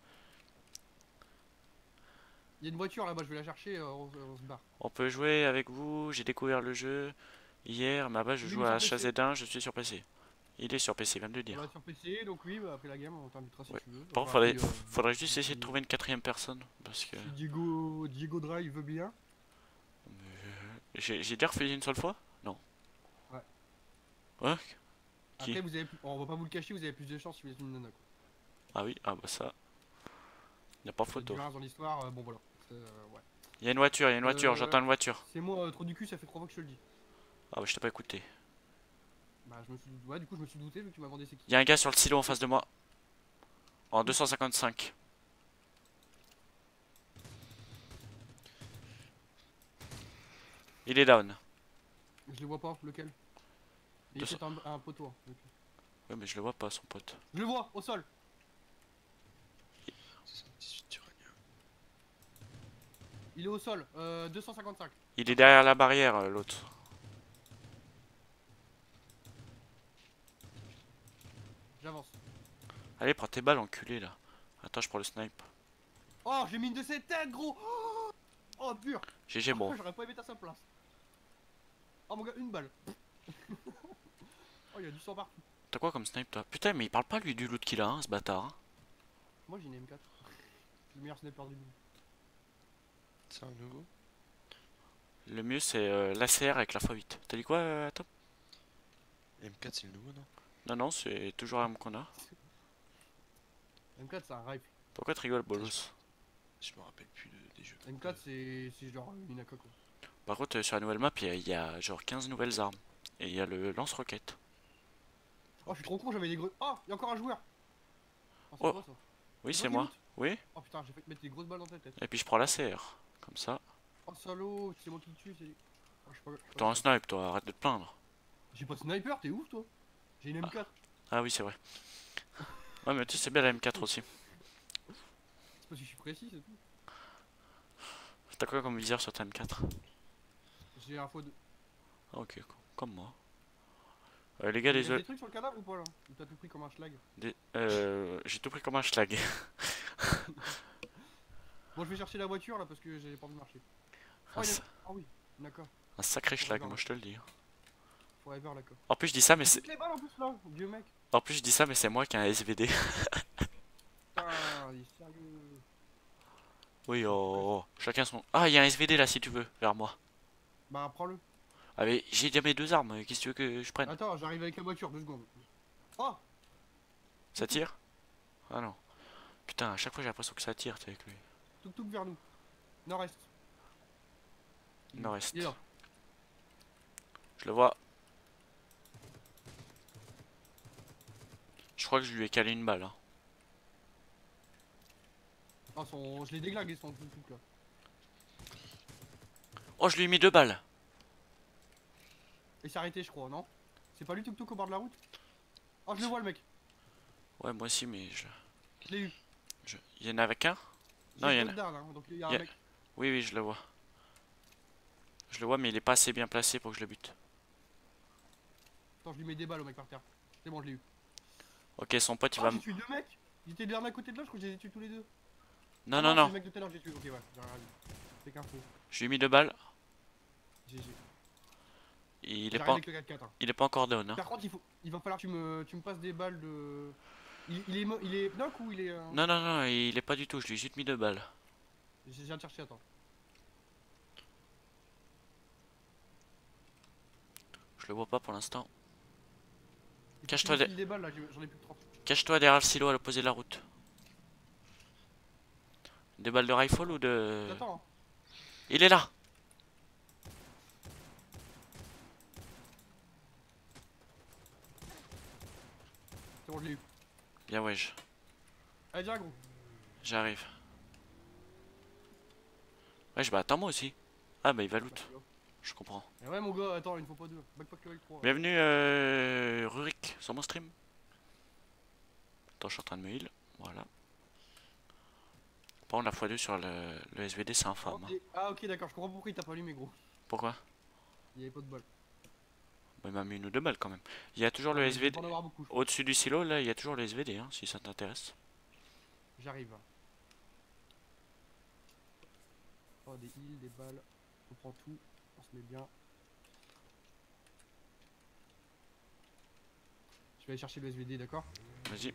Il y a une voiture là-bas, je vais la chercher, on se barre. On peut jouer avec vous, j'ai découvert le jeu hier, mais là-bas je Il est joue sur à PC. Chazedin, je suis sur PC. Il est sur PC, il vient de le On dire. va sur PC, donc oui, bah, après la game, on t'invitera si Ouais. tu veux. Par contre, Enfin, faudrait juste si- essayer de trouver une quatrième personne, parce que... Si Diego Drive veut bien. J'ai déjà refait une seule fois? Non. Ouais. Ouais? Qui? Après, vous avez on va pas vous le cacher, vous avez plus de chance si vous êtes une nana quoi. Ah oui, ah bah ça... Y a pas Vous êtes photo. du rince dans l'histoire, bon voilà. Ouais. Il y a une voiture, j'entends une voiture. C'est moi, trop du cul, ça fait 3 fois que je te le dis. Ah bah je t'ai pas écouté. Bah, ouais, du coup, je me suis douté vu que tu m'as demandé c'est qui. Il y a un gars sur le silo en face de moi. En 255. Il est down. Je le vois pas, lequel? Il est 200. peut-être un poteau. Hein. Ok. Ouais mais je le vois pas son pote. Je le vois, au sol. 78 uranium. Il est au sol, 255. Il est derrière la barrière l'autre. J'avance. Allez prends tes balles enculé là. Attends je prends le snipe. Oh, j'ai mis une de ses têtes, gros. Oh, pur. GG bon. J'aurais pas aimé à sa place. Oh mon gars, une balle. Oh, il y a du sang partout. T'as quoi comme snipe toi? Putain mais il parle pas lui du loot qu'il a hein, ce bâtard. Hein. Moi j'ai une M4. Le meilleur sniper du monde. C'est un nouveau. Le mieux c'est l'ACR avec la x8. T'as dit quoi Top? M4 c'est le nouveau non? Non non c'est toujours l'arme qu'on a. M4 c'est un rifle. Pourquoi tu rigoles bolos? Je me rappelle plus des jeux. M4 c'est genre une AK quoi. Par contre sur la nouvelle map il y a genre 15 nouvelles armes. Et il y a le lance-roquette. Oh, je suis trop con, j'avais des gros. Oh, il y a encore un joueur. Oh, c'est Oh. toi, ça. Oui C'est c'est toi qui moi. loot Oui. Oh putain, j'ai fait mettre des grosses balles dans ta tête. Et puis je prends l'ACR. Comme ça. Oh salaud, c'est moi qui le tue, c'est. Oh, je sais pas. T'as un snipe toi, arrête de te plaindre. J'ai pas de sniper, t'es ouf toi. J'ai une M4. Ah oui c'est vrai. Ouais mais tu sais c'est bien la M4 aussi. C'est parce que je suis précis, c'est tout. T'as quoi comme viseur sur ta M4? J'ai un x2. Ah ok, comme moi. Les gars, Il y a désolé. des trucs sur le cadavre ou pas là? Ou t'as tout pris comme un schlag? J'ai tout pris comme un schlag. Bon, je vais chercher la voiture là parce que j'ai pas envie de marcher. Un, Oh, sa- ah oui, d'accord. un sacré schlag, moi je te le dis. Forever, d'accord. En plus je dis ça, mais Toutes c'est. les balles en plus là, vieux mec. En plus je dis ça, mais c'est moi qui ai un SVD. Putain, il est sérieux. Oui, oh. Chacun son. Ah, il y a un SVD là si tu veux, vers moi. Bah, prends-le. Ah, mais j'ai déjà mes deux armes, qu'est-ce que tu veux que je prenne? Attends, j'arrive avec la voiture, 2 secondes. Oh! Ça tire? Ah non. Putain, à chaque fois j'ai l'impression que ça tire, t'es avec lui. Tuk-tuk vers nous. Nord-est. Nord-est. Il est là. Je le vois. Je crois que je lui ai calé une balle. Hein. Ah, je l'ai déglingué son tuk-tuk là. Oh, je lui ai mis deux balles. Il s'est arrêté, je crois, non? C'est pas lui tuk-tuk au bord de la route? Oh, je le vois le mec. Ouais, moi aussi, mais Je l'ai eu. Il y en a avec un? Non, J'ai il y en le a. down, hein, donc il y a Il y un a- mec. Oui, oui, je le vois. Je le vois, mais il est pas assez bien placé pour que je le bute. Attends, je lui mets des balles au mec par terre. C'est bon, je l'ai eu. Ok, son pote il Oh, va. j'ai tué 2 mecs. Ils étaient l'un à côté de l'autre, je crois que je les ai tués tous les deux. Non, Ah non, c'est non. le mec de tout à l'heure que j'ai tué. Ok, ouais, j'ai rien vu. C'est qu'un faux. Je lui ai mis 2 balles. GG. Il est J'arrive pas, avec le 4-4. Hein. il est pas encore down. Hein. Par contre, il va falloir que tu me passes des balles de. Il est knock ou il est. Non, non, non, il est pas du tout. Je lui ai juste mis 2 balles. Je viens de chercher, attends. Je le vois pas pour l'instant. Il Cache-toi faut que tu me files des balles là, j'en ai plus que 30. Cache-toi derrière le silo à l'opposé de la route. Des balles de rifle ou de... J'attends. Hein. Il est là. C'est bon, je l'ai eu. Bien wesh. Allez, viens, gros. J'arrive. Wesh, bah attends moi aussi. Ah bah il va loot. Je comprends. Eh ouais, mon gars, attends, il ne faut pas deux. Backpack level 3. Bienvenue Rurik sur mon stream. Attends, je suis en train de me heal. Voilà. Par contre, la x2 sur le SVD, c'est infâme. Hein. Ah, ok, d'accord, je comprends pourquoi il t'a pas allumé, gros. Pourquoi? Il y avait pas de balles. Bah, il m'a mis une ou 2 balles quand même. Il y a toujours le Il SVD. va en avoir beaucoup, je crois. Au-dessus du silo, là, il y a toujours le SVD, hein, si ça t'intéresse. J'arrive. Oh, des heals, des balles. On prend tout. On se met bien. Je vais aller chercher le SVD, d'accord? Vas-y.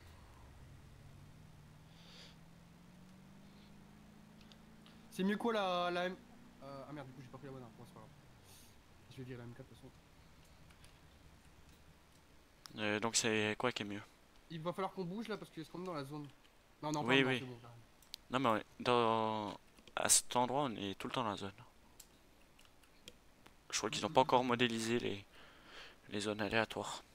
C'est mieux quoi la M... ah merde, du coup j'ai pas pris la bonne arme. Bon, c'est pas grave. Je vais virer la M4 de toute façon. Donc c'est quoi qui est mieux? Il va falloir qu'on bouge là parce que est-ce qu'on est dans la zone? Non, non, Oui, pas oui. c'est bon, j'arrive. Non mais ouais, à cet endroit, on est tout le temps dans la zone. Je crois qu'ils n'ont pas encore modélisé les zones aléatoires.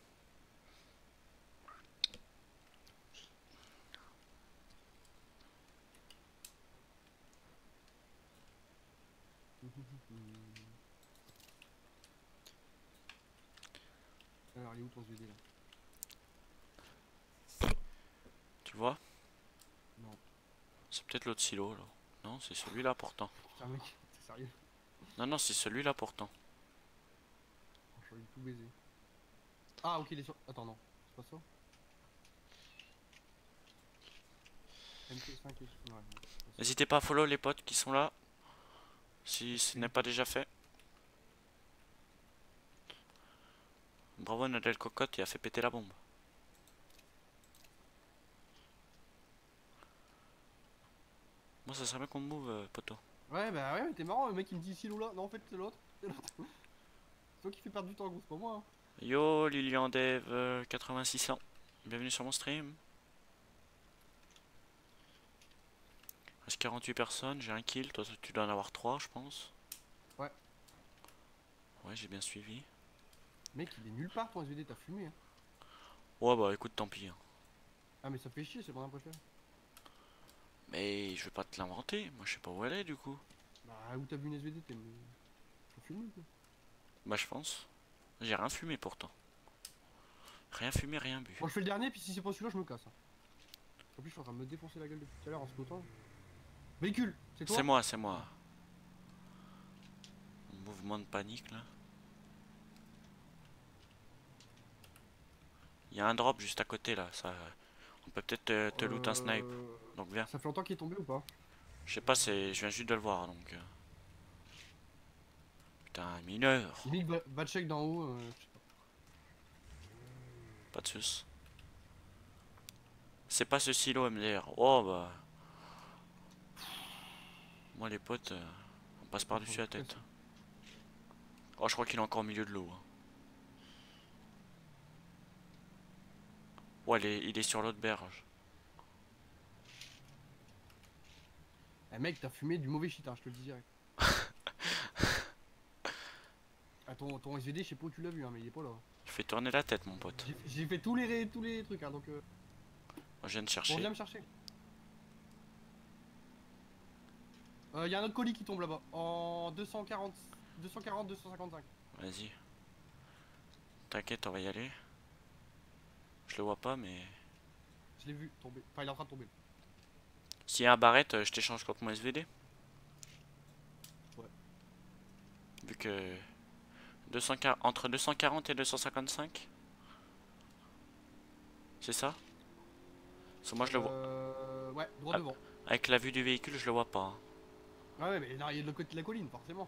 Alors, il est où ton SVD là? Tu vois? Non. C'est peut-être l'autre silo là. Non, c'est celui-là pourtant. Putain, mec, t'es sérieux? Non, non, c'est celui-là pourtant. Je vais tout baiser. Ah, ok, il est sur. Attends, non, c'est pas ça? MK5 et... Ouais, N'hésitez pas à follow les potes qui sont là. Si ce n'est pas déjà fait. Bravo Nadel Cocotte, il a fait péter la bombe. Moi ça serait bien qu'on me move poto. ouais, bah ouais, mais t'es marrant, le mec il me dit silo là. Non, en fait, c'est l'autre. C'est l'autre. C'est toi qui fais perdre du temps, gros, c'est pas moi. Hein. Yo Lilian Dev 8600. Bienvenue sur mon stream. Il reste 48 personnes, j'ai un kill, toi tu dois en avoir 3 je pense. Ouais. Ouais j'ai bien suivi. Mec, il est nulle part ton SVD, t'as fumé. Hein. Ouais bah écoute tant pis. Hein. Ah, mais ça fait chier, c'est mon préféré. Mais je vais pas te l'inventer, moi je sais pas où elle est du coup. Bah, où t'as vu une SVD, t'es. Faut fumer quoi. Bah je pense. J'ai rien fumé pourtant. Rien fumé, rien bu. Bon, je fais le dernier, puis si c'est pas celui-là, je me casse. Hein. En plus, je suis en train de me défoncer la gueule depuis tout à l'heure en scoutant. Véhicule, c'est toi? C'est moi, c'est moi. Mouvement de panique là. Il y a un drop juste à côté là, ça. On peut peut-être te loot un snipe. Donc viens. Ça fait longtemps qu'il est tombé ou pas? Je sais pas, je viens juste de le voir donc. Putain, mineur. Limite, va check d'en haut, je sais pas. Pas de sus. C'est pas ce silo MDR. Oh bah. Moi les potes, on passe par-dessus la tête. Oh je crois qu'il est encore au milieu de l'eau. Hein. Ouais il est sur l'autre berge. Eh mec, t'as fumé du mauvais shit, hein, je te le dis direct. Ah, ton SVD, je sais pas où tu l'as vu, hein, mais il est pas là. Je fais tourner la tête mon pote. J'ai fait tous les trucs, hein, donc. Moi je viens de Bon, chercher. viens me chercher. Y a un autre colis qui tombe là-bas, en 255. Vas-y. T'inquiète, on va y aller. Je le vois pas mais... Je l'ai vu tomber, enfin il est en train de tomber. S'il y a un barrette, je t'échange contre mon SVD. Ouais. Vu que... entre 240 et 255. C'est ça? Parce que moi je le vois. Ouais, droit Ah. devant. Avec la vue du véhicule, je le vois pas. Hein. Ouais, mais là, il est de l'autre côté de la colline, forcément.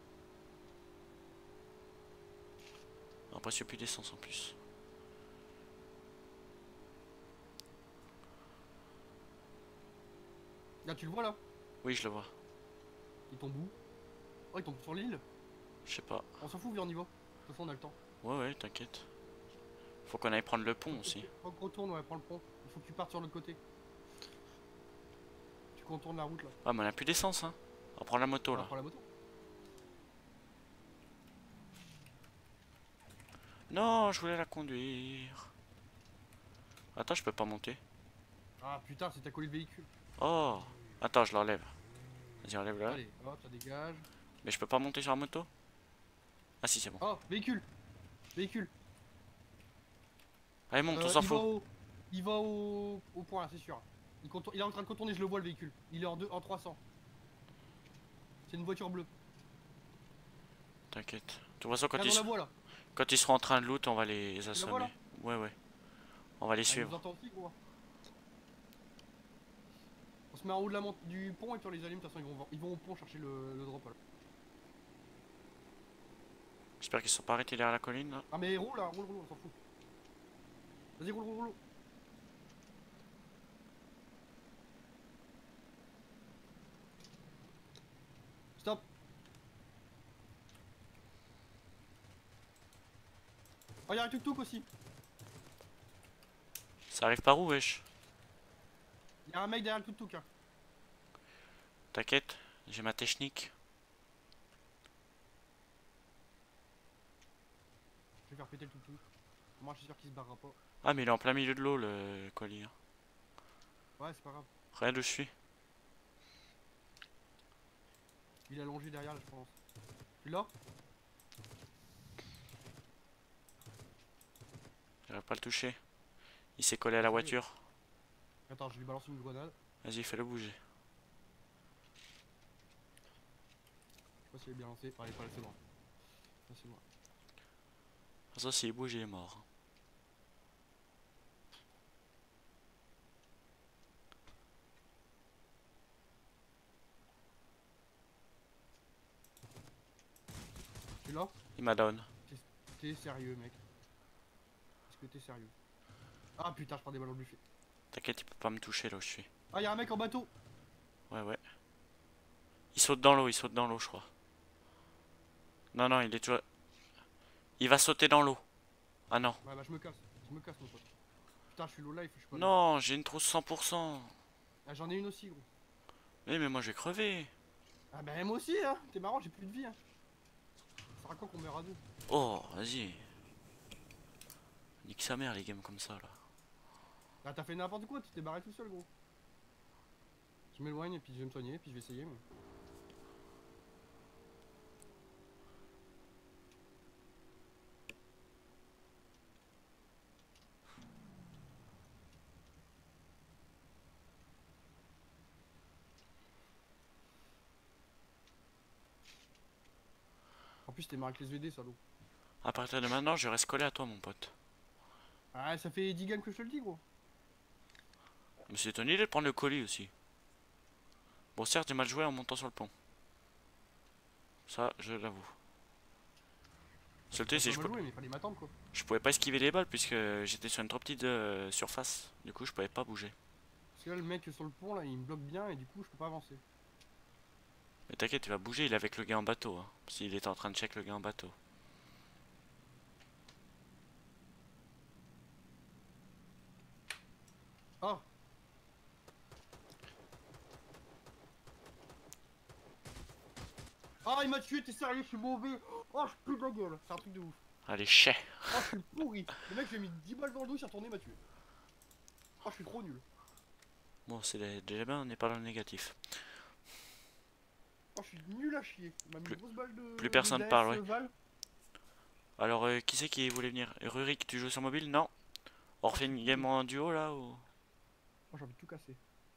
Après, il n'y a plus d'essence en plus. Là, tu le vois là? Oui, je le vois. Il tombe où? Oh, il tombe sur l'île? Je sais pas. On s'en fout, viens, on y va. De toute façon, on a le temps. Ouais, ouais, t'inquiète. Faut qu'on aille prendre le pont aussi. Faut qu'on retourne, ouais, prends le pont. Il faut que tu partes sur l'autre côté. Tu contournes la route là. Ah, mais on a plus d'essence, hein. On va prendre la moto On va là. prendre la moto. Non, je voulais la conduire. Attends, je peux pas monter. Ah putain, c'est t'as collé le véhicule. Oh, attends, je l'enlève. Vas-y, enlève-le. Allez, hop, ça dégage. Mais je peux pas monter sur la moto? Ah si, c'est bon. Oh, véhicule. Véhicule. Allez, monte, on s'en fout. Il va au point là, c'est sûr. Il est en train de contourner, je le vois le véhicule. Il est en 300. C'est une voiture bleue. T'inquiète. De toute façon, Regarde, on la voit là. quand ils seront en train de loot, on va les vois, assommer. là Ouais, ouais. On va les Ah, il nous suivre. entend aussi, gros. On se met en haut de du pont et puis on les allume. De toute façon, ils vont au pont chercher le drop là. J'espère qu'ils sont pas arrêtés derrière la colline là. Ah, mais roule là, roule, on s'en fout. Vas-y, roule. Stop. Oh, y'a un tuk-tuk aussi. Ça arrive par où, wesh? Y'a un mec derrière le tuk-tuk. Hein. T'inquiète, j'ai ma technique. Je vais faire péter le tuk-tuk. Moi, je suis sûr qu'il se barrera pas. Ah, mais il est en plein milieu de l'eau le colis. Hein. Ouais, c'est pas grave. Regarde où je suis. Il est allongé derrière là, je pense. Tu l'as? J'arrive pas à le toucher. Il s'est collé à la voiture. Attends, je lui balance une grenade. Vas-y, fais-le bouger. Je sais pas s'il est bien lancé. Ah, il est pas assez loin. Assez loin. Ça, s'il bouge, il est mort. Tu l'as? Il m'a down. T'es sérieux, mec? Est-ce que t'es sérieux? Ah putain, je prends des ballons de buffet. T'inquiète, il peut pas me toucher là où je suis. Ah, y'a un mec en bateau! Ouais, ouais. Il saute dans l'eau, je crois. Non, non, il est toujours... Il va sauter dans l'eau. Ah non. Ouais, bah je me casse mon pote. Putain, je suis low life, je suis pas. Non, j'ai une trousse 100%. Ah, j'en ai une aussi, gros. Mais moi, je vais crever. Ah, bah moi aussi, hein! T'es marrant, j'ai plus de vie, hein. Ça sert à quoi qu'on meurt à deux? Oh, vas-y. Nique sa mère, les games comme ça, là. Ah, t'as fait n'importe quoi, tu t'es barré tout seul, gros. Je m'éloigne et puis je vais me soigner, puis je vais essayer. Mais... En plus, t'es marre avec les VD, salaud. À partir de maintenant, je reste collé à toi, mon pote. Ah, ça fait 10 games que je te le dis, gros. Mais c'est ton idée de prendre le colis aussi. Bon, certes, j'ai mal joué en montant sur le pont. Ça, je l'avoue. Seul truc, c'est que Joué, mais il fallait m'attendre, quoi. je pouvais pas esquiver les balles puisque j'étais sur une trop petite surface. Du coup, je pouvais pas bouger. Parce que là, le mec sur le pont, là, il me bloque bien et du coup, je peux pas avancer. Mais t'inquiète, il va bouger, il est avec le gars en bateau. Hein, s'il était en train de check le gars en bateau. Ah! Ah, il m'a tué, t'es sérieux, je suis mauvais! Oh, je pue de la gueule, c'est un truc de ouf. Allez, chais. Oh, je suis pourri! Le mec, j'ai mis 10 balles dans le dos, il s'est retourné, il m'a tué. Oh, je suis trop nul. Bon, c'est déjà bien, on n'est pas dans le négatif. Oh, je suis nul à chier. Il m'a mis Plus- une grosse balle de. plus personne de parle, ouais. Val. Alors, qui c'est qui voulait venir? Rurik, tu joues sur mobile? Non. On refait une game en duo là ou... Oh, j'ai envie de tout casser.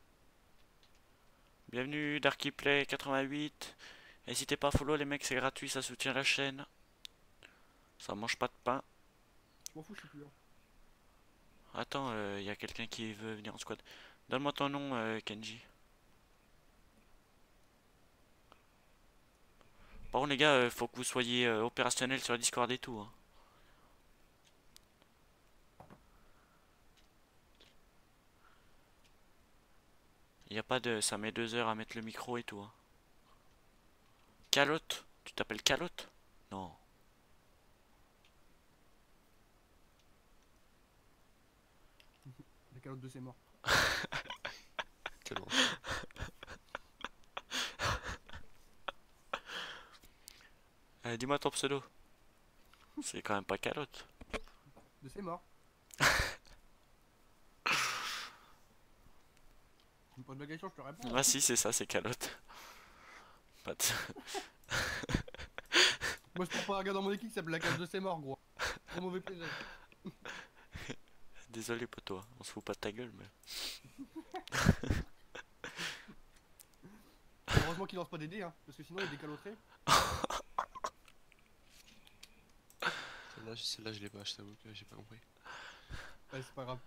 Bienvenue Darkyplay 88. N'hésitez pas à follow les mecs, c'est gratuit, ça soutient la chaîne. Ça mange pas de pain. Je m'en fous, je suis plus là. Attends, y a quelqu'un qui veut venir en squad. Donne-moi ton nom, Kenji. Par contre les gars, faut que vous soyez opérationnels sur Discord et tout, hein. Y a pas de... Ça met 2 heures à mettre le micro et tout, hein. Calotte? Tu t'appelles Calotte? Non. La calotte de ses morts. Quel enfer. Dis-moi ton pseudo. C'est quand même pas Calotte. De ses morts. Tu me poses la question, je te réponds. Ah si, c'est ça, c'est Calotte. Pas de- Moi je prends pas un gars dans mon équipe qui s'appelle la calotte de ses morts, gros. Trop mauvais plaisir. Désolé poto, on se fout pas de ta gueule mais... Heureusement qu'il lance pas des dés, hein, parce que sinon il décaloterait. Celle-là, je l'ai pas, je t'avoue que j'ai pas compris. Ouais, c'est pas grave.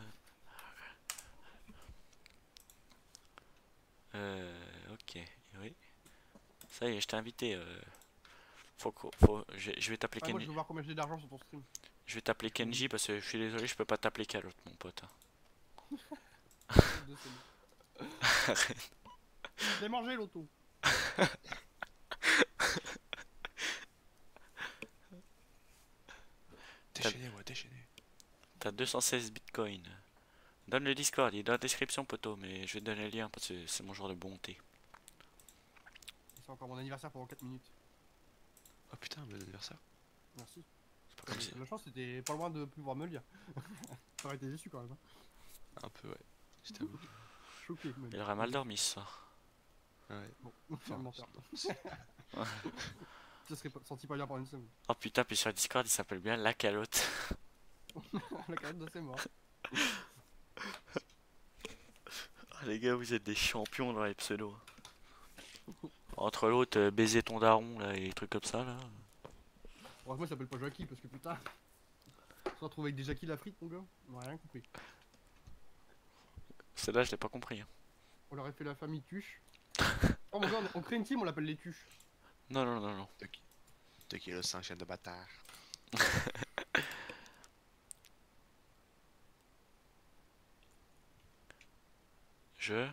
Ok, oui. Ça y est, je t'ai invité. Je vais t'appeler Ouais, moi je Kenji. veux voir combien j'ai d'argent sur ton stream. Je vais t'appeler Kenji parce que je suis désolé, je peux pas t'appeler Calotte, mon pote. De ses morts. Je l'ai mangé l'auto. Déchaîné, ouais, déchaîné. T'as 216 bitcoins. Donne le Discord, il est dans la description, poteau, mais je vais te donner le lien parce que c'est mon genre de bonté. C'est encore mon anniversaire pendant 4 minutes. Oh putain, bon anniversaire. Merci. C'est pas comme si... La chance c'était pas loin de pouvoir me le dire. T'aurais été déçu quand même. Hein. Un peu, ouais. Je t'avoue. Choqué. Même. Il aurait mal dormi ce soir. Ouais. Bon, Enfin, menteur. c'est- Ça serait senti pas bien pendant une semaine. Oh putain, puis sur Discord il s'appelle bien La Calotte. La calotte de ses morts. Ah, les gars, vous êtes des champions dans les pseudos. Entre l'autre, baiser ton daron là, et des trucs comme ça là. Heureusement il s'appelle pas Jackie parce que putain. On se retrouve avec des Jackie la frite mon gars. On a rien compris. Celle-là, je l'ai pas compris, hein. On leur a fait la famille Tuche. Oh mon gars, on crée une team, on l'appelle les Tuches. Non, non, non, non. 2 kilos 5 chaînes de bâtard. Je...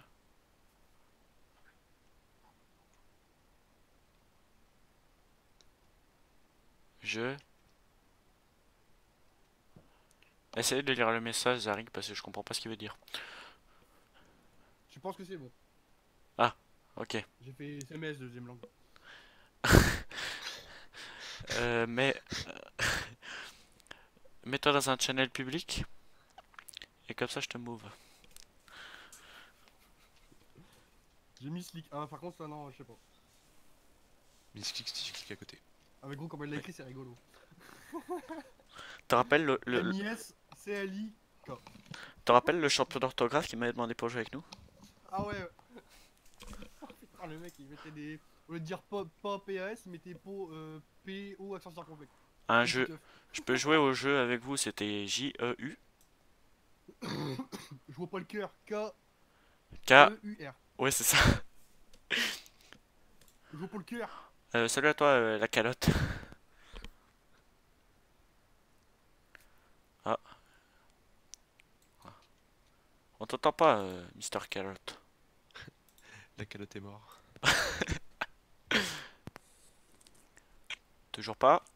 Essayez de lire le message, Zarig, parce que je comprends pas ce qu'il veut dire. Je pense que c'est bon. Ok. J'ai fait SMS deuxième langue. Mais... Mets-toi dans un channel public. Et comme ça, je te move. J'ai mis Slick. Ah par contre ça non, je sais pas. Miss click si je clique à côté. Ah mais gros comme elle l'a écrit c'est rigolo. Te rappelles M-I-S-C-L-I-K. te rappelles le champion d'orthographe qui m'avait demandé pour jouer avec nous? Ah ouais. Oh, putain le mec il mettait des... Au lieu de dire pas PAS, il mettait P-O accent circonflexe. Un jeu. Je peux jouer au jeu avec vous, c'était J-E-U. Je vois pas le cœur. K. K-E-U-R. Ouais, c'est ça. Je vois pas le cœur. Salut à toi, la calotte. Ah. On t'entend pas, Mister Calotte. La calotte est mort. Toujours pas.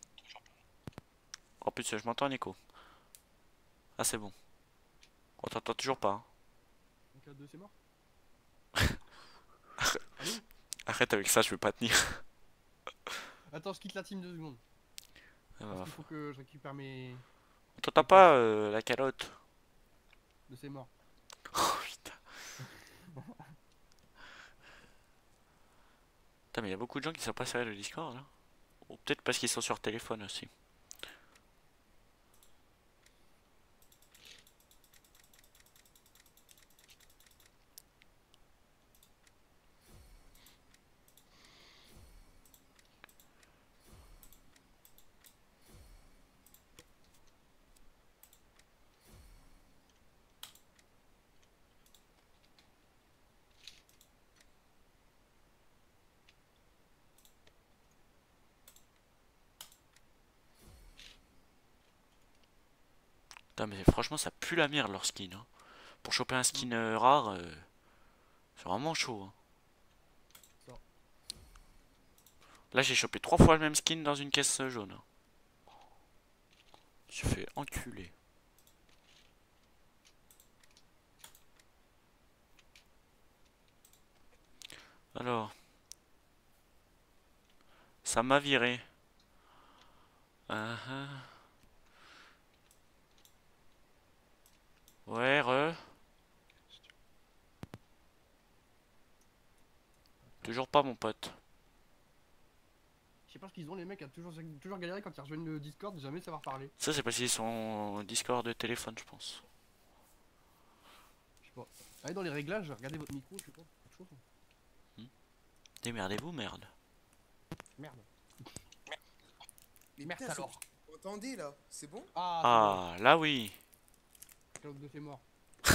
En plus, je m'entends en écho. Ah, c'est bon. On t'entend toujours pas, hein. Donc à 2 c'est mort. Arrête avec ça, je veux pas tenir. Attends, je quitte la team 2 secondes. Ah, Parce qu'il faut que je récupère mes... on t'entend pas, la calotte. de ces morts. Oh putain. Putain, mais il y a beaucoup de gens qui sont pas sérieux le Discord là. Ou peut-être parce qu'ils sont sur téléphone aussi. Putain, mais franchement, ça pue la merde leur skin. Hein. Pour choper un skin rare, c'est vraiment chaud. Hein. Ça. Là, j'ai chopé 3 fois le même skin dans une caisse jaune. Je suis fait enculer. Alors, ça m'a viré. Ah, ah. Ouais, toujours pas mon pote. Je sais pas ce qu'ils ont, les mecs, à toujours galéré quand ils rejoignent le Discord, jamais savoir parler. Ça, c'est parce qu'ils sont en Discord de téléphone, je pense. Je sais pas. Allez dans les réglages, regardez votre micro, je sais pas. Quelque chose. Démerdez-vous, merde. Merde. Mais Merde putain, alors. vous entendez là? C'est bon? Ah, là oui. Claude de c'est mort. Ah,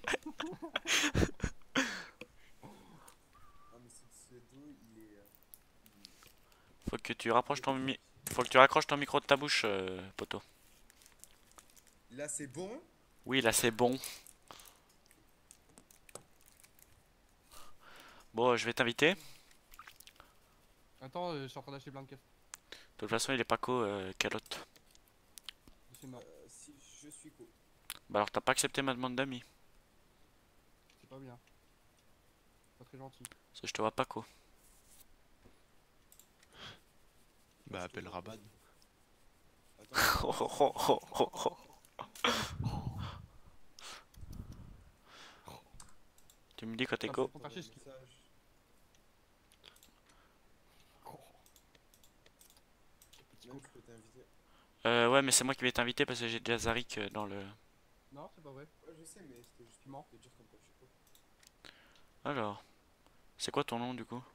mais ce pseudo, il est. Faut que tu rapproches Faut que tu raccroches ton micro de ta bouche, poto. Là, c'est bon? Oui, là c'est bon. Bon, je vais t'inviter. Attends, je suis en train d'acheter plein de caisses. De toute façon, il est pas co, calotte. C'est mort. Si je suis co. Bah alors, t'as pas accepté ma demande d'amis. C'est pas bien. Pas très gentil. Parce que je te vois pas co. Bah, appelle Raban. Tu me dis quand t'es Ah, co. faut cacher ce qui- Même je peux t'inviter. Ouais, mais c'est moi qui vais t'inviter parce que j'ai déjà Zarik dans le... Non, c'est pas vrai. Ouais, je sais, mais c'était juste Tu mens. pour te dire comme quoi je suis co. Alors, c'est quoi ton nom du coup?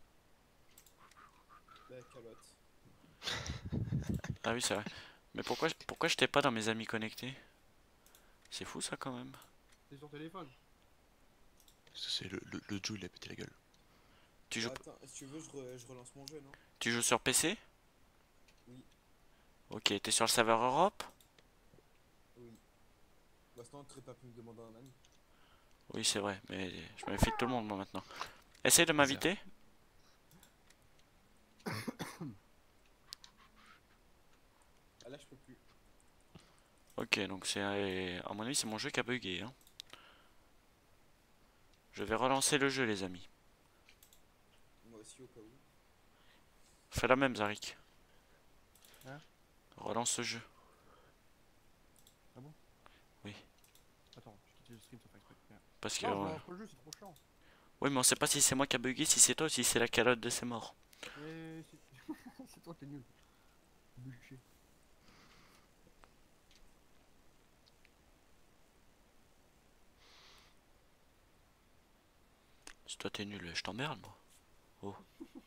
La calotte. Ah oui, c'est vrai. Mais pourquoi je t'ai pas dans mes amis connectés? C'est fou ça quand même. C'est sur téléphone. Parce que c'est le Joe, il a pété la gueule. Tu joues, Attends, si tu veux, je relance mon jeu, non? tu joues sur PC? Oui. Ok, t'es sur le serveur Europe? Oui. Bah, sinon, tu pas pu me demander un ami. Oui, c'est vrai, mais je me méfie de tout le monde moi maintenant. Essaye de m'inviter. Ah, là, je peux plus. Ok, donc c'est... à mon avis, c'est mon jeu qui a bugué. Hein. Je vais relancer le jeu, les amis. Moi aussi, au cas où. Fais la même, Zarik. Hein? Relance ce jeu. Ah bon? Oui. Attends, je quitte le stream sans faire exprès. Merde. Parce que... Non, je relance le jeu, c'est trop chiant. Oui, mais on sait pas si c'est moi qui a bugué, si c'est toi ou si c'est la calotte de ses morts. Et c'est c'est toi, t'es nul. Bûcher. Si toi t'es nul, je t'emmerde moi. Oh.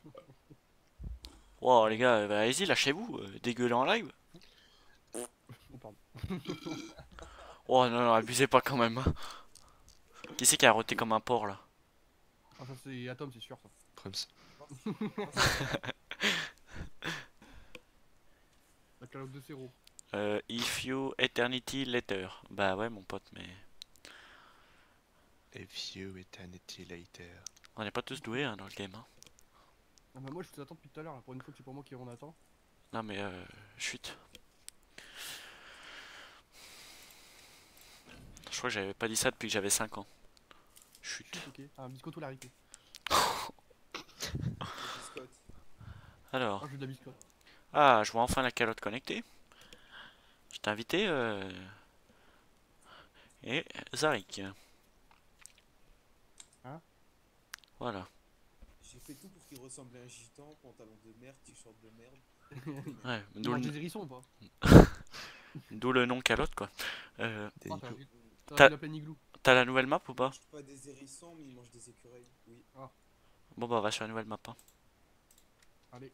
Wow, les gars, bah, allez-y, lâchez-vous, dégueulez en live. Oh, pardon. Oh non, non, abusez pas quand même. Hein. Qui c'est qui a roté comme un porc là? Ah, ça c'est Atom, c'est sûr ça. Prums. La calotte de Zéro. If you eternity later. Bah ouais, mon pote, mais A few eternity later. on n'est pas tous doués hein, dans le game. Hein. Ah bah moi je vous attends depuis tout à l'heure, là, pour une fois que c'est pour moi qui on attend. Non, mais chut. Je crois que j'avais pas dit ça depuis que j'avais 5 ans. Chut. Ok, un biscotto laricot. Biscotte. Alors, Ah, je veux de la biscotte. ah, je vois enfin la calotte connectée. Je t'ai invité et Zarik. Hein? Voilà. J'ai fait tout pour qu'il ressemble à un gitan, pantalon de merde, t-shirt de merde. Ouais, Il d'où mange le, des hérissons ou pas? d'où le nom calotte quoi. Des Ah, niveaux. t'as T'as- la pleine igloo. T'as la nouvelle map ou Il pas? mange pas des hérissons, mais il mange des écureuils. Oui. Bon bah on va sur la nouvelle map. Hein. Allez.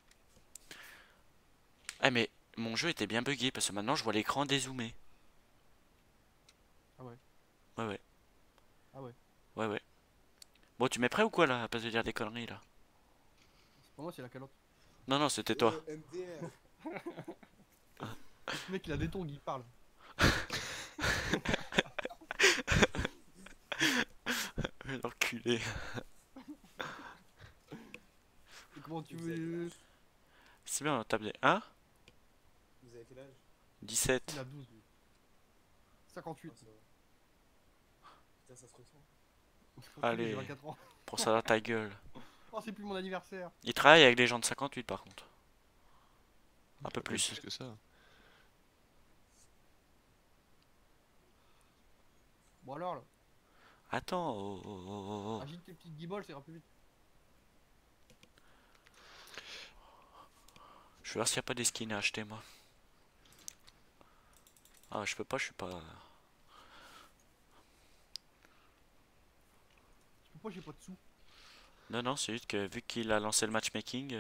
Eh mais mon jeu était bien buggé parce que maintenant je vois l'écran dézoomé. Ah ouais. Ouais ouais. Ah ouais. Ouais ouais. Bon tu m'es prêt ou quoi là? À pas de dire des conneries là. Pour moi c'est la calotte. Non non c'était toi. MDR. Le mec il a des tongs, il parle. L'enculé. Et comment tu Vous avez quel veux. âge C'est bien, on tape des 1, Vous avez quel âge 17. Il a 12 lui. 58. Ah, ça va. Putain, ça se ressent. Allez. J'ai 24 ans. Pour ça dans ta gueule. Oh, c'est plus mon anniversaire. Il travaille avec des gens de 58 par contre. Un peu Plus plus. que ça. Bon alors là. Attends, oh, oh, oh, oh. Agite tes petites guibolles, ça ira plus vite. Je vais voir s'il n'y a pas des skins à acheter moi. Ah, je peux pas, je suis pas. Pourquoi j'ai pas de sous? Non, non, c'est juste que vu qu'il a lancé le matchmaking.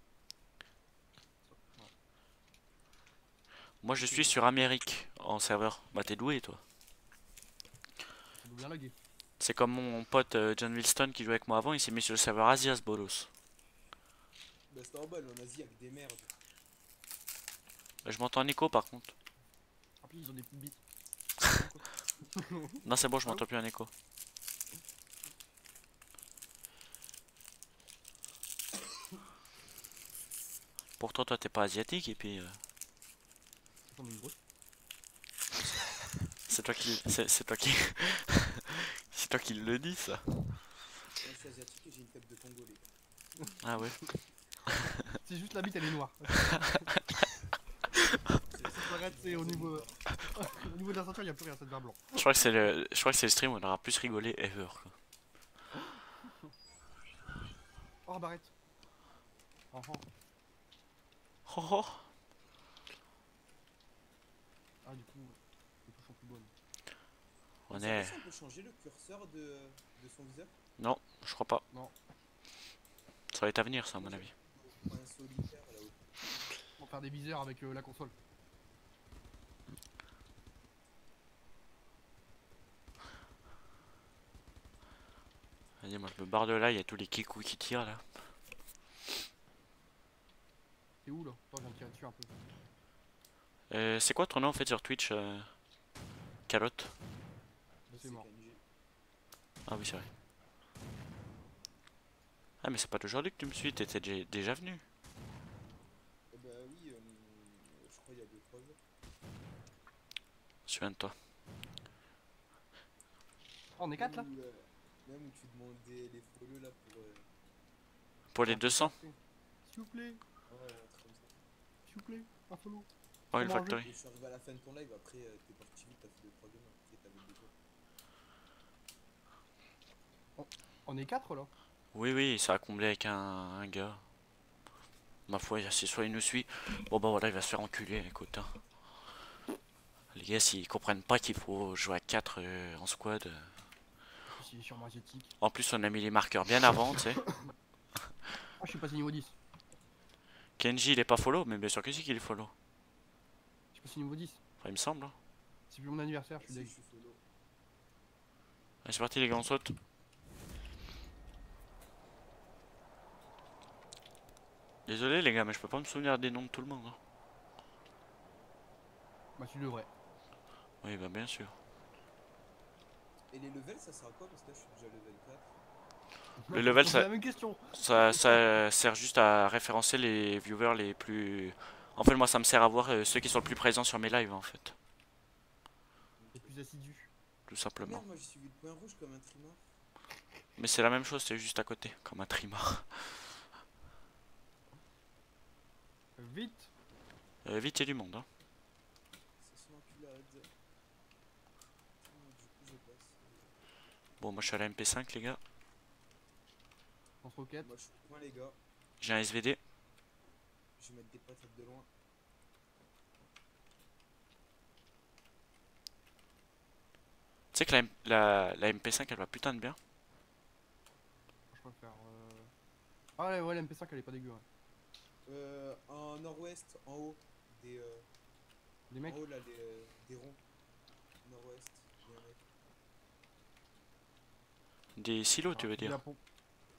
Moi je suis sur Amérique en serveur. Bah t'es doué toi. Ça doit bien laguer. C'est comme mon pote John Wilston qui jouait avec moi avant, il s'est mis sur le serveur Asias Bolos. Bah, c'est normal, en Asie, avec des merdes. Je m'entends en écho par contre. En plus, ils ont des petites bites. Non c'est bon, je m'entends plus en écho. Pourtant toi t'es pas asiatique et puis J'en ai une grosse. c'est toi qui c'est toi qui c'est toi qui le dis ça. Moi, je suis asiatique et j'ai une tête de Congolais. Ah ouais. C'est juste la bite, elle est noire. C'est au niveau. Au niveau de la ceinture, il n'y a plus rien, ça devient blanc. Je crois que c'est le stream où on aura plus rigolé ever quoi. Oh, Barrette. Oh, oh. Oh, oh. Ah, du coup, les touches sont plus bonnes. On Ça est. va, si on peut changer le curseur de son viseur. Non, je crois pas. Non. Ça va être à venir ça à mon avis. Un solitaire là-haut. Pour faire des viseurs avec la console. Vas-y, moi je me barre de là, il y a tous les kikous qui tirent là. T'es où là? Attends, je viens de tirer dessus un peu. C'est quoi ton nom en fait sur Twitch Calotte? C'est mort. KNG. Ah oui, c'est vrai. Ah, mais c'est pas aujourd'hui que tu me suis, t'étais déjà venu. Bah oui, je crois il y a 2-3 jours. Souviens-toi. Oh, on est 4 là? Même où tu demandais les follow là Pour les 200. S'il vous plaît, Ouais, un truc comme ça. s'il vous plaît, un follow. Oh, le Comment factory. Et je suis arrivé à la fin de ton live, après t'es parti vite, t'as fait 2-3 games, après t'avais des tours. On est 4 là? Oui, oui, ça a comblé avec un gars. Ma foi, c'est soit il nous suit. Bon, bah voilà, il va se faire enculer, écoute. Hein. Les gars, s'ils comprennent pas qu'il faut jouer à 4 en squad. C'est sûrement asiatique. En plus, on a mis les marqueurs bien avant, tu sais. Ah, je suis passé niveau 10. Kenji, il est pas follow, mais bien sûr que si qu'il est follow. Je suis passé niveau 10. Enfin, il me semble. Hein. C'est plus mon anniversaire, je suis Si, deg. je suis follow. Allez, c'est parti, les gars, on saute. Désolé, les gars, mais je peux pas me souvenir des noms de tout le monde. Hein. Bah, tu devrais. Oui, bah bien sûr. Et les levels, ça sert à quoi? Parce que là, je suis déjà level 4. Le level, C'est ça, la même question. ça sert juste à référencer les viewers les plus... En fait, moi, ça me sert à voir ceux qui sont le plus présents sur mes lives, en fait. C'est plus assidu. Tout Ah simplement. merde, moi j'ai suivi le point rouge comme un trimar. Mais c'est la même chose, c'est juste à côté, comme un trimar. Vite. Vite, il y a du monde. Hein. C'est son enculade. Du coup, je passe. Bon, moi, je suis à la MP5, les gars. On se roquette. Moi, je suis au point, les gars. J'ai un SVD. Je vais mettre des patates de loin. Tu sais que la MP5, elle va putain de bien. Je préfère. Ah, ouais, la MP5 elle est pas dégueu. Ouais. En nord-ouest, en haut, des Les mecs. en haut là, des ronds. Nord-ouest, il y a un mec. Des silos, tu veux Il y a dire. pour-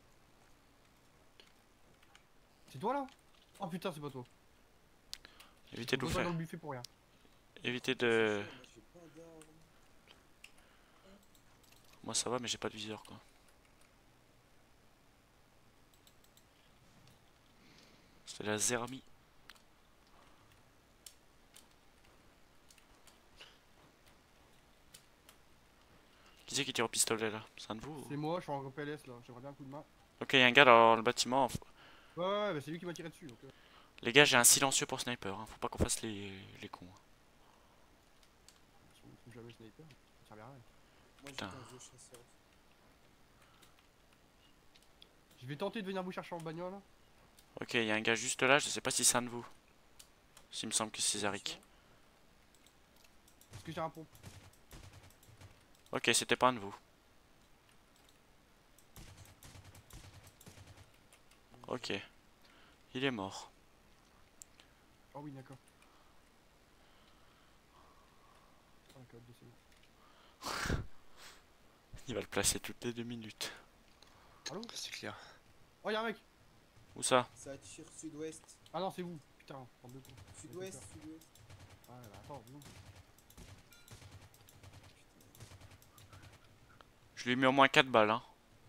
C'est toi là? Oh putain, c'est pas toi. Évitez de vous Pose-toi faire. dans le buffet pour rien. Évitez de... Moi, j'ai pas d'arme. Moi, ça va, mais j'ai pas de viseur, quoi. C'est la Zermi. Qui c'est qui tire au pistolet là? C'est un de vous ou... C'est moi, je suis en PLS là, j'aimerais bien un coup de main. Ok, y a un gars dans le bâtiment. Ouais, bah c'est lui qui m'a tiré dessus. Donc, Les gars, j'ai un silencieux pour sniper. Hein. Faut pas qu'on fasse les cons. si on ne trouve jamais sniper, ça sert à rien. Moi j'ai Putain. un jeu chasseur. Je vais tenter de venir vous chercher en bagnole. Ok, y a un gars juste là. Je sais pas si c'est un de vous. S'il me semble que c'est Zarik. Est-ce que j'ai un pompe? Ok, c'était pas un de vous. Ok. Il est mort. Oh oui, d'accord. Oh, la code de c'est bon. Il va le placer toutes les 2 minutes. Allô? C'est clair. Oh, y'a un mec! Où ça? Ça tire sud-ouest. Ah non, c'est vous. Putain, prends deux coups. Sud-ouest, sud-ouest. Ouais, bah attends, non. Je lui ai mis au moins 4 balles. Hein.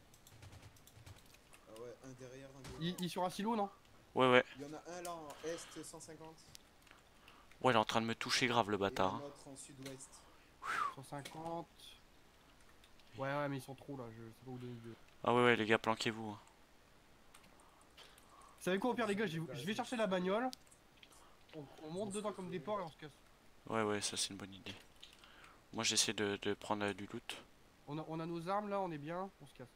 Ah ouais, un derrière, un devant. Il est sur un silo, non? Ouais, ouais. Il y en a un là en est 150. Ouais, il est en train de me toucher grave le Et bâtard. un Hein. autre en sud-ouest. 150. Ouais, mais ils sont trop là, je sais pas où donner de. Ah ouais, ouais, les gars, planquez-vous. Hein. Vous savez quoi, au pire, les gars, je vais chercher la bagnole. On monte dedans comme des porcs et on se casse. Ouais, ouais, ça c'est une bonne idée. Moi j'essaie de prendre du loot. On a nos armes là, on est bien, on se casse.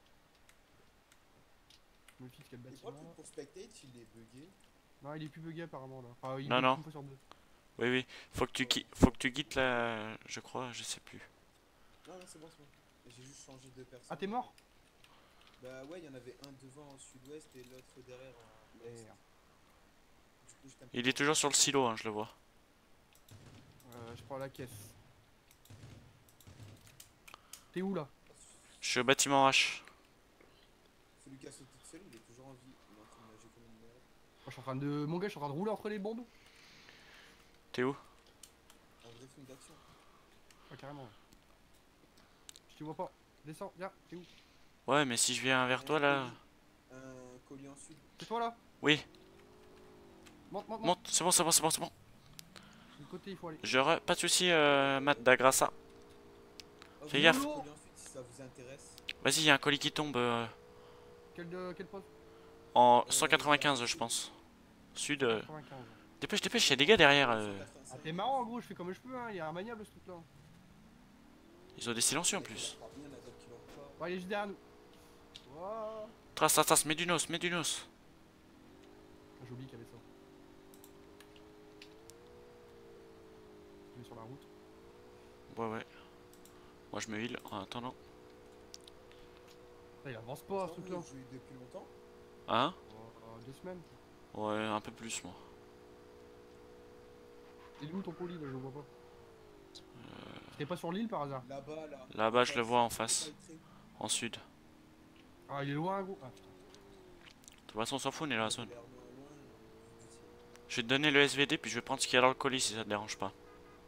Je me fixe quel Et pourquoi le bâtiment. truc pour spectate il est bugué? Non, il est plus bugué apparemment là. Enfin, il Non, bug non. une fois sur deux. Oui, oui. Faut que tu guides la... Je crois, je sais plus. Non, non, c'est bon, c'est bon. J'ai juste changé de personne. Ah, t'es mort? Bah ouais, il y en avait un devant en sud-ouest et l'autre derrière en est. Merde. Du coup, j'étais un peu Il est toujours sur le silo, hein, je le vois. Je prends la caisse. T'es où là? Je suis au bâtiment H. Celui qui a sauté tout seul, il est toujours en vie. Il est en train de nager comme une merde. Moi, je suis en train de. Mon gars, je suis en train de rouler entre les bombes. T'es où? Un vrai film d'action. Ah, carrément. Je te vois pas. Descends, viens, t'es où? Ouais, mais si je viens vers toi là... Un colis en sud. C'est toi là? Oui, Monte, monte, monte. monte, c'est bon, c'est bon, c'est bon, c'est bon. De côté, il faut aller. Pas de soucis, Matt d'Agrassa. Oh, Fais vous gaffe. avez un colis en sud si ça vous intéresse. Vas-y, y a un colis qui tombe Quel poste? en 195, je pense. Sud. 95. Dépêche, dépêche, y a des gars derrière. 185. Ah, t'es marrant en gros, je fais comme je peux, hein. Il y a un maniable ce truc là. Ils ont des silencieux en plus. Il y en a d'autres qui l'ont pas. Ouais, il est juste derrière nous. Wouah. Trace, trace, trace, mets du nos, mets du nos. Ah, j'ai oublié qu'il y avait ça. Je vais sur la route. Ouais, ouais. Moi je me heal en attendant. Putain, il avance pas ce truc là. J'ai eu depuis longtemps. Hein? 2 semaines. Ouais, un peu plus moi. Il est où ton colis là? Je le vois pas. T'es pas sur l'île par hasard? Là-bas, là. Là-bas, je le vois en Faut face. pas être très- En sud. Ah, il est loin gros. Ah putain. De toute façon, on s'en fout, on est dans la il a zone. l'air loin, loin, du ciel. Je vais te donner le SVD, puis je vais prendre ce qu'il y a dans le colis si ça te dérange pas.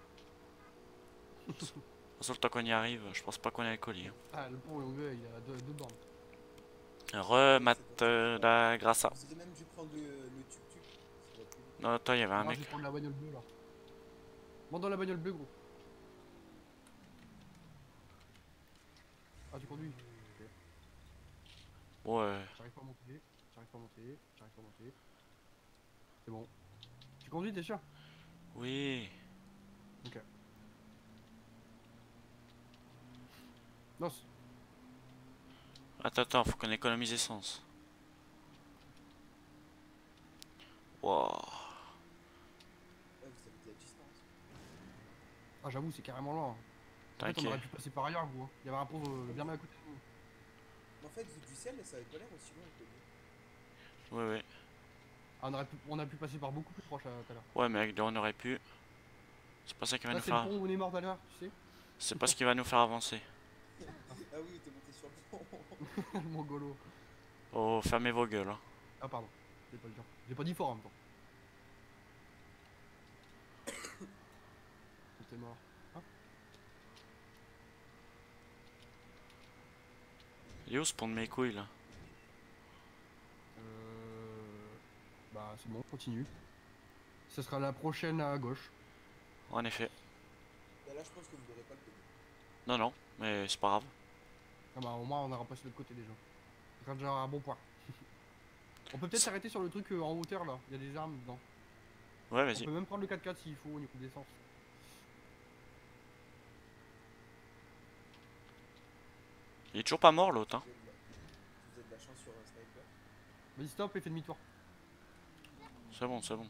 De toute façon, le temps qu'on y arrive, je pense pas qu'on ait le colis. Hein. Ah, le pont est ouvert, il a deux bornes. Remat la grassa. Vous auriez même dû prendre le tuk-tuk. Ça va plus vite. Non, attends, il y avait un Ah, mec. je vais prendre la bagnole bleue là. Monte dans la bagnole bleue gros. Ah, tu conduis? Ok. Ouais. J'arrive pas à monter. J'arrive pas à monter. J'arrive pas à monter. C'est bon. Tu conduis, t'es sûr? Oui. Ok. Non, Attends, attends, faut qu'on économise essence. Wow. Ouais, vous avez dit à distance. ah, j'avoue, c'est carrément lent. En fait, on T'inquiète. aurait pu passer par ailleurs, gros. Il y avait un pont bien à côté de nous. Mais en fait, vu du ciel, ça avait pas l'air aussi loin que lui. Ouais, ouais. Ah, on a pu passer par beaucoup plus proche tout à l'heure. Ouais, mais avec deux, on aurait pu. C'est pas ça qui va Là, nous c'est le faire. pont où on est mort tout à l'heure, tu sais. C'est pas ce qui va nous faire avancer. Ah oui, t'es monté sur le pont. Le mongolo. Oh, fermez vos gueules. Hein. Ah, pardon. J'ai pas le temps. J'ai pas dit fort en même temps. T'es mort. Hein? Il est où ce pont de mes couilles là? Bah, Bah c'est bon, on continue. Ce sera la prochaine à gauche. En effet. Bah, là, je pense que vous l'aurez pas le PD. Non, non, mais c'est pas grave. Ah bah au moins on aura passé de l'autre côté déjà. Ce sera déjà un bon point. On peut peut-être s'arrêter sur le truc en hauteur là, il y a des armes dedans. Ouais, On vas-y. peut même prendre le 4x4 s'il faut au niveau de l'essence. Il est toujours pas mort l'autre, hein. Vous avez de la chance sur un sniper. Vas-y stop et fais demi-tour. C'est bon, c'est bon.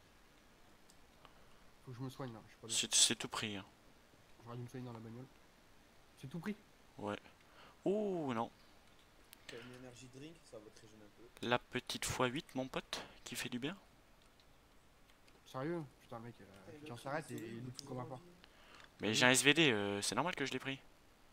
Faut que je me soigne là, je suis pas bien. C'est tout pris. Hein. J'aurais dû me soigner dans la bagnole. C'est tout pris. Ouais. Ouh, non. T'as une énergie drink, ça va te régénérer un peu. La petite x8, mon pote, qui fait du bien. Sérieux? Putain mec, on s'arrête et il loot tout comme un porc. Mais j'ai un SVD, c'est normal que je l'ai pris.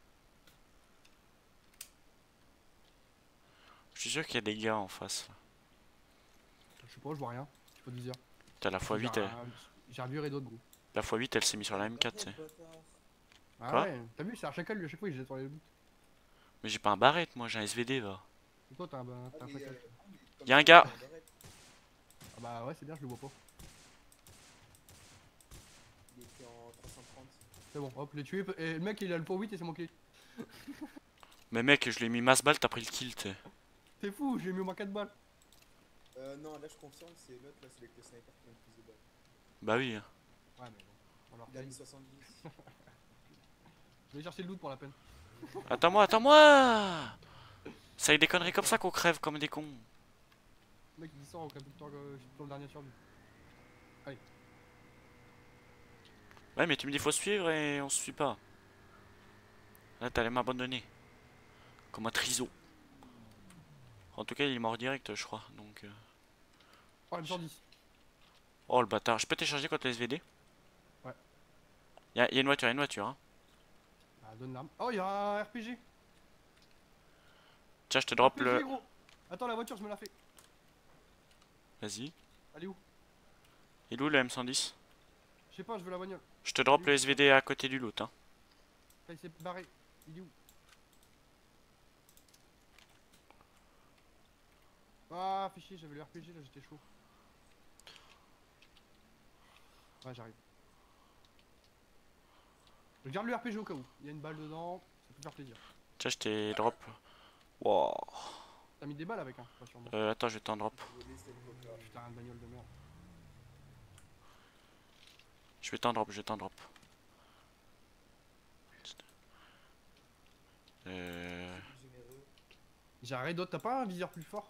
Je suis sûr qu'il y a des gars en face. Je sais pas, je vois rien. Je peux te dire. T'as la x8, J'ai revu et d'autres gros. la x8 elle s'est mise sur la M4, tu sais. Ah Quoi? ouais, t'as vu, c'est à chaque fois il jette sur les loots. Mais j'ai pas un barrette, moi j'ai un SVD va. Et toi t'as un chacal. Y'a un gars! Ah bah ouais, c'est bien, je le vois pas. Il était en 330. C'est bon, hop, les tuer. Et le mec il a le x8 et c'est mon clé. Mais mec, je l'ai mis masse balle, t'as pris le kill, t'es. T'es fou, j'ai mis au moins 4 balles. Non, là je confirme, c'est l'autre, là c'est avec le sniper qui m'a plus de balles. Bah oui. Ouais, mais bon, on leur Il a gagne. mis 70. Je vais chercher le loot pour la peine. Attends-moi, attends-moi! C'est avec des conneries comme ça qu'on crève comme des cons. Le mec il dit ça en tout le temps que je suis le dernier survie. Allez. Ouais, mais tu me dis faut suivre et on se suit pas. Là, t'allais m'abandonner. Comme un triseau. En tout cas, il est mort direct, je crois. Donc. Oh, M110. Oh le bâtard. Je peux t'échanger contre le SVD? Ouais. Y'a une voiture, hein. Ah, donne l'arme. Oh, il y a un RPG. Tiens, je te drop RPG, le. gros. Attends, la voiture, je me la fais. Vas-y. Elle est où? Il est où le M110? Je sais pas, je veux la bagnole. Je te drop le SVD à côté du loot, hein. Là, il s'est barré. Il est où? Ah, fais chier, j'avais le RPG là, j'étais chaud. Ouais, j'arrive. Je garde le RPG au cas où. Il y a une balle dedans, ça peut faire plaisir. Tiens, je t'ai drop. Wow. T'as mis des balles avec, hein, pas sûrement. Attends, je vais t'en drop. Putain, une bagnole de merde. Je vais t'en drop, je vais t'en drop. J'ai un raid d'autre, t'as pas un viseur plus fort?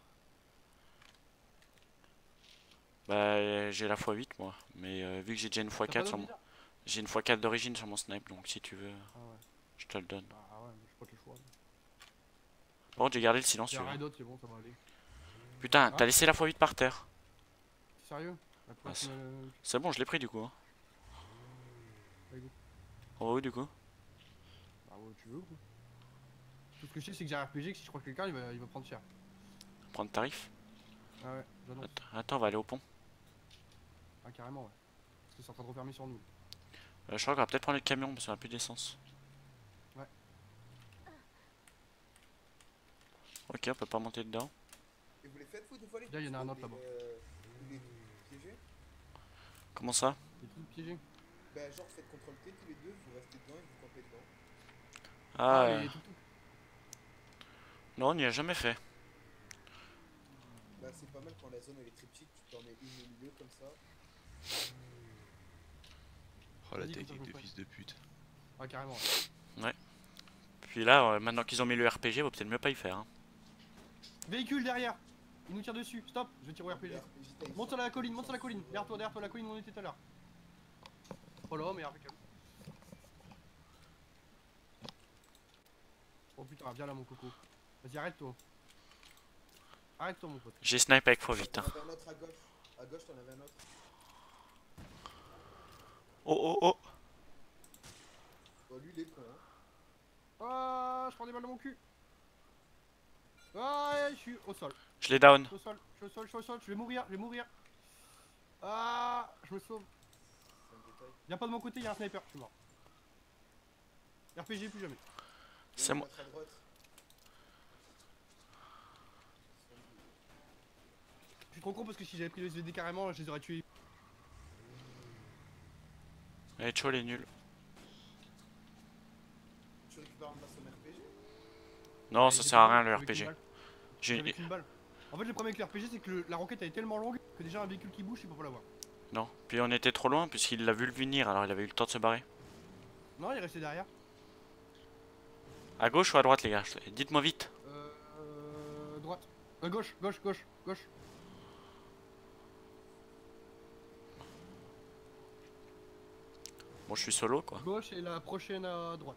Bah, j'ai la x8 moi. Mais vu que j'ai déjà une T'as pas x4 d'autre sur mon. viseur? J'ai une x4 d'origine sur mon snipe, donc si tu veux, Ah ouais. je te le donne. Ah ouais, mais j'ai pas le choix. Par contre, j'ai gardé le J'ai silencieux. un Hein. raid d'autre, c'est bon, ça va aller. Putain, Hein? t'as laissé la x8 par terre. Sérieux? Bah, pourquoi Ah, tu me- C'est bon, je l'ai pris du coup. Hein. Allez, go. On va où du coup? Bah ouais, tu veux gros. Tout ce que je sais c'est que j'ai un RPG que si je crois que quelqu'un il va prendre cher. Prendre tarif? Ah ouais, j'annonce. Attends, on va aller au pont. Ah carrément ouais. Parce que c'est en train de refermer sur nous. Je crois qu'on va peut-être prendre le camion parce qu'on a plus d'essence. Ouais. Ok, on peut pas monter dedans. Et vous les faites vous des fois les Là, il y en a un autre là-bas. Vous les piégez? Comment ça? Les trucs piégés. Bah genre faites contrôle T tous les deux, vous restez dedans et vous campez dedans. Ah, et tout. non, on n'y a jamais fait. Bah c'est pas mal quand la zone elle est très petite, tu t'en mets une au milieu comme ça. Oh la Vas-y, technique comme ça, de je fils de pute. Ah carrément. Puis là, maintenant qu'ils ont mis le RPG, vaut peut-être mieux pas y faire. Hein. Véhicule derrière. Il nous tire dessus. Stop. Je vais tirer au RPG. Monte sur la colline, monte sur la colline. Derrière toi la colline où on était tout à l'heure. Oh là, mais impeccable. Oh putain, viens là mon coco. Vas-y, arrête-toi. Arrête-toi mon pote. J'ai snipe avec x8. T'en Hein. avais un autre à gauche. À gauche t'en avais un autre. Oh oh oh! Bon lui il est con hein. Ah, je prends des balles dans mon cul. Ah, je suis au sol. Je l'ai down. Je suis au sol, je suis au sol, je suis au sol. Je vais mourir, je vais mourir. Ah, je me sauve. C'est un détail. Viens pas de mon côté, il y a un sniper, je suis mort. RPG plus jamais. C'est moi. À droite. suis trop con parce que si j'avais pris les SVD carrément, je les aurais tués. Allez, chaud les nuls. Tu récupères un son RPG? Non, Ouais, ça j'ai sert à tombé rien le avec une RPG. balle. J'ai... Avec une balle. En fait, le problème avec le RPG, c'est que la roquette elle est tellement longue que déjà un véhicule qui bouge, il peut pas l'avoir. Non, puis on était trop loin puisqu'il l'a vu le venir, alors il avait eu le temps de se barrer. Non, il est resté derrière. À gauche ou à droite les gars? Dites-moi vite. Droite. Gauche, gauche, gauche, gauche. Bon, je suis solo quoi. Gauche et la prochaine à droite.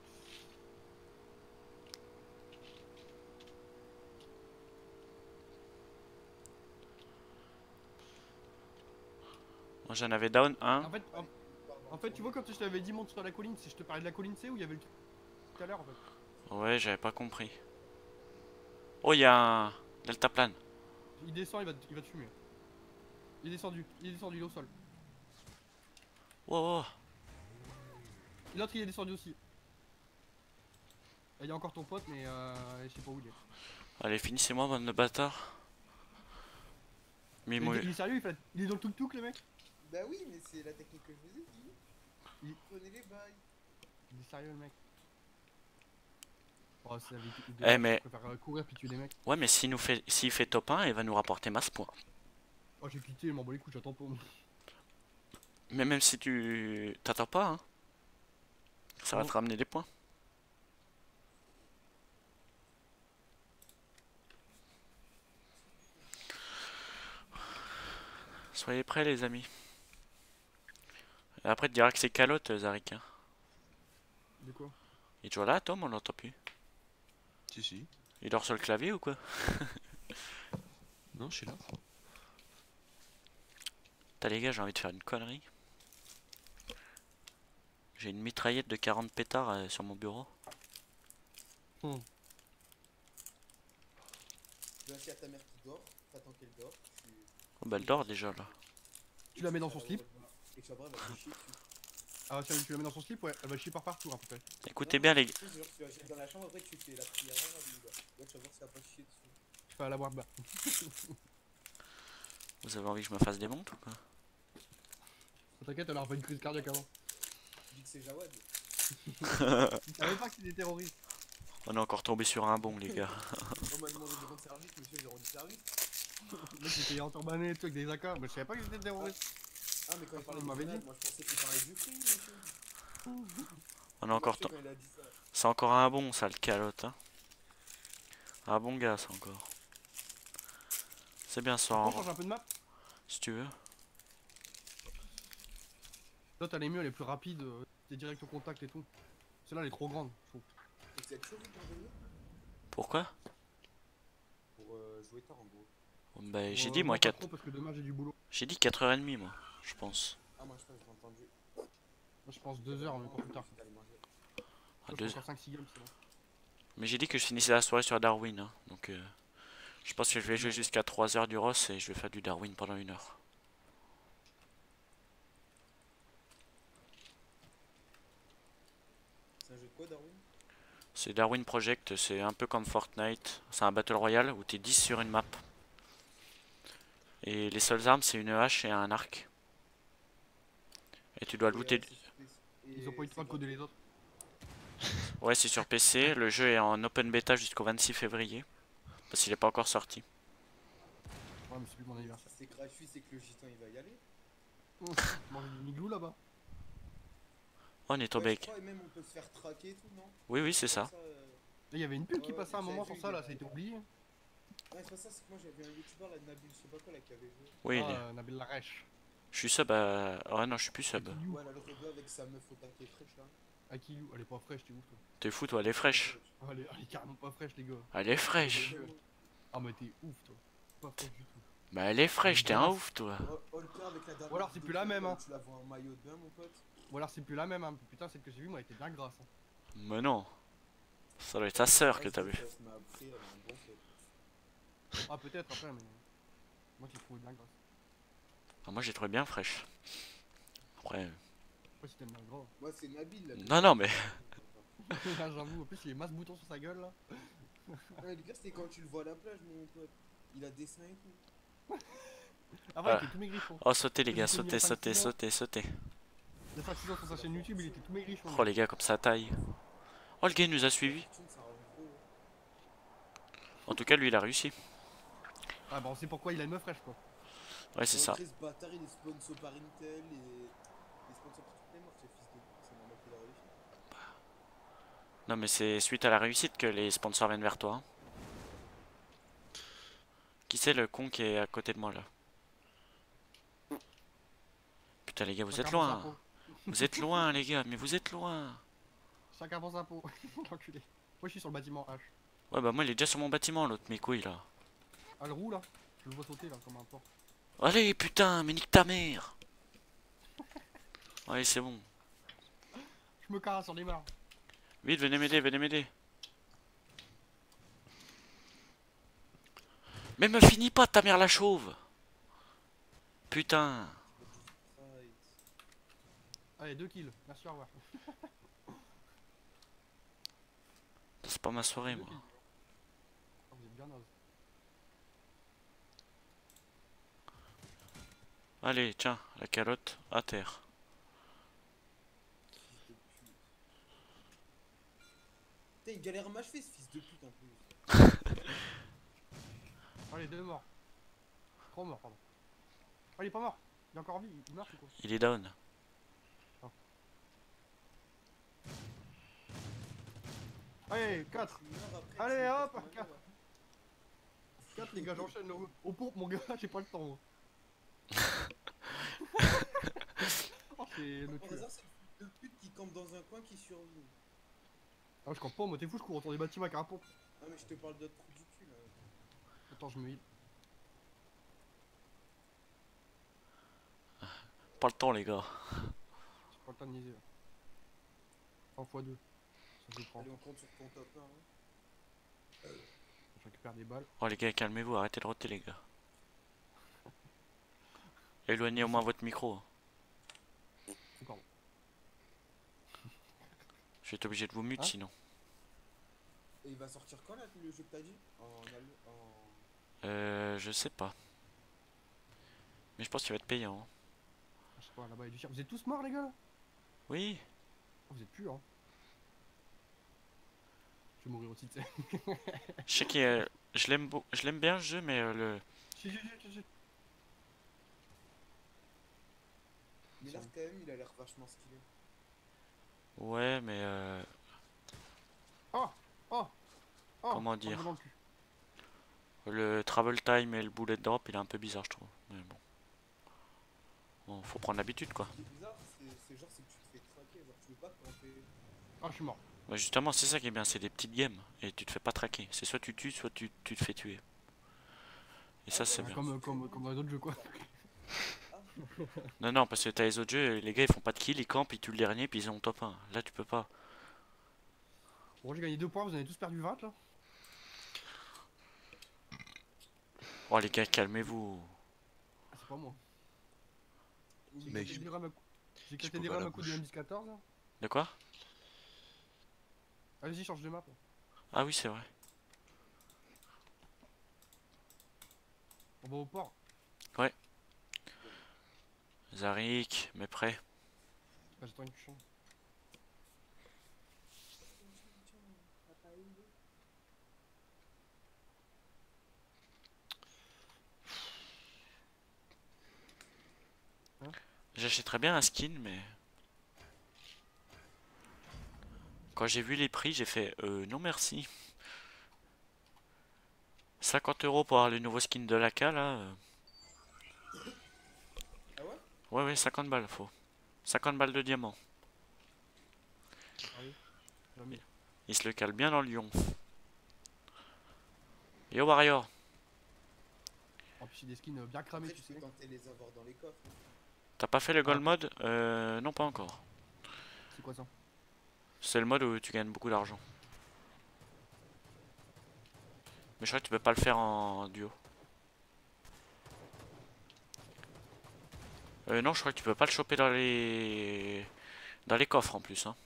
Moi j'en avais down un. En fait, tu vois, quand je t'avais dit monte sur la colline, si je te parlais de la colline C où il y avait le truc tout à l'heure en fait. Ouais, j'avais pas compris. Oh, il y a un deltaplane. Il descend, il va te fumer. Il est descendu, il est au sol. Wow, wow. Et l'autre il est descendu aussi. Il y a encore ton pote, mais je sais pas où il est. Allez, finissez-moi, bande de bâtards. Mais moi... Il est sérieux, il est dans le tuk-tuk, le mec. Bah oui, mais c'est la technique que je vous ai dit. Il prenait les bails. Il est sérieux, le mec. Oh, c'est avec Eh, mais... Je préfère courir puis tuer des mecs. Ouais, mais s'il fait top 1, il va nous rapporter masse points. Oh, j'ai quitté, il m'en bat les couilles, j'attends pas. Mais même si tu t'attends pas, hein, ça va te ramener des points. Soyez prêts les amis. Et après tu diras que c'est calotte Zarik. Hein. De quoi? Il est toujours là Tom, on l'entend plus. Si. Il dort sur le clavier ou quoi? Non, je suis là. T'as les gars, j'ai envie de faire une connerie. J'ai une mitraillette de 40 pétards sur mon bureau. Tu vas à ta mère qui dort, t'attends qu'elle dort. Oh bah elle dort déjà là. Tu la mets dans son slip. Et que après, elle va te chier dessus. Ah, tiens, tu la mets dans son slip, ouais, elle va chier par partout à peu près. Écoutez bien les gars. Tu sais, genre, tu la jettes dans la chambre, après tu fais la prière, là tu vas voir si elle va pas chier dessus. Tu vas la boire bas. Vous avez envie que je me fasse des montres ou quoi? T'inquiète, elle a fait une crise cardiaque avant. Tu dis que c'est Jawad. Tu savais pas que c'était des terroristes. On est encore tombé sur un bon les gars. On m'a demandé de rendre service, monsieur, j'ai rendu service. Le mec il était enturbané et tout avec des AK, mais je savais pas que c'était des terroristes. Ah, mais quand il parlait Il de m'avait dit. grenade, moi je pensais qu'il parlait du prix, monsieur. On est encore Quand il a dit ça. C'est encore un bon ça le calotte hein. Un bon gars ça encore. C'est bien ça. On change un peu de map. Si tu veux. L'autre elle est mieux, elle est plus rapide, t'es direct au contact et tout. Celle-là elle est trop grande, je trouve. Et c'est chaud pour venir Pourquoi? pour jouer tard en gros. Bah j'ai dit moi 4. Parce que demain j'ai du boulot. J'ai dit 4h30 moi, je pense. Ah, moi je pense que j'ai entendu. Moi je pense 2 heures, mais pas plus tard. D'aller manger. À Moi, 2 je pense encore 5-6 games sinon. Mais j'ai dit que je finissais la soirée sur Darwin hein. Donc je pense que je vais jouer jusqu'à 3h du Ross et je vais faire du Darwin pendant 1 heure. C'est un jeu de quoi, Darwin? C'est Darwin Project, c'est un peu comme Fortnite. C'est un Battle Royale où t'es 10 sur une map. Et les seules armes c'est une hache et un arc. Et tu dois looter. Ils ont pas eu le temps de coder les autres. Ouais c'est sur PC, le jeu est en open beta jusqu'au 26 février. Parce qu'il est pas encore sorti. Ouais, mais c'est plus mon anniversaire. C'est gratuit, c'est que le gitan il va y aller. Manger du miglou là-bas. Oh, on est tombé Ouais, je avec. crois, et même on peut se faire traquer et tout, non? Oui c'est ça. Il y avait une pub qui Ouais, passait à un j'avais moment vu, sur ça il y là, a- ça a été oublié. Ouais, c'est pas ça, c'est que moi j'avais un youtubeur là, Nabil, je sais pas quoi là, qui avait joué. Oui, Nabil Larèche. je suis sub à. Oh non, je suis plus sub. Ouais, là, l'autre gars avec sa meuf au taquet fraîche là. Akilou, elle est pas fraîche, t'es ouf toi. T'es fou toi, elle est fraîche. Oh, elle est carrément pas fraîche les gars. Elle est fraîche. Ah mais t'es ouf toi. Pas fraîche du tout. Bah elle est fraîche, t'es un ouf toi. Holker avec la dernière Ou alors c'est vidéo plus la qu'il y a, même, hein. Tu la vois en maillot de bain, mon pote. Ou alors c'est plus la même hein. Putain celle que j'ai vue moi elle était bien grasse. Hein. Mais non. Ça doit être ta sœur que t'as vu. Elle m'a appris, elle a un bon fait. Ah peut-être après mais. Moi j'ai trouvé bien grasse. Ah, moi j'ai trouvé bien fraîche. Après. Après si t'aimes bien gras. Moi c'est Nabil là. Non non mais. J'avoue, en plus il est masse bouton sur sa gueule là. Ouais, le pire c'est quand tu le vois à la plage, mon pote. Il a des seins et tout. Avant, il était tout maigrichon. Oh, sautez les Il gars, était mis sautez, à 5-6 sautez, ans. sautez, sautez. Il y a 5-6 ans sur sa chaîne YouTube, il était tout maigrichon. Oh les gars, comme ça taille. Oh, le gars il nous a suivis. Fortune, ça rend gros. En tout cas, lui il a réussi. Ah bah on sait pourquoi il a une meuf fraîche quoi. Ouais, c'est ça. Après, ce bâtard, il est sponsor par Intel et. Il est sponsor par toutes les marques, ce fils de pute. C'est normal qu'il a réussi. Non, mais c'est suite à la réussite que les sponsors viennent vers toi, hein. Qui c'est le con qui est à côté de moi là? Putain, les gars, vous êtes Chacun pour sa loin. peau. Vous êtes loin, les gars, mais vous êtes loin. Chacun pour sa peau. L'enculé. Moi je suis sur le bâtiment H. Ouais, bah moi il est déjà sur mon bâtiment, l'autre mes couilles là. Ah le roux là. Je le vois sauter là comme un porc. Allez, putain, mais nique ta mère. Allez, c'est bon. Je me carre sur les barres. Vite, venez m'aider, venez m'aider. Mais me finis pas, ta mère la chauve. Putain. Right. Allez 2 kills. Merci au revoir. C'est pas ma soirée, 2 moi. kills. Oh, vous êtes bien naze. Allez, tiens, la calotte à terre. Fils de pute. Putain, il galère à m'achever, ce fils de pute en plus. Allez 2 morts. 3 morts pardon. Oh il est pas mort. Il est encore en vie. Il meurt ou quoi? Il est down. Allez 4. Tu meurs après, Allez, tu meurs hop, comme un quatre. gars. 4 les gars j'enchaîne au pompe mon gars. J'ai pas le temps moi. Oh c'est le Par cul. hasard, c'est le fils de pute qui campe dans un coin qui survit. Ah je campe pas moi t'es fou je cours autour des bâtiments avec un pompe. Ah, mais je te parle d'autres trous du cul là. Attends je me heal. Pas le temps, les gars. J'ai pas le temps de niaiser là. 100 x 2. Ça je prends. Allez, on compte sur ton top 1. Hein. Je récupère des balles. Oh, les gars, calmez-vous, arrêtez de roter, les gars. Éloignez au moins votre micro. Oh, pardon. Je vais être obligé de vous mute Hein sinon. Et il va sortir quand là, le jeu que t'as dit Je sais pas. Mais je pense qu'il va être payant, hein. Je sais pas là-bas il y a du chien. Vous êtes tous morts les gars là? Oui. Oh, vous êtes plus hein. Je vais mourir aussi tu sais. Je sais que je l'aime bien ce jeu, mais le... J'ai. Mais là, quand même, il a l'air vachement stylé. Ouais, mais Oh oh oh. Comment Oh, dire? me dans le cul. le travel time et le bullet drop, il est un peu bizarre, je trouve. Mais bon. Bon, faut prendre l'habitude, quoi. Ce qui est bizarre, c'est genre, c'est que tu te fais traquer. Genre, tu veux pas camper. Ah je suis mort. Ouais, justement, c'est ça qui est bien, c'est des petites games. Et tu te fais pas traquer. C'est soit tu tues, soit tu te fais tuer. Et ça, c'est Ah, bien. comme dans les autres jeux quoi. Non, non, parce que t'as les autres jeux, les gars ils font pas de kill, ils campent, ils tuent le dernier, puis ils ont top 1. Là, tu peux pas. Bon j'ai gagné 2 points, vous en avez tous perdu 20 là. Oh, les gars, calmez-vous. Ah, c'est pas moi. J'ai Mec, éclaté des rames à coup. J'ai éclaté peux des pas rames la à coup de bouche. M10-14 là. De quoi? Allez-y change de map. Ah oui, c'est vrai. On va au port. Zarik, mais prêt. Ah, j'attends une chambre. J'achèterais bien un skin, mais... Quand j'ai vu les prix, j'ai fait non merci. 50 € pour avoir le nouveau skin de l'AK là. Ah ouais? Ouais, ouais, 50 balles, faut. 50 balles de diamant. Ah oui. Jamais. Il se le cale bien dans le lion. Yo Warrior. En plus c'est des skins bien cramés Après, tu tu sais. peux tenter les avoir dans les coffres. T'as pas fait le gold Ah. mode? Non, pas encore. C'est quoi ça? C'est le mode où tu gagnes beaucoup d'argent. Mais je crois que tu peux pas le faire en duo. Non, je crois que tu peux pas le choper dans les coffres en plus, hein.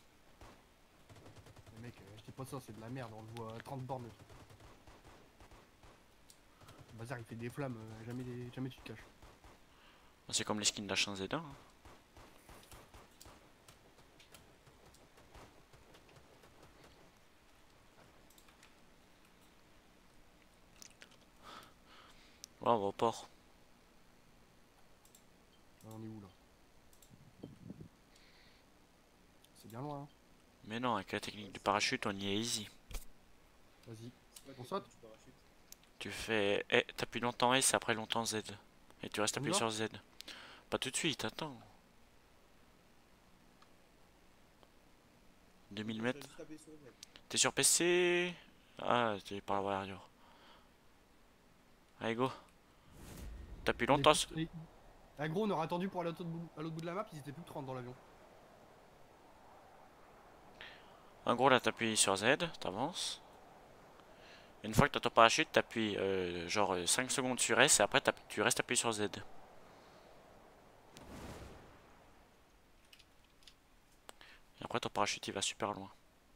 Mais mec, je dis pas ça, c'est de la merde, on le voit à 30 bornes le truc. Bazar, il fait des flammes, jamais tu te caches. C'est comme les skins d'H1Z1. Ouais, on va au port. On est où là? C'est bien loin, hein. Mais non, avec la technique du parachute, on y est easy. Vas-y. C'est quoi On le saute? du parachute? Tu fais... Eh, t'appuies longtemps S et après longtemps Z. Et tu restes On y appuyé va? sur Z. Pas tout de suite, attends. 2000 Moi, je vais mètres. juste taper sur Z. T'es sur PC? Ah, t'es par la warrior. Allez, go. T'appuies longtemps. Ah, gros, on aurait attendu pour aller à l'autre bout de la map, ils étaient plus de 30 dans l'avion. En gros, là, t'appuies sur Z, t'avances. Une fois que t'as ton parachute, t'appuies genre 5 secondes sur S et après tu restes appuyé sur Z. Et après, ton parachute il va super loin.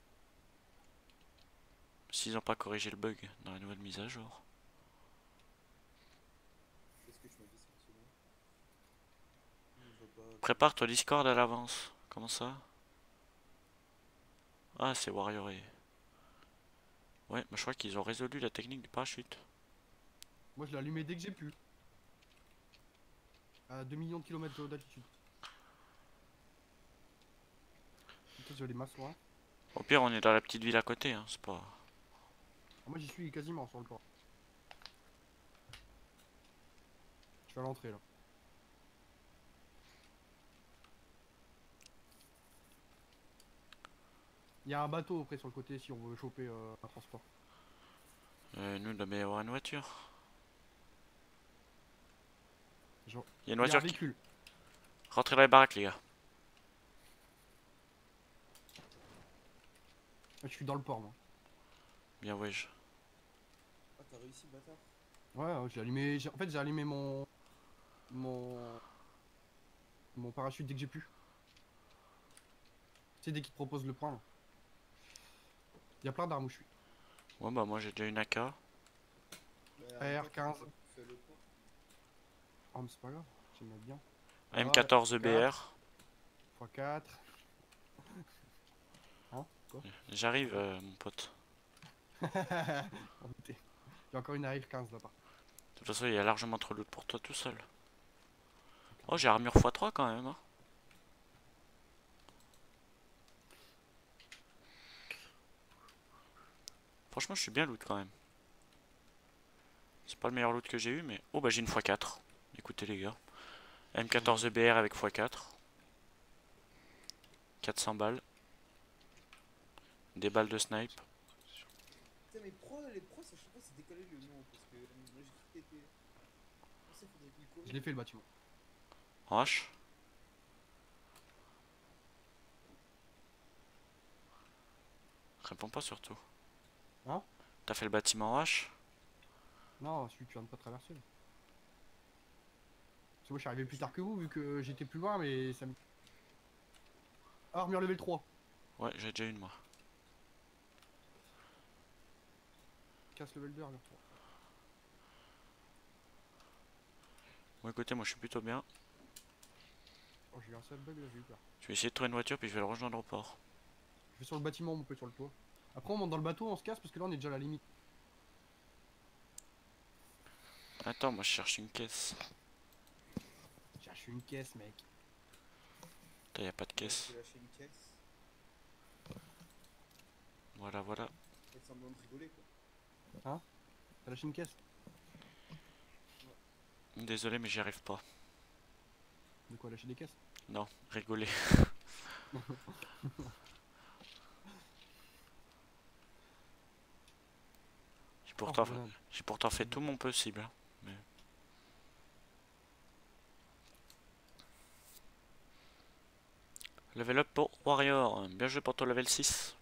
S'ils ont pas corrigé le bug dans la nouvelle mise à jour. Qu'est-ce que tu m'as dit 5 secondes? Je vois pas. Prépare ton Discord à l'avance. Comment ça? Ah, c'est Warrior et... Ouais, mais je crois qu'ils ont résolu la technique du parachute. Moi, je l'ai allumé dès que j'ai pu. À 2 millions de kilomètres d'altitude. Putain, je vais aller m'asseoir. Au pire, on est dans la petite ville à côté, hein, c'est pas... Moi, j'y suis quasiment sur le port. Je suis à l'entrée là. Il y a un bateau après sur le côté si on veut choper un transport. Nous, on devait avoir une voiture. Genre, Il y a une il y a un voiture qui... véhicule. Rentrez dans les baraques, les gars. Je suis dans le port moi. Bien, wesh. Ah, t'as réussi, bâtard. Ouais, j'ai allumé. En fait, j'ai allumé mon parachute dès que j'ai pu. Tu sais, dès qu'il te propose de le prendre. Il y a plein d'armes où je suis. Ouais, bah, moi j'ai déjà une AK. AR-15. Fais le port. Oh, mais c'est pas grave, j'aime bien. M14 EBR. x4. Hein? Quoi? J'arrive, mon pote. J'ai encore une AR-15 là-bas. De toute façon, il y a largement trop de loot pour toi tout seul. Oh, j'ai armure x3 quand même, hein. Franchement, je suis bien loot quand même. C'est pas le meilleur loot que j'ai eu, mais... Oh, bah j'ai une x4. Écoutez les gars. M14 EBR avec x4. 400 balles. Des balles de snipe. Putain, mais les pros, à chaque fois, c'est décalé le nom. Parce que moi, j'ai cru que t'étais. Je pensais qu'il faudrait qu'il courir. Je l'ai fait le bâtiment. En H. Réponds pas surtout. Hein? T'as fait le bâtiment en H? Non, celui que tu viens de pas traverser. Là. Parce que moi, je suis arrivé plus tard que vous, vu que j'étais plus loin, mais ça me. Ah, armure level 3. Ouais, j'ai déjà une moi. Casse level 2, armure 3. Bon, écoutez, moi je suis plutôt bien. Oh, j'ai eu un seul bug là, j'ai eu peur. Je vais essayer de trouver une voiture puis je vais le rejoindre au port. Je vais sur le bâtiment, on peut sur le toit. Après, on monte dans le bateau, on se casse parce que là, on est déjà à la limite. Attends, moi je cherche une caisse. Je cherche une caisse, mec. Putain, y a pas de caisse. J'ai lâché une caisse. Voilà, voilà. Faites semblant de rigoler, quoi. Hein? T'as lâché une caisse? Désolé, mais j'y arrive pas. De quoi, lâcher des caisses? Non, rigoler. J'ai pourtant fait tout mon possible. Hein, mais... Level up pour Warrior. Bien joué pour ton level 6.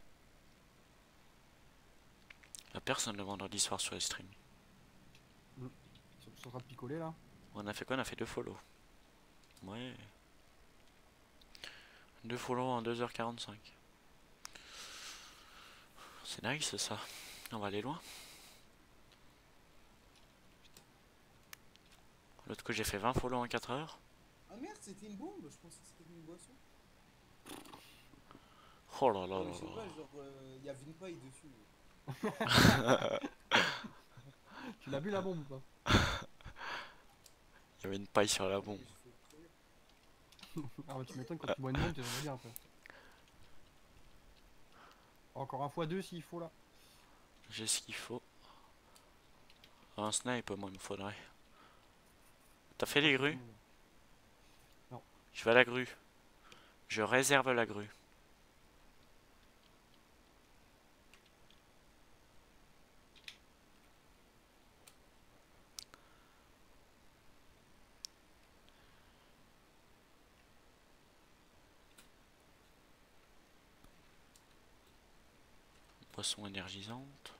Y'a personne le vendredi soir sur les streams. Ils sont en train de picoler là. On a fait quoi? On a fait 2 follow. Ouais. 2 follow en 2h45. C'est nice ça. On va aller loin. L'autre coup j'ai fait 20 follow en 4 heures. Ah merde, c'était une bombe. Je pensais que c'était une boisson. Oh là là Non, là mais je sais là. pas, genre, il y avait une paille dessus. Tu l'as vu la bombe ou pas? Il y avait une paille sur la Ah, bombe. mais j'ai fait exprès. Ah bah tu m'étonnes, quand tu vois une bombe, tu aimerais bien après. Encore un fois deux s'il faut là. J'ai ce qu'il faut. Un snipe, moi, il me faudrait. T'as fait les grues? Non. Je vais à la grue. Je réserve la grue. Boisson énergisante.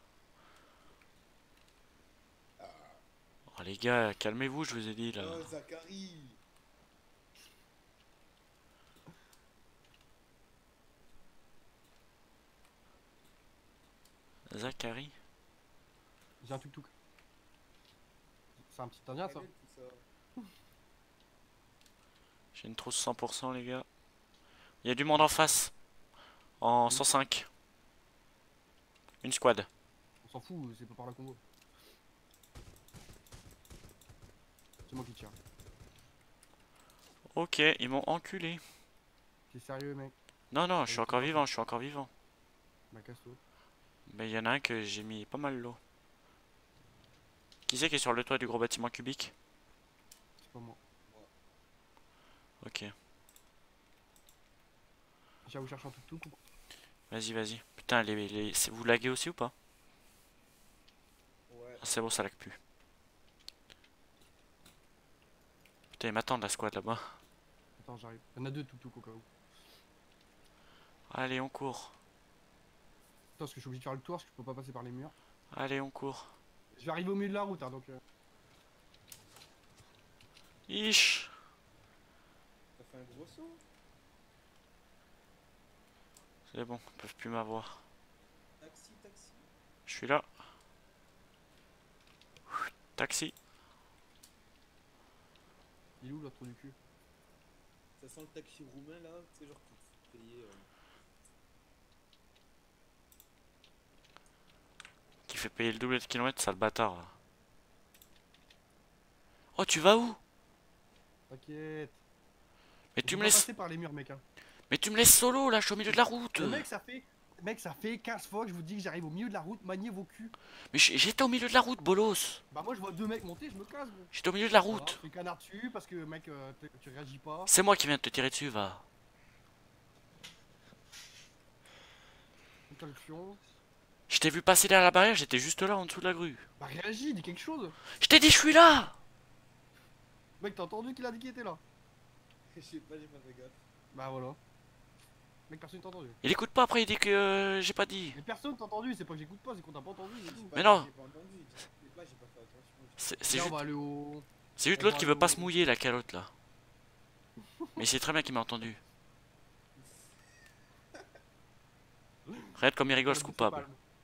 Oh les gars, calmez-vous, je vous ai dit là. Oh, Zachary. Zachary? J'ai un tuk-tuk. C'est un petit indien ça? Camel, tout ça. J'ai une trousse 100% les gars. Il y a du monde en face. En 105. Une squad. On s'en fout, c'est pas par la combo. C'est moi qui tire. Ok, ils m'ont enculé. T'es sérieux mec? Non, non, je suis encore vivant, je suis encore vivant. Bah casse-toi. Mais il y en a un que j'ai mis pas mal l'eau. Qui c'est qui est sur le toit du gros bâtiment cubique? C'est pas moi. Ok. J'ai vous chercher un tuk-tuk ou quoi? Vas-y, vas-y. Putain, vous laguez aussi ou pas? Ouais. Ah, c'est bon, ça lag plus. Putain, ils m'attendent la squad là-bas. Attends, j'arrive. Y'en a deux tuk-tuk au cas où. Allez, on court. Attends, parce que je suis obligé de faire le tour parce que je peux pas passer par les murs. Allez, on court. Je vais arriver au milieu de la route hein donc. Ish. T'as fait un gros saut. C'est bon, ils peuvent plus m'avoir. Taxi, taxi. Je suis là. Taxi. Il est où l'autre trou du cul? Ça sent le taxi roumain là, tu sais, genre pour payer. Qui fait payer le double de kilomètres, sale bâtard. Là. Oh, tu vas où? T'inquiète. Mais Je tu peux me pas laisses. passer par les murs mec hein. Mais tu me laisses solo là, je suis au milieu de la route. Le mec ça fait. Mec ça fait 15 fois que je vous dis que j'arrive au milieu de la route, maniez vos culs. Mais j'étais au milieu de la route, bolos. Bah moi je vois deux mecs monter, je me casse gros. J'étais au milieu de la Voilà, route. je fais canard dessus parce que mec tu réagis pas. C'est moi qui viens de te tirer dessus, va. Putain le fion. Je t'ai vu passer derrière la barrière, j'étais juste là en dessous de la grue. Bah réagis, dis quelque chose. Je t'ai dit, je suis là. Mec t'as entendu qu'il a dit qu'il était là? Je sais pas, j'ai pas fait gaffe. Bah voilà. Mec personne t'a entendu. Il écoute pas après, il dit que j'ai pas dit. Mais personne t'a entendu, c'est pas que j'écoute pas, c'est qu'on t'a pas entendu. c'est tout. Mais non. J'ai pas entendu, j'ai pas fait attention. C'est Viens, on juste, va aller au. c'est juste on l'autre va qui aller veut pas au- se mouiller, la calotte là. Mais c'est très bien qu'il m'a entendu. Regarde comme il rigole, ce coupable.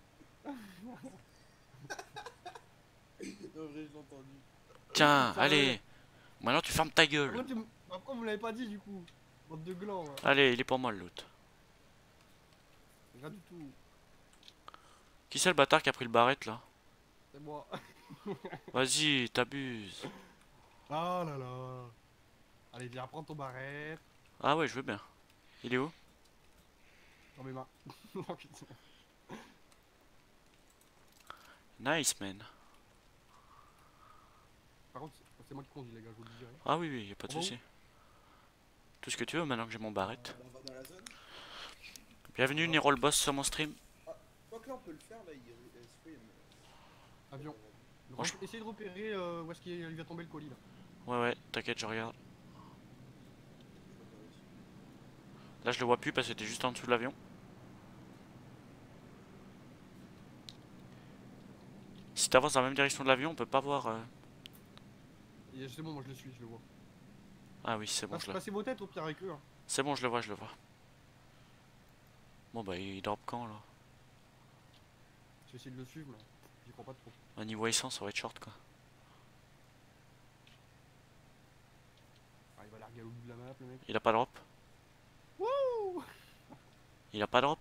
Non, vrai, je l'ai entendu. Tiens, Ça allez. Maintenant tu fermes ta gueule. Pourquoi vous l'avez pas dit du coup? Bande de glands là. Allez, il est pour moi l'autre. Rien du tout. Qui c'est le bâtard qui a pris le barrette là? C'est moi. Vas-y, t'abuses. Ah là là. Allez viens prendre ton barrette. Ah ouais, je veux bien. Il est où? Dans mes mains. Oh, putain. Nice man. Par contre c'est moi qui conduis les gars, je vous le dirai. Ah oui, oui, y a pas de Bon. souci. Tout ce que tu veux maintenant que j'ai mon barrette. On va dans la zone. Bienvenue Nero le boss sur mon stream. Quoi que là, on peut le faire là, il se fait. Avion. Franchement. Essayez de repérer où est-ce qu'il va tomber le colis là. Ouais, ouais, t'inquiète, je regarde. Là, je le vois plus parce que t'es juste en dessous de l'avion. Si t'avances dans la même direction de l'avion, on peut pas voir. C'est bon, moi je le suis, je le vois. Ah oui, c'est bon, je le. Passez vos têtes au pire avec eux. Hein. C'est bon, je le vois, je le vois. Bon bah, il drop quand là? Je vais essayer de le suivre mais j'y crois pas trop. À niveau essence, ça va être short quoi. Il est au bout de la map, le mec. Il a pas drop. Wouh! Il a pas drop.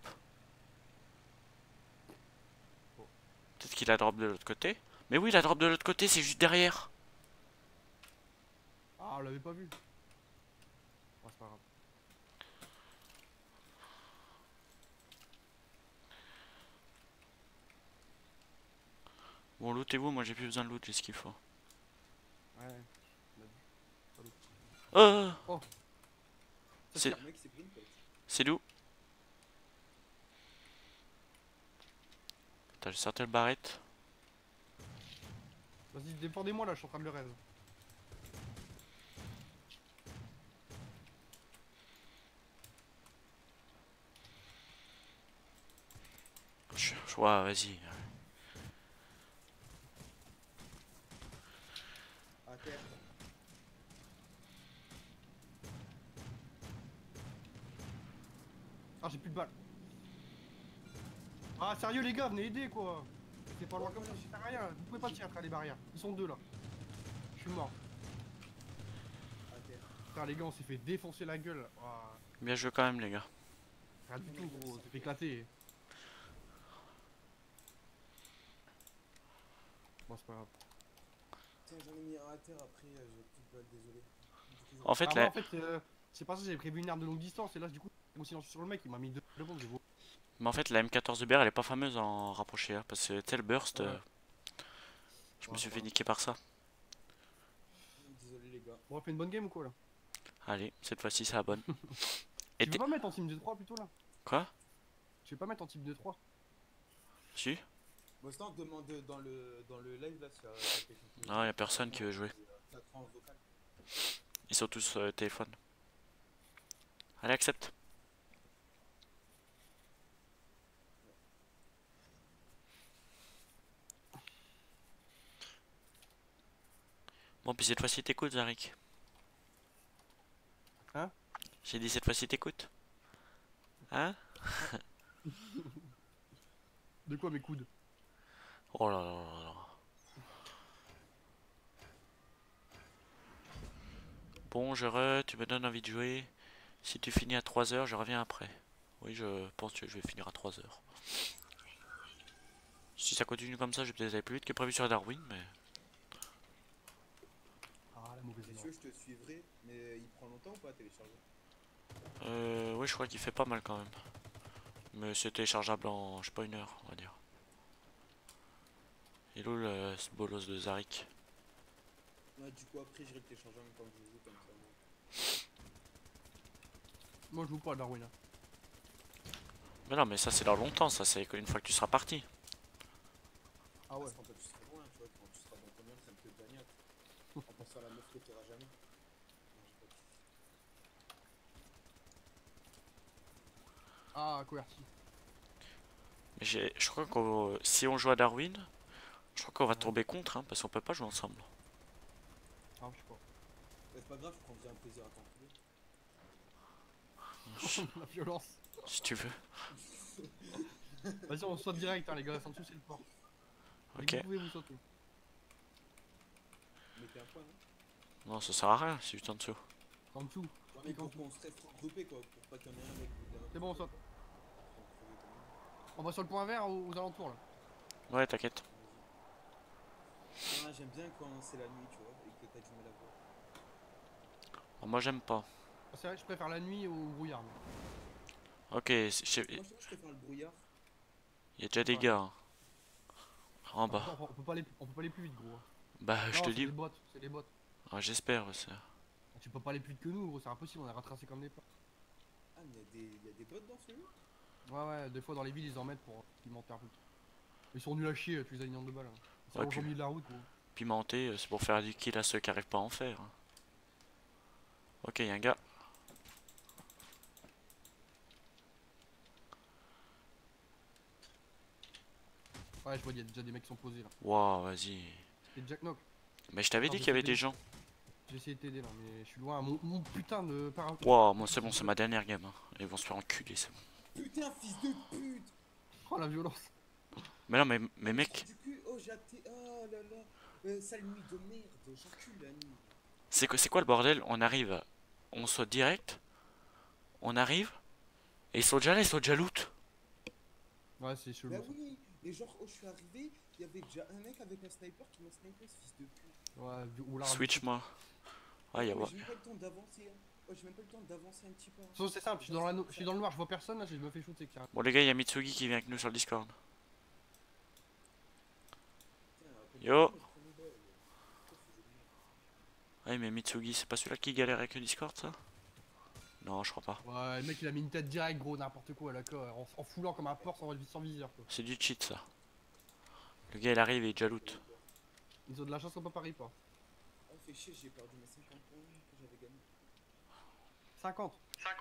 Oh. Peut-être qu'il a drop de l'autre côté. Mais oui, il a drop de l'autre côté, c'est juste derrière. Ah, on l'avait pas vu. Bon, c'est pas grave. Bon, lootez-vous, moi j'ai plus besoin de loot, j'ai ce qu'il faut. Ouais, on a vu. Oh, Ça C'est- tire. Le mec s'est pris une tête. c'est d'où? T'as j'ai sorti le barrette. Vas-y, défendez-moi là, je suis en train de le raise. Ouais, vas-y. À terre. Ah, j'ai plus de balles. Ah, sérieux, les gars, venez aider quoi. C'est pas loin comme ça, je sais rien. Vous pouvez pas tirer après les barrières. Ils sont deux là. Je suis mort. À terre. Putain, les gars, on s'est fait défoncer la gueule. Ah, Bien joué quand même, les gars. rien du tout, gros. On s'est fait éclater. Bon, c'est pas grave. Tiens, j'en ai mis un à terre après, j'ai plus de balles, désolé. Du coup, En fait, Ah, là, moi, en fait, c'est pas ça, j'avais prévu une arme de longue distance. Et là, du coup, mon silence sur le mec, il m'a mis deux bombes. mais en fait, la M14 de BR elle est pas fameuse en rapproché, hein, parce que tel burst, Ouais. je me suis fait niquer par ça. Désolé les gars. Bon, on fait une bonne game ou quoi là? Allez, cette fois-ci c'est la bonne. Et Tu veux t'es- pas mettre en team de 3 plutôt là? Quoi? Tu veux pas mettre en type de 3? Si? Bon, sinon, demande dans le live là si quelqu'un qui Non, y a personne qui veut jouer. Ça te rend en vocal. Ils sont tous téléphone. Allez, accepte. Bon, puis cette fois-ci t'écoutes, Zarik. Hein? J'ai dit cette fois-ci t'écoutes. Hein? De quoi mes coudes? Oh là là là là. Bon, tu me donnes envie de jouer. Si tu finis à 3h, je reviens après. Oui, je pense que je vais finir à 3h. Si ça continue comme ça, je vais peut-être aller plus vite que prévu sur Darwin, mais... Ah, la mauvaise Messieurs, je te suivrai, mais il prend longtemps ou pas à télécharger? Oui, je crois qu'il fait pas mal quand même. Mais c'est téléchargeable en, je sais pas, 1 heure, on va dire. Hello le ce bolos de Zarik. Ouais, du coup, après, j'irai le télécharger en même temps que je joue comme ça. Moi. Moi je joue pas à Darwin. Hein. Mais non, mais ça c'est dans longtemps, ça c'est une fois que tu seras parti. Ah ouais. Parce quand toi, tu seras loin, tu vois, quand tu seras dans ton œuvre, ça me fait bagnate. En pensant à la meuf que tu auras jamais. Non, j'ai pas dit. Ah, Coerty. Mais je crois que si on joue à Darwin, je crois qu'on va tomber contre, hein, parce qu'on peut pas jouer ensemble. Ah, je sais pas. Ouais, c'est pas grave, je prendrai un plaisir à t'enculer. La violence. Si tu veux. Vas-y, on saute direct, hein, les gars. En dessous, c'est le port. Ok. Vous pouvez vous sauter. Mettez un point, non? Non, ça sert à rien si je en dessous. En dessous. Ouais, mais pour qu'on se reste regroupés, quoi, pour pas qu'il y en ait un mec qui C'est bon, on saute. On va sur le point vert aux alentours là. Ouais, t'inquiète. Ah, j'aime bien quand c'est la nuit, tu vois, et que t'as du mal à voir. Bon, moi j'aime pas. Ah, c'est vrai que je préfère la nuit au brouillard. Mais... Ok, Moi, je préfère le brouillard. il y a déjà des Ouais. gars. Hein. En Attends, bas. on peut pas aller plus vite, gros. Bah, je Non, te c'est dis. des bots, c'est des bots. Ah, j'espère, ouais, ça. Tu peux pas aller plus vite que nous, gros, c'est impossible, on est retracé comme des porcs. Ah, mais il y a des bots dans celui-là? Ouais, ouais, des fois dans les villes ils en mettent pour pimenter un peu. Ils sont nuls à chier, tu les alignes de balles. Hein. Ils Ouais, sont puis- au milieu de la route, gros. Pimenté, c'est pour faire du kill à ceux qui arrivent pas à en faire. Hein. Ok, y a un gars. Ouais, je vois, il y a déjà des mecs qui sont posés là. Waouh, vas-y. C'est Jack Knock. Mais je t'avais Non, dit je qu'il y avait sais des bien. gens. J'ai essayé de t'aider là, mais je suis loin. Mon putain de parapluie. Waouh, moi c'est bon, c'est ma dernière game. Hein. Ils vont se faire enculer, c'est bon. Putain, fils de pute! Oh la violence. Mais non, mais mec, Du cul, oh, j'ai hâté. Oh là là. Sale nuit de merde, j'encule la nuit. c'est quoi le bordel? On arrive on saute direct. On arrive. Et ils sont déjà là, ils sont déjà loot. Ouais, c'est chelou. Bah ça. oui, et genre, oh, je suis arrivé, il y avait déjà un mec avec un sniper qui m'a snipé, ce fils de pute. Ouais, ou là, Switch moi. Ah, y'a Mais pas. j'ai même pas le temps d'avancer, hein. Oh, j'ai même pas le temps d'avancer un petit peu. C'est simple, je suis je suis dans le noir, je vois personne, là, je me fais shooter carrément. Bon les gars, y'a Mitsugi qui vient avec nous sur le Discord. Yo. Ouais mais Mitsugi, c'est pas celui-là qui galère avec le Discord ça? Non, je crois pas. Ouais, le mec il a mis une tête direct, gros, n'importe quoi, là, quoi, en foulant comme un porc sans viseur, quoi. C'est du cheat ça. Le gars il arrive et il est déjà loot. Ils ont de la chance qu'on peut parier pas. Oh, fait chier, j'ai perdu mes 50 points que j'avais gagné. 50.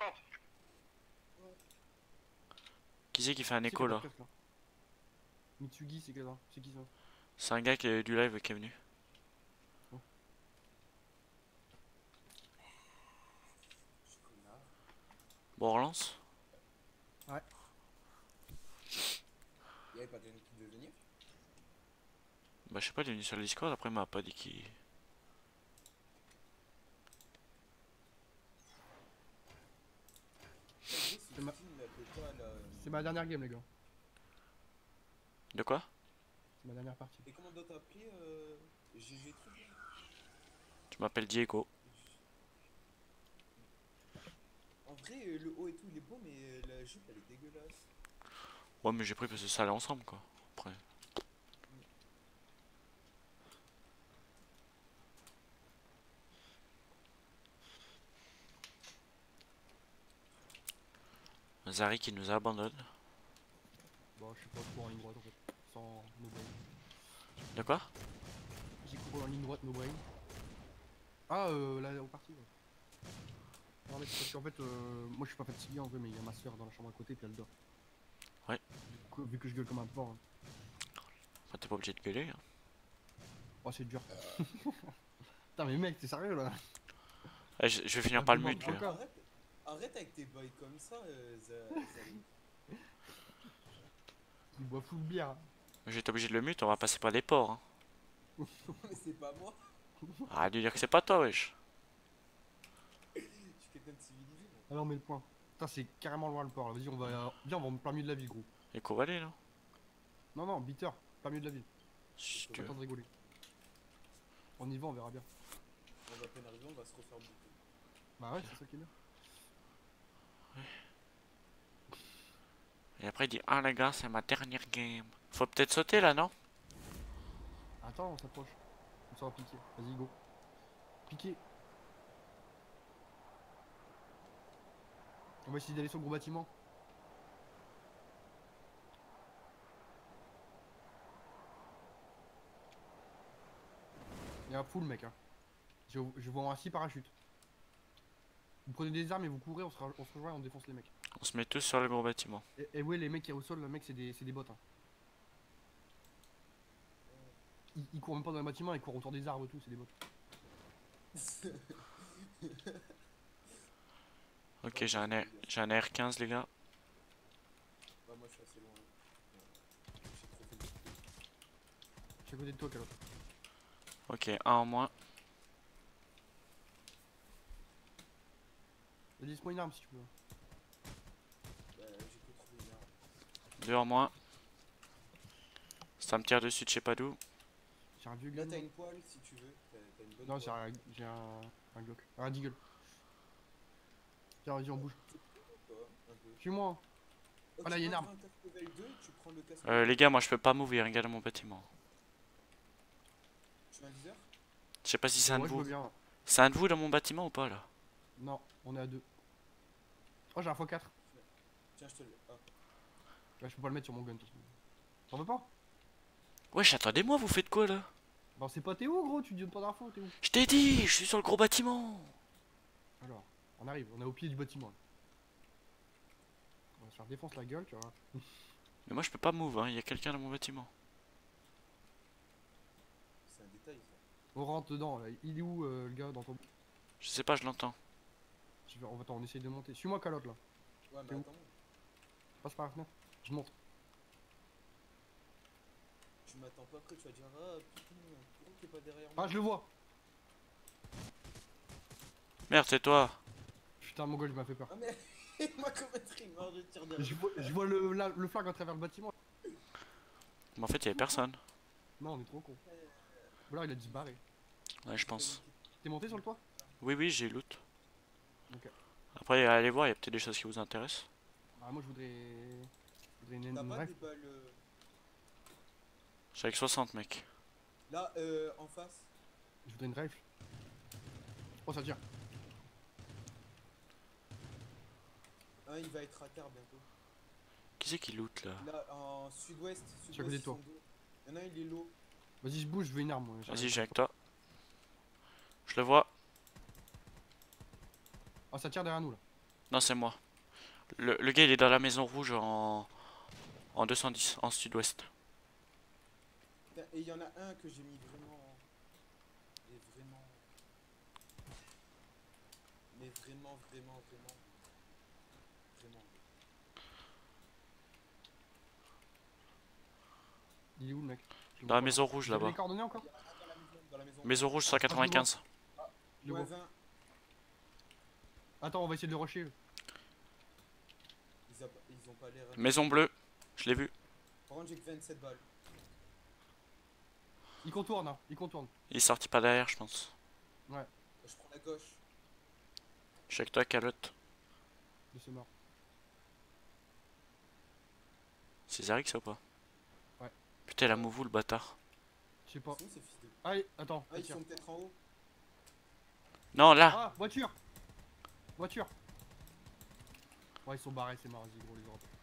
Qui c'est qui fait un écho là? Mitsugi, c'est quoi ça? C'est qui ça? C'est un gars qui est du live qui est venu. Bon, on relance? Ouais. Il y avait pas de qui devait venir? Bah je sais pas, il est venu sur le Discord, après il m'a pas dit qui... C'est ma dernière game, les gars. De quoi? C'est ma dernière partie. Et comment doit t'appeler GG truc? Tu m'appelles Diego. En vrai, le haut et tout il est beau, mais la jupe elle est dégueulasse. Ouais mais j'ai pris parce que ça allait ensemble quoi. Après. Zari qui nous abandonne. Bon, je suis pas trop en ligne droite en fait. Sans no brain. De quoi? J'ai couru en ligne droite, no brain. Ah, là, au parti, ouais. Non, mais c'est parce qu'en fait, moi je suis pas fatigué en vrai, mais il y a ma soeur dans la chambre à côté, puis elle dort. Ouais. Du coup, vu que je gueule comme un porc. Hein. Enfin, t'es pas obligé de gueuler. Hein. Oh, c'est dur. Putain, mais mec, t'es sérieux là? Ah, je vais finir par le mute lui. Encore. Arrête avec tes bails comme ça, Il boit full bière. J'étais obligé de le mute, on va passer par des ports. Hein. Mais c'est pas moi. Arrête de dire que c'est pas toi, wesh. Je suis quelqu'un de civilisé. Moi. Ah non, mais le point. Putain, c'est carrément loin le port là. Vas-y, viens, on va en plein milieu de la ville, gros. Et Covalé, non? Non, non, bitter, plein milieu de la ville. Si Pas tu le veux. temps de rigoler. On y va, on verra bien. On va à peine arriver, on va se refaire boucler. Bah ouais, c'est ça qui est bien. Et après il dit, ah les gars, c'est ma dernière game. Faut peut-être sauter là, non? Attends, on s'approche. On s'en va piquer. Vas-y, go. Piquer. On va essayer d'aller sur le gros bâtiment. Il y a un full mec hein. Je vois un 6 parachutes. Vous prenez des armes et vous courez, on se rejoint et on défonce les mecs. On se met tous sur le gros bâtiment. Et ouais, les mecs qui sont au sol, le mec c'est des bots hein. Ils courent même pas dans le bâtiment, ils courent autour des arbres et tout, c'est des bots. Ok, j'ai un R15 les gars. Bah, moi je suis assez loin. J'ai trop fait de... Je suis à côté de toi, Calotte. Ok, un en moins. Vas-y, laisse-moi une arme si tu veux. Bah, j'ai que trouvé une arme. Deux en moins. Ça me tire dessus de je sais pas d'où. J'ai un vieux Là gun. t'as une poêle si tu veux. T'as une bonne Non, poêle. j'ai un Glock. Un Deagle. Tiens, vas-y, on bouge. Toi, un peu. Suis-moi. Hein. Oh, Ah, là, tu y a une vas arme. prendre un casque level 2, tu prends le casque. Les gars, moi je peux pas m'ouvrir, regarde mon bâtiment. Tu as un viseur? Je sais pas si c'est un de Ouais, je veux vous. bien. C'est un de vous dans mon bâtiment ou pas là? Non, on est à 2. Oh, j'ai un x4. Tiens, je te le. Ah. Là, je peux pas le mettre sur mon gun. de toute façon. T'en veux pas? Wesh, attendez-moi, vous faites quoi là? Bah, c'est pas t'es où, gros? Tu donnes pas d'infos, t'es où? Je t'ai dit, je suis sur le gros bâtiment. Alors, on arrive, on est au pied du bâtiment. Là. On va se faire défoncer la gueule, tu vois. Mais moi je peux pas move, hein, il y a quelqu'un dans mon bâtiment. C'est un détail ça. On rentre dedans, là. Il est où, le gars, dans ton... Je sais pas, je l'entends. Attends, on essaye de monter. Suis-moi, Calotte, là. Ouais, T'es mais où? attends. Passe par la fenêtre. Je monte. Tu m'attends pas après, tu vas dire ah putain, pourquoi t'es pas derrière moi? Ah, je le vois. Merde, c'est toi. Putain, mon gars, il m'a fait peur. Ah mais il m'a commettre une mort de tir de. Je vois le flag à travers le bâtiment. Mais en fait, il y avait personne. Non, on est trop con. Ou alors il a dû se barrer. Ouais, je pense. T'es monté sur le toit? Oui, oui, j'ai loot. Ok. Après, allez voir, il y a peut-être des choses qui vous intéressent. Ah, moi je voudrais. T'as pas ref. des balles J'ai avec 60, mec. là en face? Je voudrais une rifle. Oh, ça tire. Un il va être à terre bientôt. Qui c'est qui loot là? Là en sud-ouest. Sur le côté de toi. Il y en a un il est low. Vas-y, je bouge, je veux une arme. Moi. Vas-y, j'ai avec toi. Je le vois. Oh, ça tire derrière nous là. Non, c'est moi. Le gars, il est dans la maison rouge en 210, en sud-ouest. Et il y en a un que j'ai mis vraiment. Mais vraiment. Mais vraiment. Il est où le mec? Dans la maison rouge Vous avez là-bas. les coordonnées encore? Il y en a un dans la maison. Maison rouge 195. Je le Moins vois. 20. Attends, on va essayer de le rusher. Ils ont pas l'air. Maison bleue, je l'ai vu. Par contre j'ai que 27 balles. Il contourne, hein, il contourne. Il est sorti pas derrière, je pense. Ouais, Je prends la gauche. Je suis avec toi, calotte. il se mort. C'est Zarix ça ou pas? Ouais. Putain, la mouvou le bâtard. Je sais pas. C'est où ces fils de. Allez, attends. Ah ils tire. sont peut-être en haut. Non, là. Ah, voiture. Voiture. Ouais, ils sont barrés, c'est marrant, vas-y, gros, les Européens.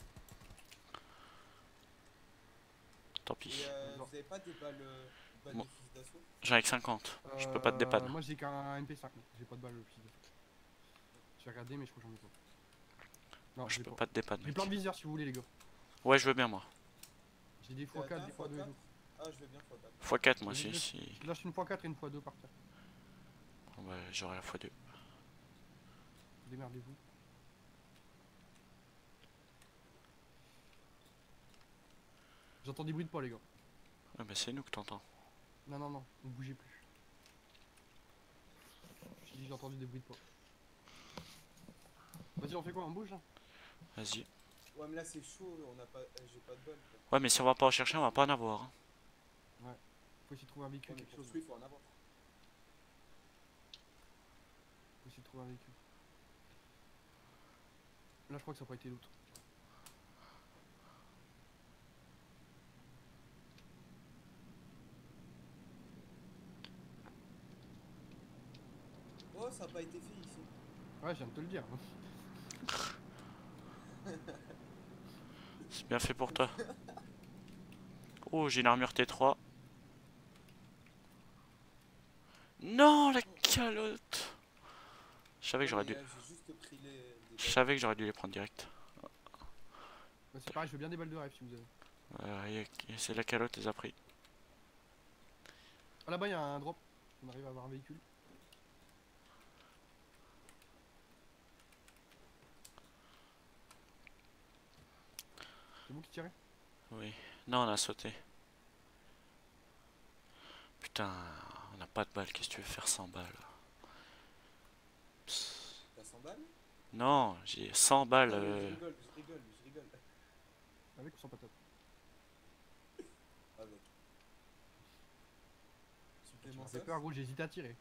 Tant Et pis. vous avez pas des balles, Bon. de fusil d'assaut? J'en ai avec 50. Je peux pas te dépanner. Moi j'ai qu'un MP5, j'ai pas de balle au pied. J'ai regardé, mais je crois que j'en ai pas. Non, Je j'ai peux pas. pas te dépanner. J'ai plein de viseurs si vous voulez, les gars. Ouais, je veux bien moi. J'ai des x4, des x2 et tout. Ah je veux bien x4. x4 moi Vas-y, si. Je lâche une x4 et une x2 par terre. Bon, bah, j'aurai la x2. Démerdez-vous. J'entends des bruits de pas, les gars. Ouais, bah c'est nous que t'entends. Non, non, non, ne bougez plus. Je dis, j'ai entendu des bruits de pas. Vas-y, on fait quoi? On bouge là? Vas-y. Ouais mais là c'est chaud, on a pas. J'ai pas de balles. Quoi. Ouais, mais si on va pas en chercher, on va pas en avoir. Hein. Faut essayer de trouver un véhicule, Ouais, mais quelque pour chose. tuer, faut en avoir. Faut essayer de trouver un véhicule. Là, je crois que ça n'a pas été loot. Oh ça a pas été fait ici. Ouais, je viens de te le dire. C'est bien fait pour toi. Oh, j'ai une armure T3. Non, la calotte. Je savais que j'aurais dû. J'ai juste pris les Je savais que j'aurais dû les prendre direct. Bah, c'est pareil, je veux bien des balles de rêve si vous avez. C'est la calotte, les a pris. Ah, là-bas, il y a un drop. On arrive à avoir un véhicule. C'est vous qui tirez? Oui. Non, on a sauté. Putain, on n'a pas de balles. Qu'est-ce que tu veux faire 100 balles? Psst. T'as 100 balles? Non, j'ai 100 balles. Non, mais je rigole. Avec ou sans patate? Avec. Tu Supplément m'as fait sauce. peur, gros, j'ai hésité à tirer.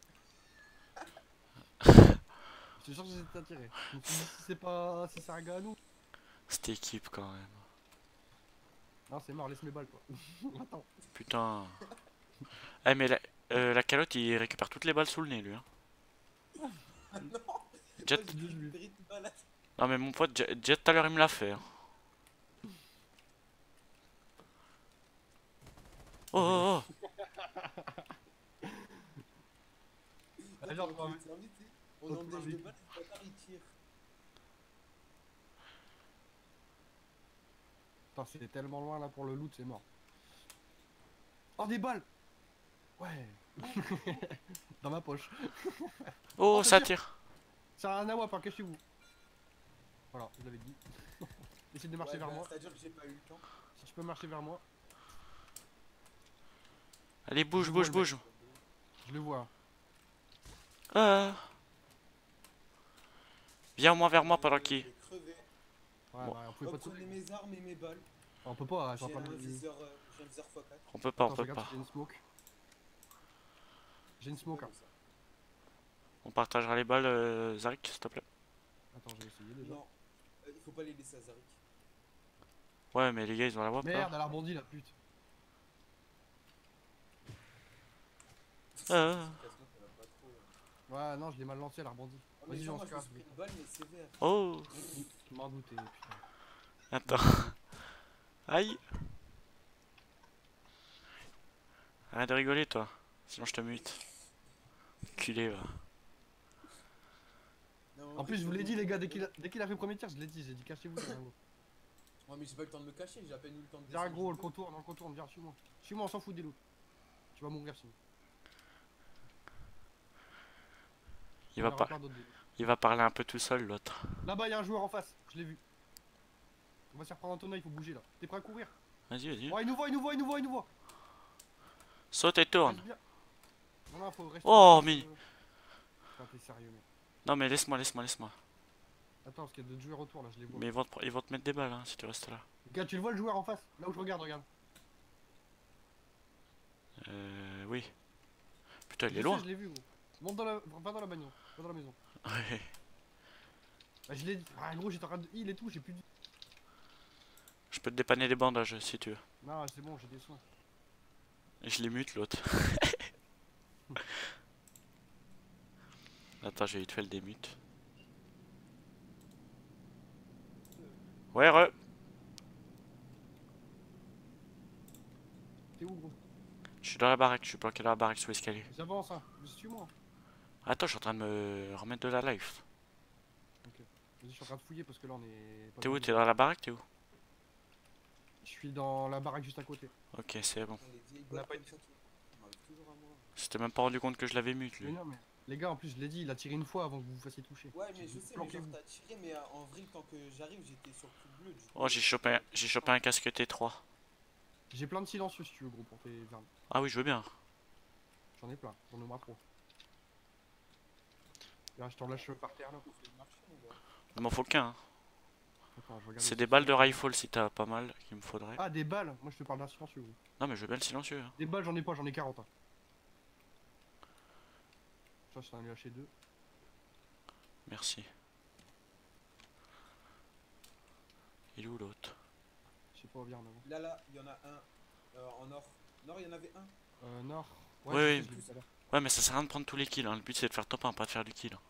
Je te jure que j'ai hésité à tirer. Je me suis dit, si c'est pas. Si c'est un gars à nous. Cette équipe quand même. Non, c'est mort, laisse mes balles, quoi. Attends. Putain. Eh, mais la calotte, il récupère toutes les balles sous le nez, lui. Hein. Ah non. Jet- Moi, j'ai récupéré une balle. Non, mais mon pote, Jet, tout à l'heure, il me l'a fait. Hein. Oh, oh, oh. Ah, genre, On en dèche de balles, c'est pas il tire. Putain, c'est tellement loin là pour le loot, c'est mort. Oh, des balles! Ouais! Dans ma poche. Oh, Oh, ça ça tire. C'est un awap, hein, cachez-vous. Voilà, je l'avais dit. Essayez de marcher vers moi. C'est-à-dire que j'ai pas eu le temps. Si tu peux marcher vers moi. Allez, bouge, Je bouge, vois le bouge. Je le vois. Ah. Viens au moins vers moi pendant qu'il... Je vais crever. Ouais, Bon. bah on pouvait Oh, pas te prenez mes armes et mes balles. On peut pas, J'ai j'entends un pas. viseur, j'ai un viseur x4. On peut pas, on Attends, je peut regarde pas. si j'ai une smoke. J'ai une C'est smoke. bon, Hein. ça. On partagera les balles, Zarik, s'il te plaît. Attends, je vais essayer déjà. Non, il faut pas les laisser à Zarik. Ouais, mais les gars, ils ont la WAP Merde, là. elle a rebondi la pute. Ah. Casse-moi, ça va pas trop. Ouais, non, je l'ai mal lancé, elle a rebondi. Ah, mais Vas-y, genre, on moi se je me casse. suis pris une balle, mais sévère. Oh. Je m'en doutais, putain. Attends. Aïe. Arrête de rigoler, toi. Sinon, je te mute. Culé, va. Non, En plus, je vous l'ai dit, rigole. les gars, dès qu'il a fait le premier tir, je l'ai dit, j'ai dit cachez-vous, derrière gros. Ouais, mais j'ai pas eu le temps de me cacher, j'ai à peine eu le temps de Derrière descendre. gros, le contourne, viens, suis-moi. Suis-moi, on s'en fout des loups. Tu vas mourir sinon. Il va, y aura pas... plein d'autres des loups. il va parler un peu tout seul, l'autre. Là-bas, il y a un joueur en face, je l'ai vu. On va se faire prendre un tonneau, il faut bouger là. T'es prêt à courir? Vas-y, vas-y. Oh, il nous voit, il nous voit, il nous voit, il nous voit. Saute et tourne. Reste bien. Non, non, faut rester. Oh, mais... Putain, t'es sérieux, mec. Non, mais laisse-moi, laisse-moi, laisse-moi. Attends, parce qu'il y a d'autres joueurs autour là, je les vois. Mais ils vont te mettre des balles, hein, si tu restes là. Gars, tu le vois le joueur en face? Là où je regarde, regarde. Oui. Putain, il Je est sais, loin. je l'ai vu, gros. Monte dans la. Va dans la bagnole, va dans la maison. Ouais. Bah, je l'ai dit. Ah, gros, j'étais en train de heal et tout, j'ai plus de. Je peux te dépanner des bandages, si tu veux. Non, c'est bon, j'ai des soins. Et je les mute, l'autre. Attends, j'ai vite fait le démute. Ouais, re. T'es où, gros? Je suis dans la baraque, je suis bloqué dans la baraque sous l'escalier. J'avance, hein. Suis-moi. Attends, je suis en train de me remettre de la life. Ok. Vas-y, je suis en train de fouiller parce que là, on est. Pas T'es où? bien. T'es dans la baraque? T'es où? Je suis dans la baraque juste à côté. Ok, c'est bon. Les vieilles On a balles pas comme ça qui m'arrivent toujours à moi. J'étais même pas rendu compte que je l'avais mute, Mais lui. non, mais. Les gars, en plus, je l'ai dit, il a tiré une fois avant que vous vous fassiez toucher. Ouais, mais je sais, mais genre Planquez-vous. t'as tiré, mais en vrai, le temps que j'arrive, j'étais sur tout bleu. Du coup, Oh, j'ai chopé un casque T3. J'ai plein de silencieux si tu veux, gros, pour tes armes. Ah oui, je veux bien. J'en ai plein, j'en ai au moins 3. Là, je t'en lâche par terre là. faut faire le marché, mon gars. Il m'en faut qu'un. Hein. Attends, je regarde. C'est les des balles de silencieux. rifle si t'as pas mal qu'il me faudrait. Ah, des balles? Moi, je te parle d'un silencieux, gros. Non, mais je veux bien le silencieux. Hein. Des balles, j'en ai pas, j'en ai 40. Hein. Ça, je t'en ai lâché 2. Merci. Il est où l'autre? Je sais pas, viens en avant. Là, il y en a un en or. Nord, il y en avait un. Nord. Ouais, je oui. sais, je l'ai vu tout à l'heure. Ouais, mais ça sert à rien de prendre tous les kills. Hein. Le but c'est de faire top 1, pas de faire du kill. Hein.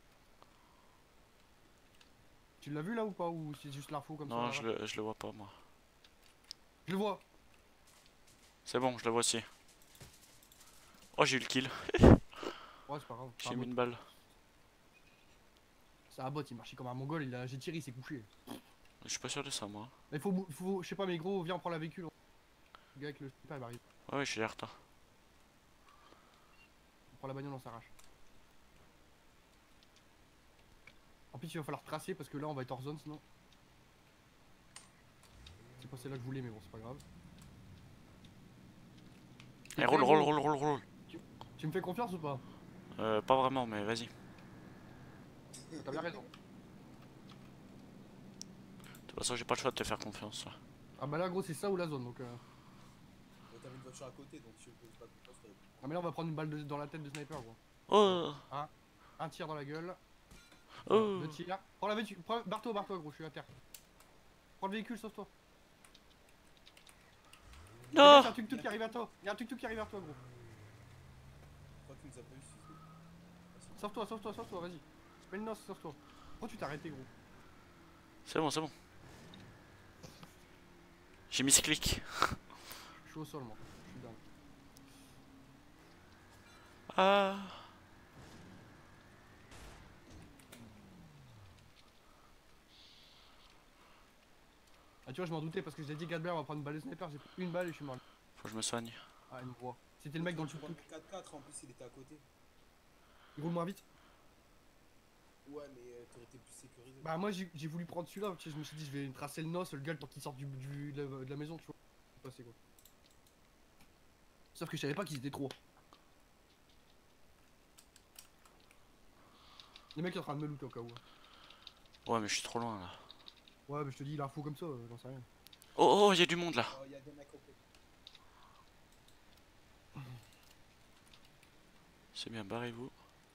Tu l'as vu là ou pas? Ou c'est juste l'info comme Non, ça? je le vois pas, moi. Je le vois. C'est bon, je le vois aussi. Oh, j'ai eu le kill. Ouais, c'est pas grave. J'ai mis une balle. C'est un bot, il marchait comme un mongol, j'ai tiré, il s'est couché. Je suis pas sûr de ça, moi. Il faut, je sais pas, mais gros, viens, on prend la véhicule. Le gars avec le sniper, il m'arrive. Ouais, ouais, je suis derrière toi. On prend la bagnole, on s'arrache. En plus, il va falloir tracer parce que là, on va être hors zone sinon. C'est pas celle-là que je voulais, mais bon, c'est pas grave. Eh, roule, roule, roule, roule, roule. Tu me fais confiance ou pas? Pas vraiment, mais vas-y. T'as bien raison. De toute façon, j'ai pas le choix de te faire confiance. Là. Ah bah là, gros, c'est ça ou la zone donc. Ouais, t'avais une voiture à côté, donc je peux pas confiance. Ah, mais là, on va prendre une balle dans la tête de sniper, gros. Oh, Un tir dans la gueule. oh. 2 tirs. Prends la voiture, barre-toi, gros, je suis à terre. Prends le véhicule, sauve-toi. Il y Non. a un tuk-tuk qui arrive à toi. Il y a un tuk-tuk qui arrive à toi, gros. Je crois qu'il nous a pas eu, si Sauve-toi, vas-y. Fais le noce, sauve-toi. Pourquoi tu t'es arrêté, gros? C'est bon, c'est bon. J'ai mis ce clic. Je suis au sol, moi. Je suis down. Ah. Ah, tu vois, je m'en doutais parce que j'ai dit Gadber, on va prendre une balle de sniper. J'ai pris une balle et je suis mort. Faut que je me soigne. Ah, il me voit. C'était le mec dans le je prends tuk-tuk. le 4-4, en plus il était à côté. Il roule moins vite. Ouais, mais t'aurais été plus sécurisé. Bah, moi, j'ai voulu prendre celui-là. Tu sais, je me suis dit, je vais tracer le noce, le gueule, pour qu'il sorte de la maison, tu vois. C'est passé, quoi. Sauf que je savais pas qu'ils étaient trop. Les mecs sont en train de me looter au cas où. Hein. Ouais, mais je suis trop loin là. Ouais, mais je te dis, il a un faux comme ça, j'en sais rien. Oh, oh, il y a du monde là. Oh, y a des mecs au côté. C'est bien, barrez-vous.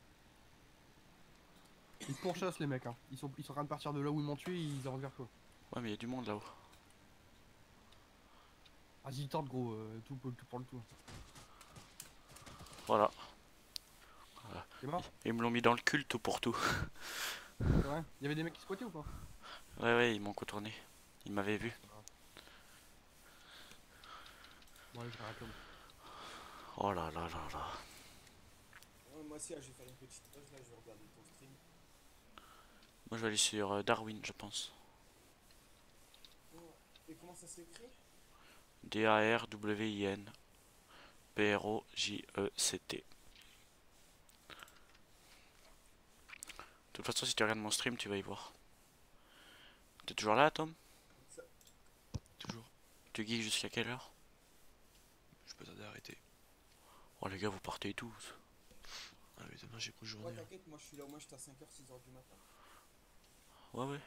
Ils te pourchassent, les mecs, hein. Ils sont en train de partir de là où ils m'ont tué, ils arrivent vers toi. Ouais, mais il y a du monde là-haut. Vas-y, ils tentent, gros, tout pour le tout. Voilà. T'es mort? Ils me l'ont mis dans le cul tout pour tout. C'est vrai? Y'avait des mecs qui squattaient ou pas? Ouais, ouais, ils m'ont contourné. Ils m'avaient vu. Bon, allez, je l'arrête là. Oh là là là là. Ouais, moi aussi, là, je vais faire une petite pause. Là, je vais regarder ton stream. Moi je vais aller sur Darwin, je pense. Oh. Et comment ça s'écrit? D-A-R-W-I-N. P-R-O-J-E-C-T. De toute façon, si tu regardes mon stream, tu vas y voir. T'es toujours là, Tom? Ça- Toujours. Tu geeks jusqu'à quelle heure? Je peux tarder à arrêter. Oh les gars, vous partez tous. Ah mais demain j'ai grosse Ouais, journée. Hein. t'inquiète, moi je suis là au moins jusqu'à 5h, 6h du matin. Ouais, ouais.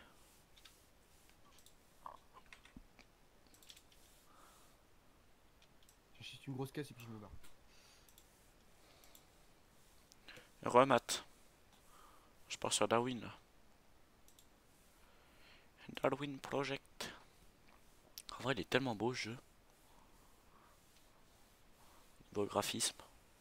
J'achète une grosse caisse et puis je me barre. Remat. Je pars sur Darwin là. Darwin Project. En vrai, il est tellement beau ce jeu. Beau graphisme.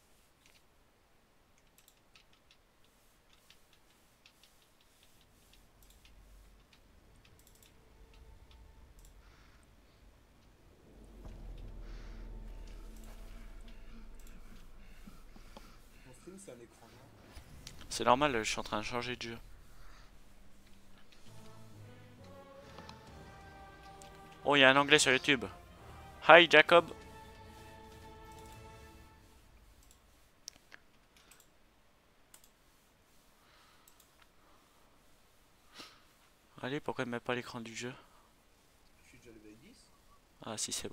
Mon stream, c'est un écran noir. C'est normal, je suis en train de changer de jeu. Oh, il y a un anglais sur YouTube. Hi Jacob. Allez, pourquoi il met pas l'écran du jeu? Je suis déjà level 10. Ah si, c'est bon.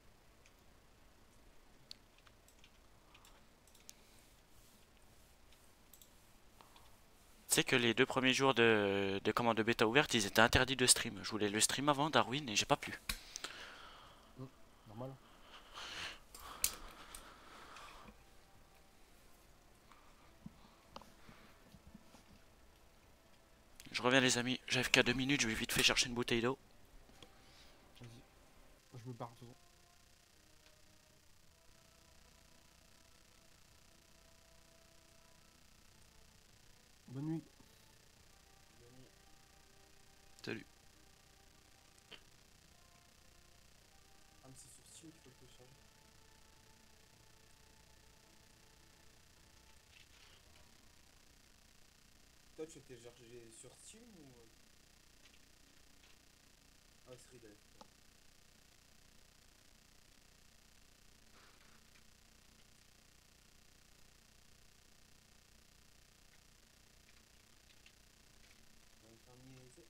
Tu sais que les 2 premiers jours de commande de bêta ouverte, ils étaient interdits de stream. Je voulais le stream avant Darwin et j'ai pas pu. Normal. Je reviens les amis, j'arrive qu'à 2 minutes, je vais vite fait chercher une bouteille d'eau. Vas-y. Moi, je me barre de toute façon. Bonne nuit. Salut. Ah, mais c'est sur Steam qu'il faut le télécharger. Toi, tu l'as téléchargé sur Steam ou. Ah, c'est Real. On va faire niaiser.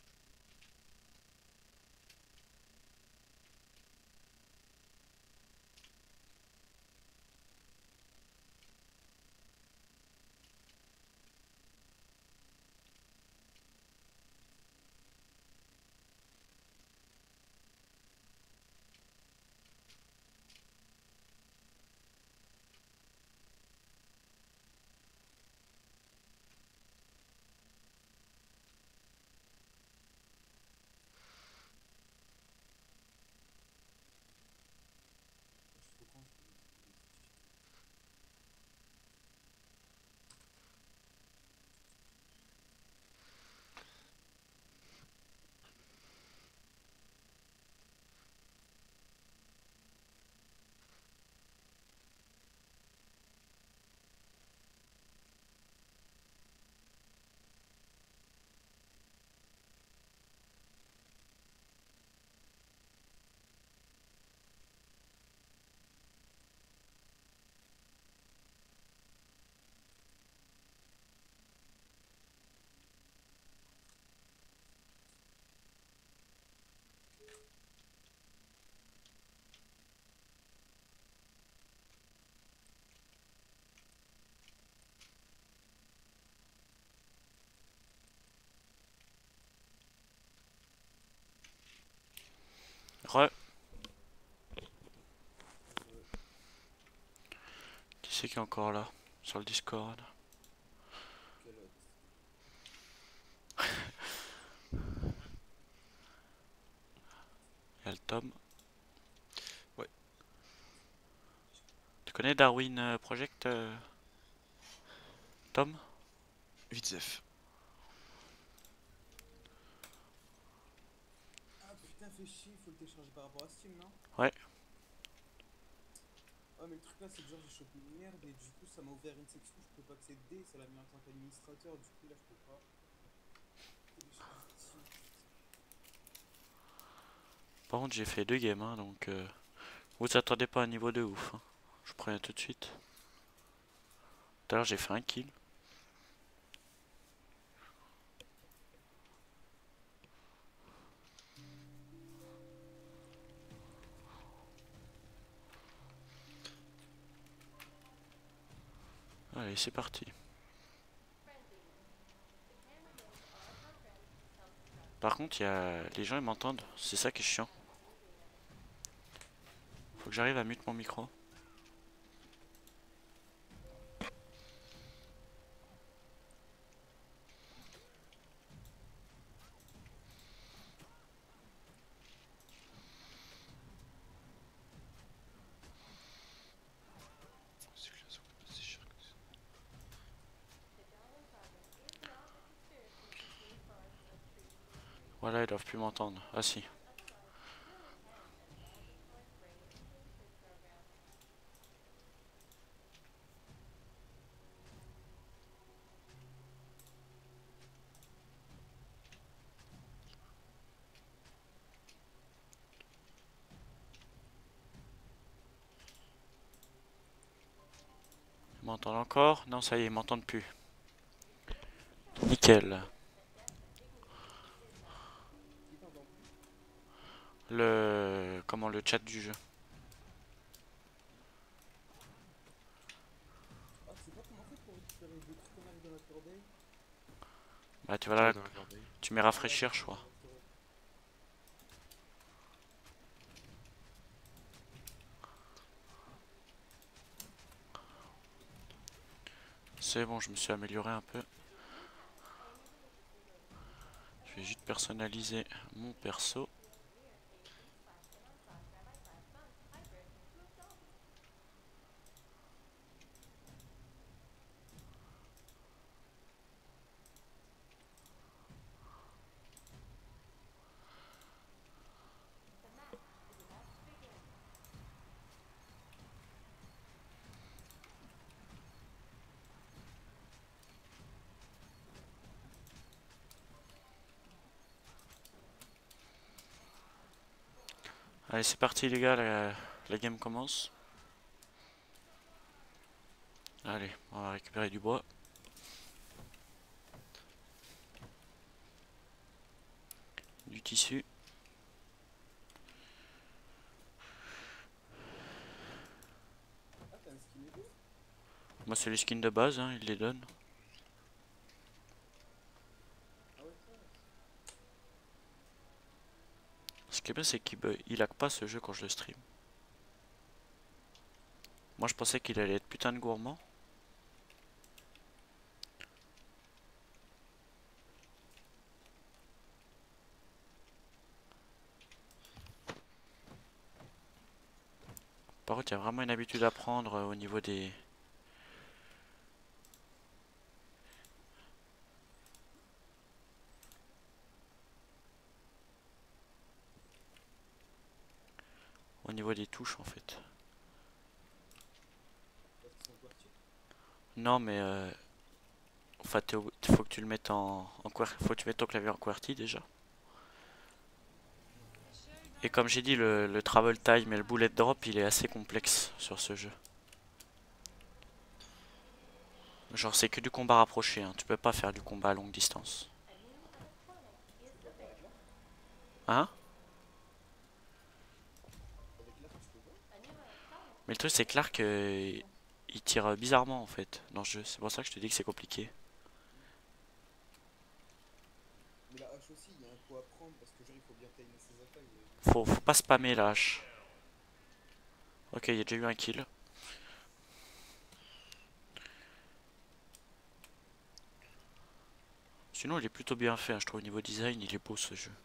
qui est encore là sur le Discord? Quel autre? Il y a le Tom. Ouais. Tu connais Darwin Project, Tom? Vite Zef. Ah putain, fais chier, faut le télécharger par rapport à Steam, non? Ouais. Ah, mais le truc là, c'est que genre j'ai chopé une merde et du coup, ça m'a ouvert une section, je peux pas accéder, ça l'a mis en tant qu'administrateur, du coup, là, je peux pas télécharger Steam. Par contre, j'ai fait 2 games, hein, donc vous attendez pas à un niveau de ouf, hein. Je vous préviens tout de suite. Tout à l'heure, j'ai fait un kill. Allez, c'est parti. Par contre, les gens ils m'entendent, c'est ça qui est chiant. Faut que j'arrive à mute mon micro. C'est que ça coûte pas si cher que ça. Voilà, ils doivent plus m'entendre. Ah si. Ils m'entendent encore? Non, ça y est, ils m'entendent plus. Nickel. Qui t'entend plus? Le chat du jeu. Ah, tu sais pas comment on fait pour récupérer des trucs qu'on arrive dans la corbeille? Bah tu Tu vas vas là, dans la corbeille. tu mets rafraîchir, je crois. C'est bon, je me suis amélioré un peu. Je vais juste personnaliser mon perso. Allez, c'est parti les gars, la game commence. Allez, on va récupérer du bois. Du tissu. Ah, t'as un skin et tout? Moi c'est les skins de base, hein, ils les donnent. Ah ouais, ça. Ce qui est bien c'est qu'il lag pas ce jeu quand je le stream. Moi je pensais qu'il allait être putain de gourmand. Par contre il y a vraiment une habitude à prendre au niveau des... Au niveau des touches en fait. Parce qu'ils sont quartier. Non mais enfin, faut que tu le mettes faut que tu mettes ton clavier en QWERTY déjà. Et comme j'ai dit, le travel time et le bullet drop, il est assez complexe sur ce jeu. Genre c'est que du combat rapproché, hein. Tu peux pas faire du combat à longue distance. Hein? Avec l'arc, tu peux pas? Mais le truc c'est que l'arc, il tire bizarrement en fait dans le jeu. C'est pour ça que je te dis que c'est compliqué. Mais la hache aussi, il y a un coup à prendre parce que genre il faut bien timer ses attaques. Et... Faut pas spammer la hache. Ok, il y a déjà eu un kill. Sinon, il est plutôt bien fait, hein, je trouve. Au niveau design, il est beau ce jeu.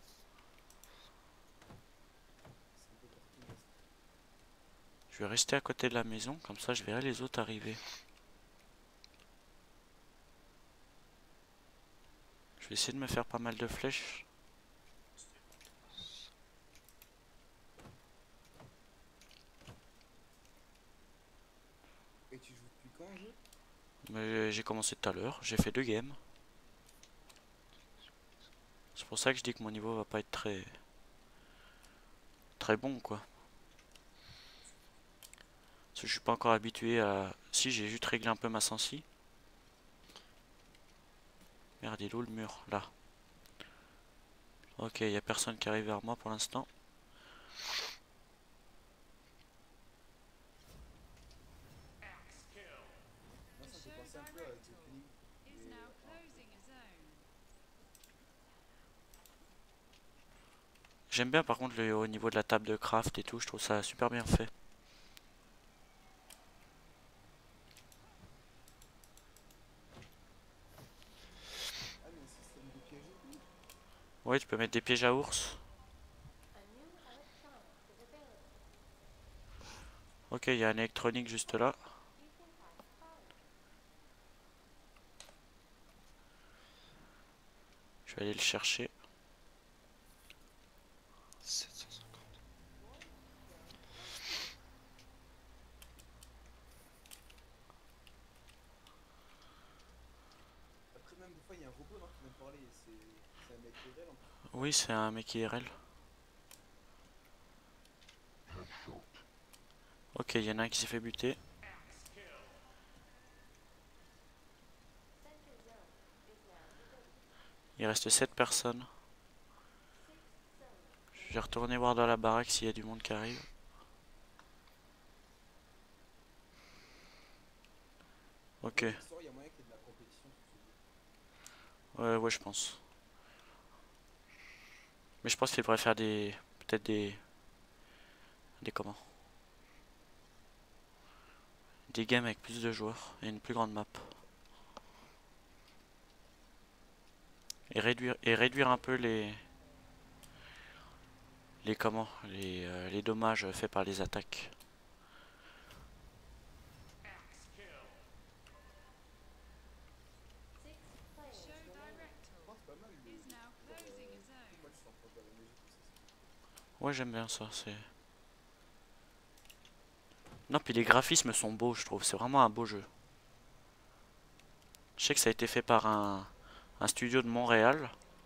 C'est un peu cartoonesque. Je vais rester à côté de la maison, comme ça je verrai les autres arriver. Je vais essayer de me faire pas mal de flèches. Et tu joues depuis quand, en jeu? Mais j'ai commencé tout à l'heure, j'ai fait 2 games. C'est pour ça que je dis que mon niveau va pas être très bon quoi. Parce que je suis pas encore habitué à... Si, j'ai juste réglé un peu ma sensi. Merde, il est où le mur? Là. Ok, il y a personne qui arrive vers moi pour l'instant. Moi, The ça me show fait penser un peu à The director Cunning. is Mais, now closing a zone. J'aime bien par contre au niveau de la table de craft et tout, je trouve ça super bien fait. ah, mais un système de pièges et tout. Ouais, tu peux mettre des pièges à ours. Ok, il y a un électronique juste là. Je vais aller le chercher. 750. Après, même des fois, il y a un robot non, qui vient de parler. C'est un mec réel en plus. Oui, c'est un mec IRL. Ok, il y en a un qui s'est fait buter. Il reste 7 personnes. Je vais retourner voir dans la baraque s'il y a du monde qui arrive. Ok, Ouais, il y a moyen qu'il y ait de la compétition sur ce jeu. ouais, je pense. Mais je pense qu'il devrait faire des... Peut-être des comment? Des games avec plus de joueurs et une plus grande map. Et réduire un peu les comment? Les dommages faits par les attaques. The show director Oh, c'est pas mal le. is now Genre, closing a des zone. fois, tu sens proche de la magie, tout ça. Ouais, j'aime bien ça, c'est... Non, puis les graphismes sont beaux, je trouve. C'est vraiment un beau jeu. Je sais que ça a été fait par un studio de Montréal.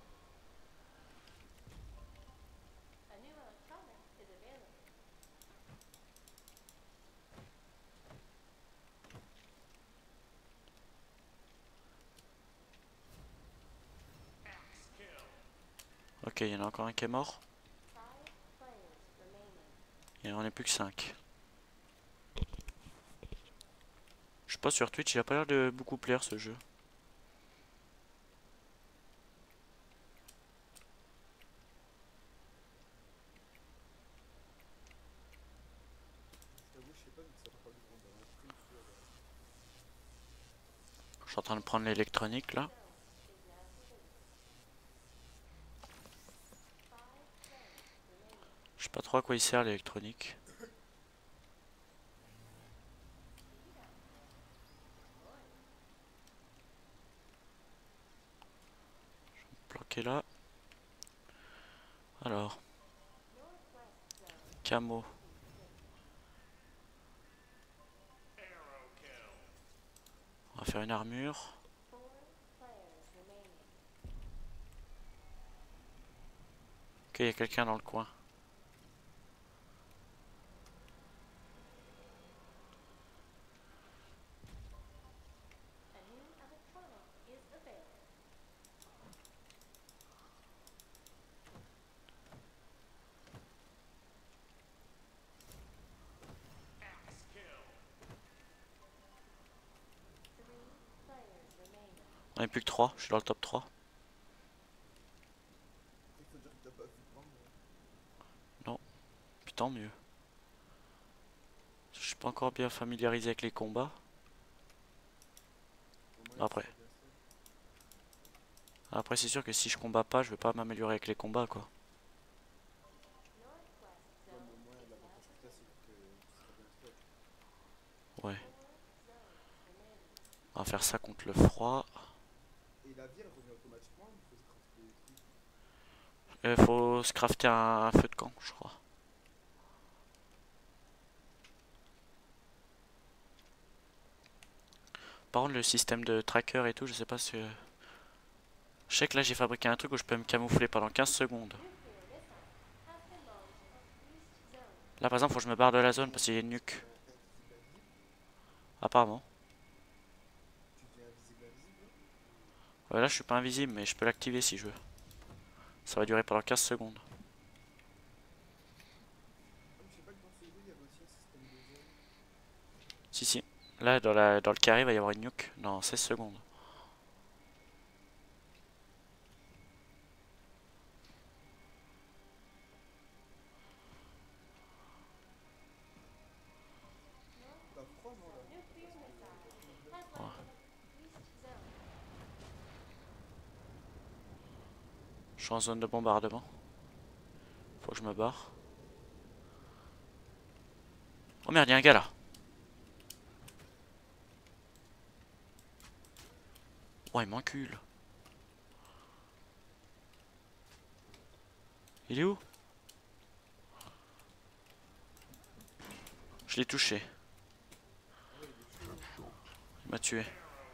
Ok, il y en a encore un qui est mort. Et on est plus que 5. Je sais pas, sur Twitch, il a pas l'air de beaucoup plaire ce jeu. Je t'avoue, je sais pas, vu que ça parle d'un stream sur. Je suis en train de prendre l'électronique là. Je sais pas trop à quoi il sert l'électronique. Planqué là. Alors. Camo. On va faire une armure. Ok, il y a quelqu'un dans le coin. On est plus que 3, je suis dans le top 3. Il faut dire que t'as pas vu prendre. Non, puis tant mieux. Je suis pas encore bien familiarisé avec les combats. Au moins, Après. tu seras bien seul. Après, c'est sûr que si je combats pas, je vais pas m'améliorer avec les combats, quoi. Ouais, mais au moins, l'avantage que t'as, c'est que tu seras bien stop. Ouais. On va faire ça contre le froid. Et la vie, elle revient automatiquement, il faut se crafter des trucs. Faut se crafter un feu de camp, je crois. Par contre, le système de tracker et tout, je sais pas si... Je sais que là, j'ai fabriqué un truc où je peux me camoufler pendant 15 secondes. Là, par exemple, faut que je me barre de la zone parce qu'il y a une Tu nuque. deviens invisible, invisible, là? Apparemment. Tu deviens invisible, invisible, là? Ouais, là, je suis pas invisible, mais je peux l'activer si je veux. Ça va durer pendant 15 secondes. Ah, mais je sais pas que dans ce jeu, il y avait aussi un système de zone. Si, si. Là, dans le carré, il va y avoir une nuque dans 16 secondes. T'as froid, non, là? Parce que t'as trop de glace. Ouais. Je suis en zone de bombardement. Faut que je me barre. Oh merde, il y a un gars là. Oh, il m'encule. Il est où? Je l'ai touché. Ah ouais, il est chaud. Il m'a tué.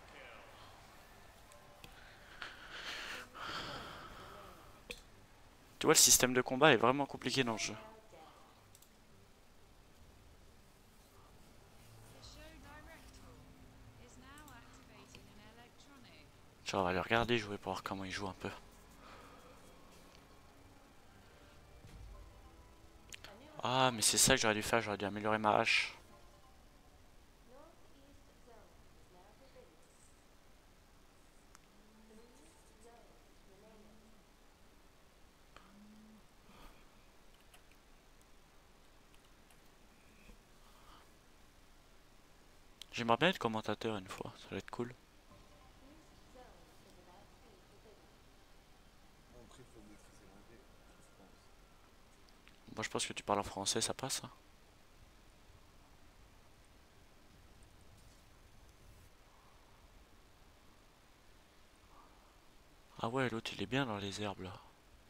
Tu vois, le système de combat est vraiment compliqué dans le jeu. The show director is now activating an electronic. Tiens, on va le regarder jouer pour voir comment il joue un peu. Ah, mais c'est ça que j'aurais dû faire, j'aurais dû améliorer ma hache. J'aimerais bien être commentateur une fois, ça va être cool. Après, il faut maîtriser l'anglais, je pense. Moi je pense que tu parles en français, ça passe, hein. Ah ouais, l'autre il est bien dans les herbes là.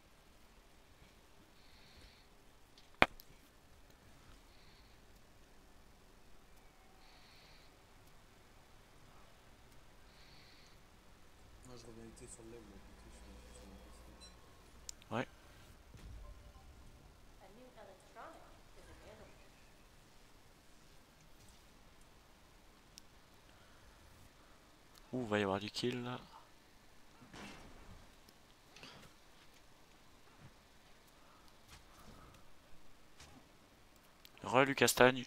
Moi, je reviens vite sur le live, là, écoutez, je suis sur mon PC. Ouais. Ouh, va y avoir du kill là. Re Castagne.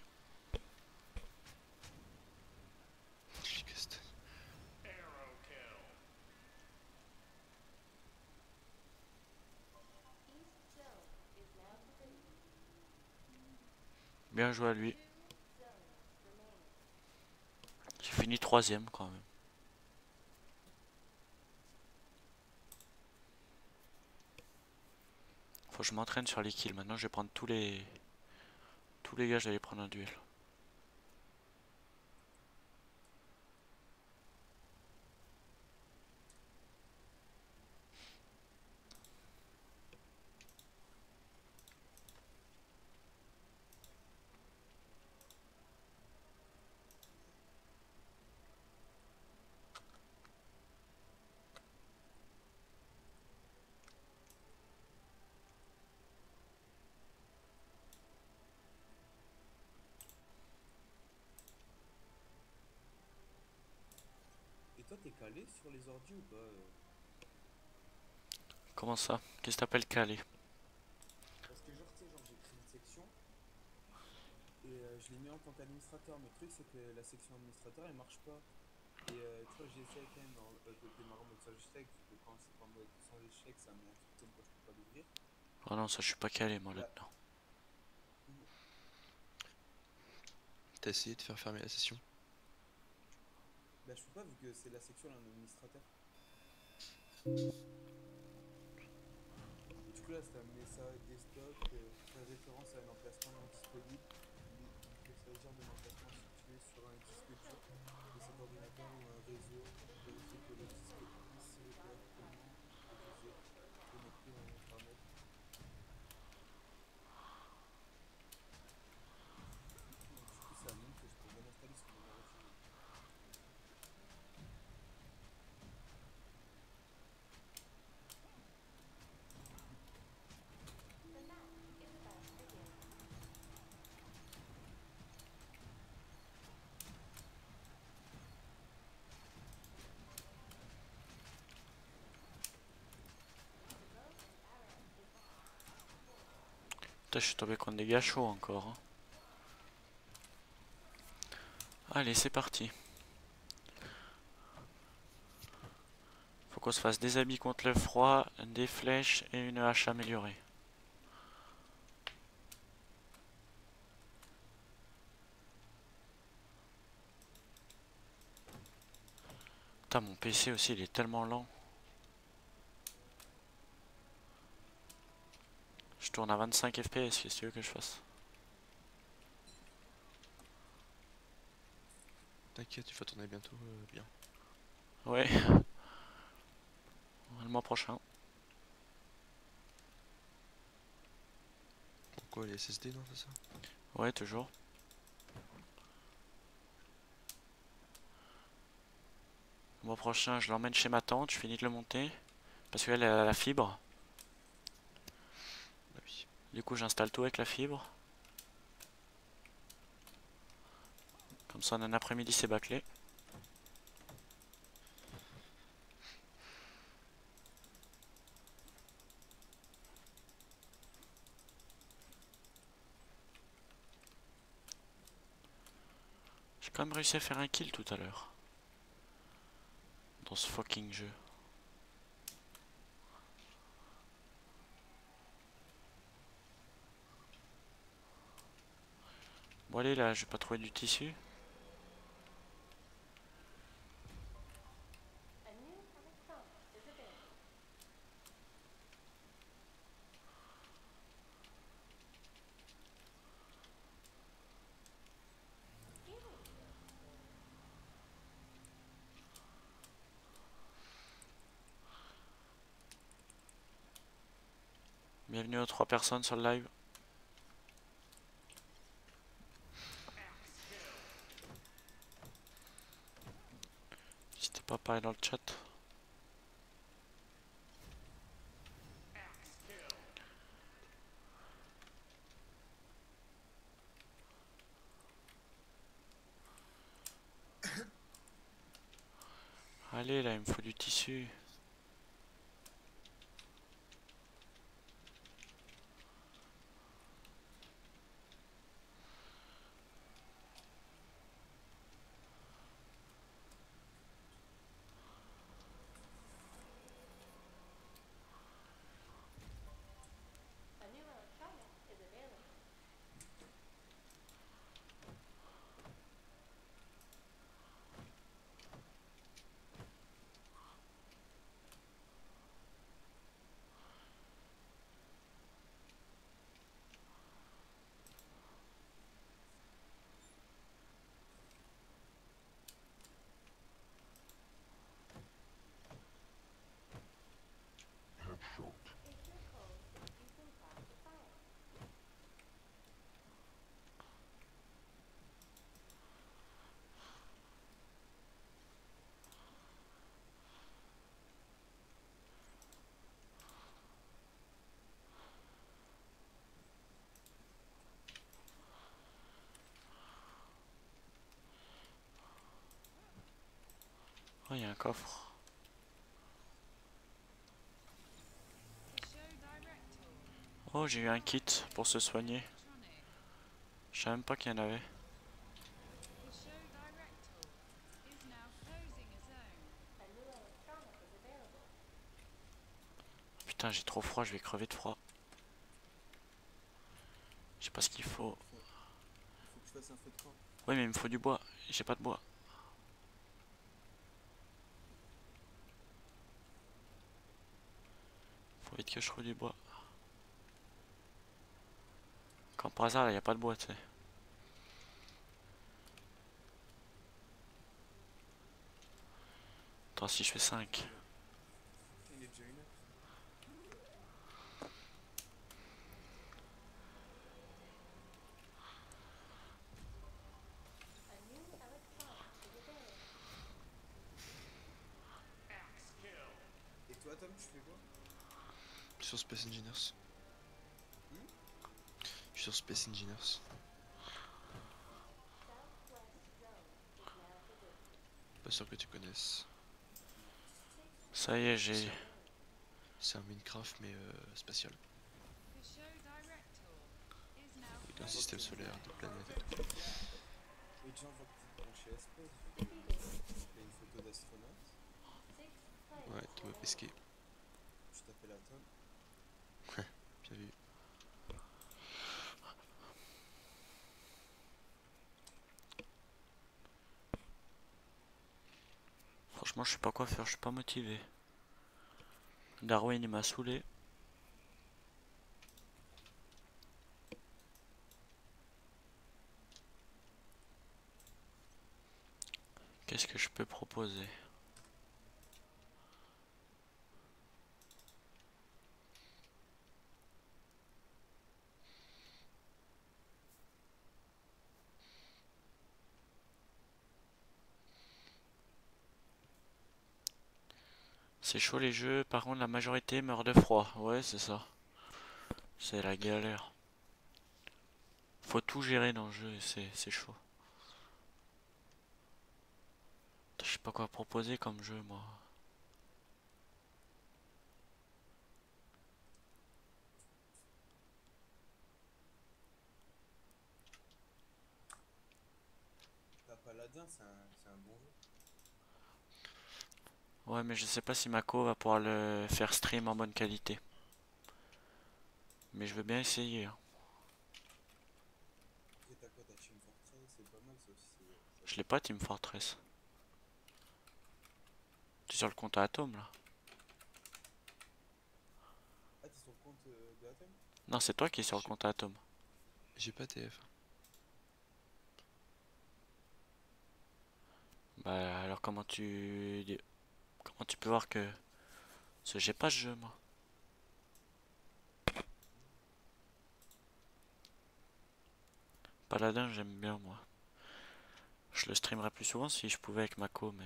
Bien joué à lui. J'ai fini troisième quand même. Faut que je m'entraîne sur les kills. Maintenant je vais prendre tous les gars, je vais les prendre un duel. Et toi, t'es calé sur les ordis ou pas Comment ça? Qu'est-ce que t'appelles calé? Parce que genre, tu sais, genre, j'ai créé une section et je l'ai mis en tant qu'administrateur. Mais le truc, c'est que la section administrateur, elle marche pas. Et tu vois, j'ai essayé quand même de démarrer en mode sans échec, vu que quand c'est pas en mode sans échec, ça met un totem quand je peux pas l'ouvrir. Oh non, ça je suis pas calé moi Là, là-dedans. T'as essayé de faire fermer la session? bah, je peux pas vu que c'est la section d'un administrateur. Et du coup là, c'est amené ça des stocks, faire référence à un emplacement non disponible. Il peut s'agir d'un emplacement situé sur un disque dur de cet ordinateur ou un réseau. Vérifier que le disque puisse correctement utiliser, connecté à Internet. Donc du coup, c'est un link que je peux bien installer sur mon ordi. Putain, je suis tombé contre des gars chauds encore. Hein. Allez, c'est parti. Faut qu'on se fasse des habits contre le froid, des flèches et une hache améliorée. Putain, mon PC aussi, il est tellement lent. Je tourne à 25 FPS, qu'est-ce que tu veux que je fasse? T'inquiète, tu vas tourner bientôt bien. Ouais. Le mois prochain. Pourquoi les SSD, non, c'est ça? Ouais, toujours. Le mois prochain, je l'emmène chez ma tante, je finis de le monter. Parce qu'elle a la fibre. Bah oui. Du coup, j'installe tout avec la fibre. Comme ça, en un après-midi, c'est bâclé. J'ai quand même réussi à faire un kill tout à l'heure. Dans ce fucking jeu. Bon allez là, je vais pas trouver du tissu. Bienvenue aux 3 personnes sur le live. N'hésitez pas à parler dans le chat. Allez là, il me faut du tissu. Oh, il y a un coffre. Oh, j'ai eu un kit pour se soigner. Je savais même pas qu'il y en avait. Putain, j'ai trop froid, je vais crever de froid. Je sais pas ce qu'il faut. Il faut que je fasse un feu de camp. Oui, mais il me faut du bois. J'ai pas de bois. Faut vite que je trouve du bois. Comme par hasard, il n'y a pas de bois, tu sais. Attends, si je fais 5. Il est déjà 1h. Et toi, Tom, tu fais quoi? Je suis sur Space Engineers. Hmm. Je suis sur Space Engineers. Pas sûr que tu connaisses. Ça y est, j'ai. C'est un Minecraft mais spatial. The show director is now Avec un On voit système que t'es- solaire, des planètes et tout. Et déjà, on voit que t'es branché SP. Il y a une photo d'astronaute. Ouais, Thomas Pesquet. Tu t'appelles à Tom. Bien vu. Franchement, je sais pas quoi faire, je suis pas motivé. Darwin, il m'a saoulé. Qu'est-ce que je peux proposer? C'est chaud les jeux, par contre la majorité meurt de froid. Ouais, c'est ça. C'est la galère. Faut tout gérer dans le jeu, et c'est chaud. Je sais pas quoi proposer comme jeu, moi. T'as Paladin, c'est un bon jeu. Ouais, mais je sais pas si Mako va pouvoir le faire stream en bonne qualité. Mais je veux bien essayer, hein. Après, t'as quoi? T'as Team Fortress, c'est pas mal ça aussi. Je l'ai pas Team Fortress. Tu es sur le compte à Atom là? Ah, t'es sur le compte de Atom? Non, c'est toi qui es sur le compte à Atom. J'ai pas TF. Bah alors comment tu peux voir que... Parce que j'ai pas ce jeu moi. Paladin j'aime bien moi. Je le streamerais plus souvent si je pouvais avec Mako mais...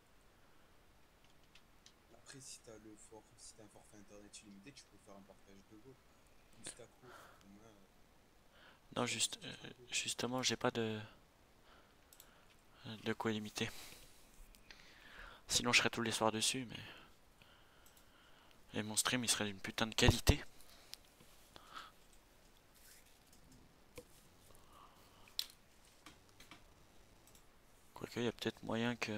Après, si t'as un forfait internet illimité, tu peux faire un partage de Go. Plus ta co. Au moins, Non ça juste, justifiera un peu. justement j'ai pas de quoi limiter. Sinon je serais tous les soirs dessus mais... Et mon stream il serait d'une putain de qualité. Quoique il y a peut-être moyen que...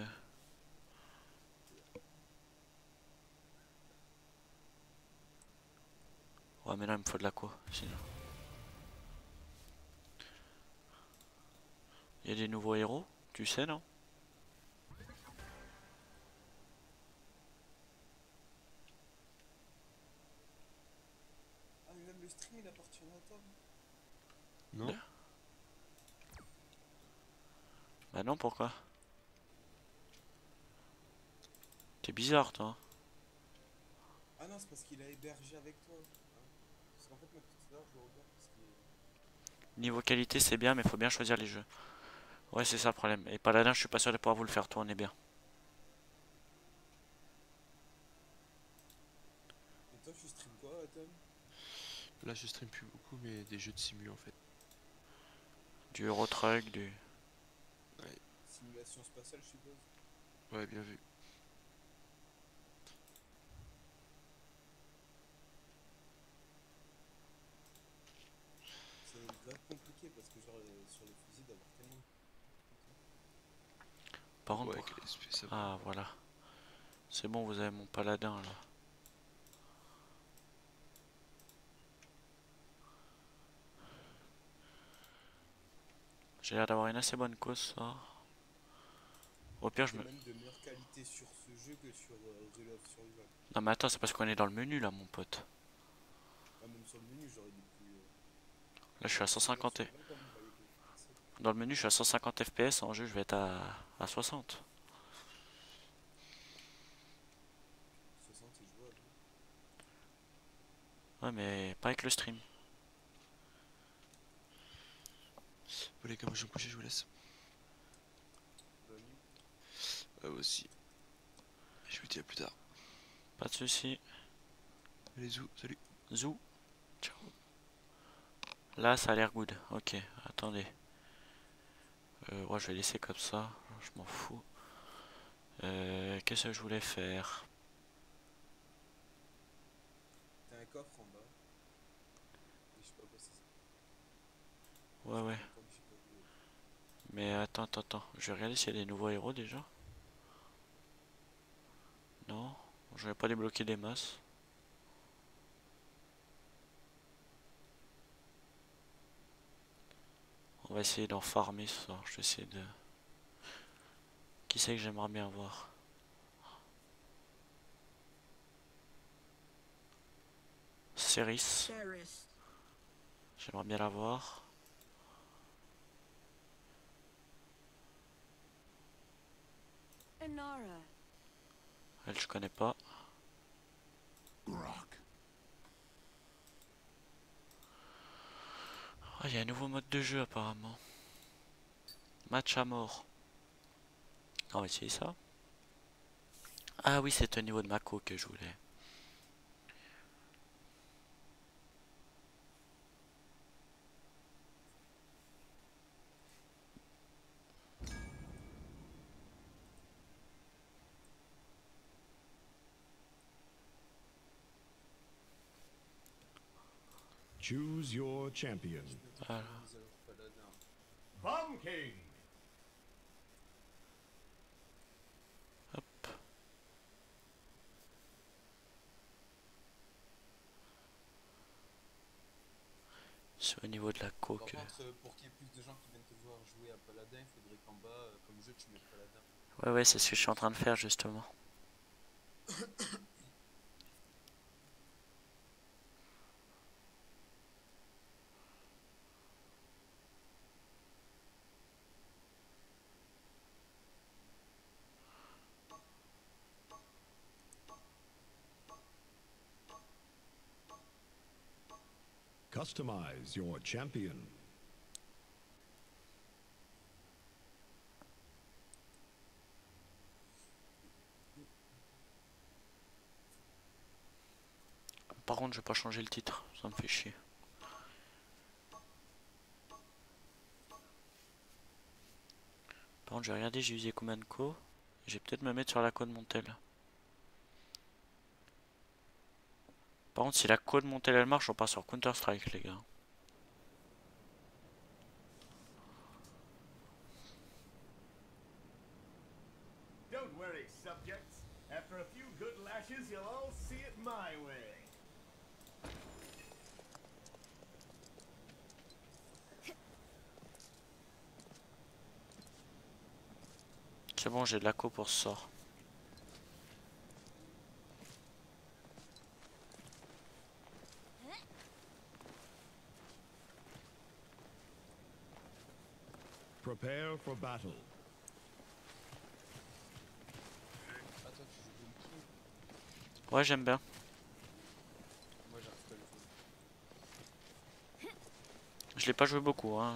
Ouais mais là il me faut de la co sinon. Il y a des nouveaux héros, tu sais non? Ah, mais même le stream, il appartient à Tom. Non? Bah non pourquoi? T'es bizarre toi. Ah non, c'est parce qu'il a hébergé avec toi. Hein. Parce qu'en fait, moi, tout à l'heure, je le regarde parce qu'il est... Niveau qualité c'est bien mais faut bien choisir les jeux. Ouais c'est ça le problème. Et Paladin je suis pas sûr de pouvoir vous le faire tourner bien. Et toi, tu stream quoi, Tom? Là je stream plus beaucoup mais des jeux de simu en fait. Du Euro Truck, du... Simulation spatiale, je suppose. Ouais, bien vu. C'est grave compliqué parce que, genre, sur les fusils, d'avoir tellement de... Par contre, Ouais, pour- quel esprit ça. Ah voilà. C'est bon vous avez mon Paladin là. J'ai l'air d'avoir une assez bonne cause ça. Au pire, je C'est me... même de meilleure qualité sur ce jeu que sur Real of Survival. Non mais attends, c'est parce qu'on est dans le menu là, mon pote. Ah, même sur le menu, j'aurais des plus. Là, je suis à Real of 150. Survival, quand même, il va y avoir des pixels. Dans le menu, je suis à 150 FPS. En jeu, je vais être à 60. 60 c'est jouable. Ouais, mais pas avec le stream. Bon les gars, moi je vais me coucher, je vous laisse. Bonne nuit. Moi aussi. Je vous dis à plus tard. Pas de soucis. Allez, zou, salut. Zou. Ciao. Là, ça a l'air good. Ok, attendez. Ouais, je vais laisser comme ça. Je m'en fous. Qu'est-ce que je voulais faire? T'as un coffre en bas. Et je sais pas quoi c'est ça. Ouais, ouais. Comme je sais pas où. Mais attends. Je vais regarder s'il y a des nouveaux héros déjà. Non, je vais pas débloquer des masses. On va essayer d'en farmer ce soir. Je vais essayer de... Qui c'est que j'aimerais bien voir? Ceris. J'aimerais bien la voir. Inara. Elle, je connais pas. Ah, il y a un nouveau mode de jeu apparemment. Match à mort. On va essayer ça. Ah oui, c'est au niveau de Mako que je voulais. Choose your champion. Voilà. Mise à jour paladin. Bomb King. Hop. C'est au niveau de la Par coque. contre, pour qu'il y ait plus de gens qui viennent te voir jouer à paladin, il faudrait qu'en bas, comme jeu, tu mettes paladin. Ouais, c'est ce que je suis en train de faire justement. Customize your champion. Par contre, je vais pas changer le titre, ça me fait chier. Par contre, je vais regarder, j'ai usé combien de co. Je vais peut-être me mettre sur la co de Montel. Par contre, si la co de Montel elle marche, on part sur Counter-Strike, les gars. Don't worry, subjects. After a few good lashes, you'll all see it my way. C'est bon, j'ai de la co pour ce sort. Prepare for battle. Ah, toi, tu joues Bomb King. Ouais, j'aime bien. Moi, j'arrive pas à le jouer. Je l'ai pas joué beaucoup, hein.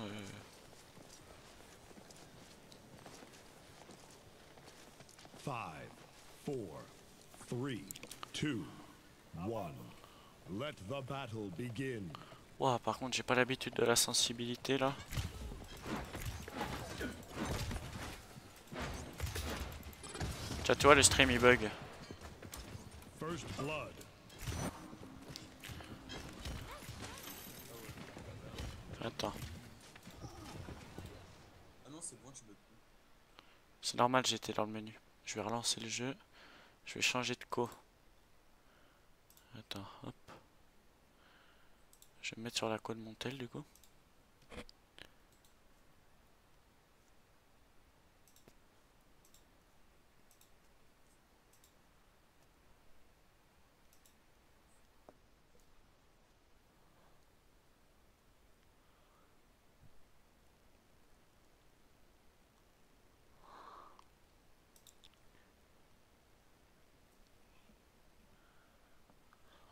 5, 4, 3, 2, 1. Let the battle begin. Ouah, par contre, j'ai pas l'habitude de la sensibilité là. Tiens, tu vois, le stream il bug. First blood. Attends, Ah non, c'est bon, tu bug plus. c'est normal, j'étais dans le menu. Je vais relancer le jeu. Je vais changer de co. Attends, hop. Je vais me mettre sur la co de Montel du coup.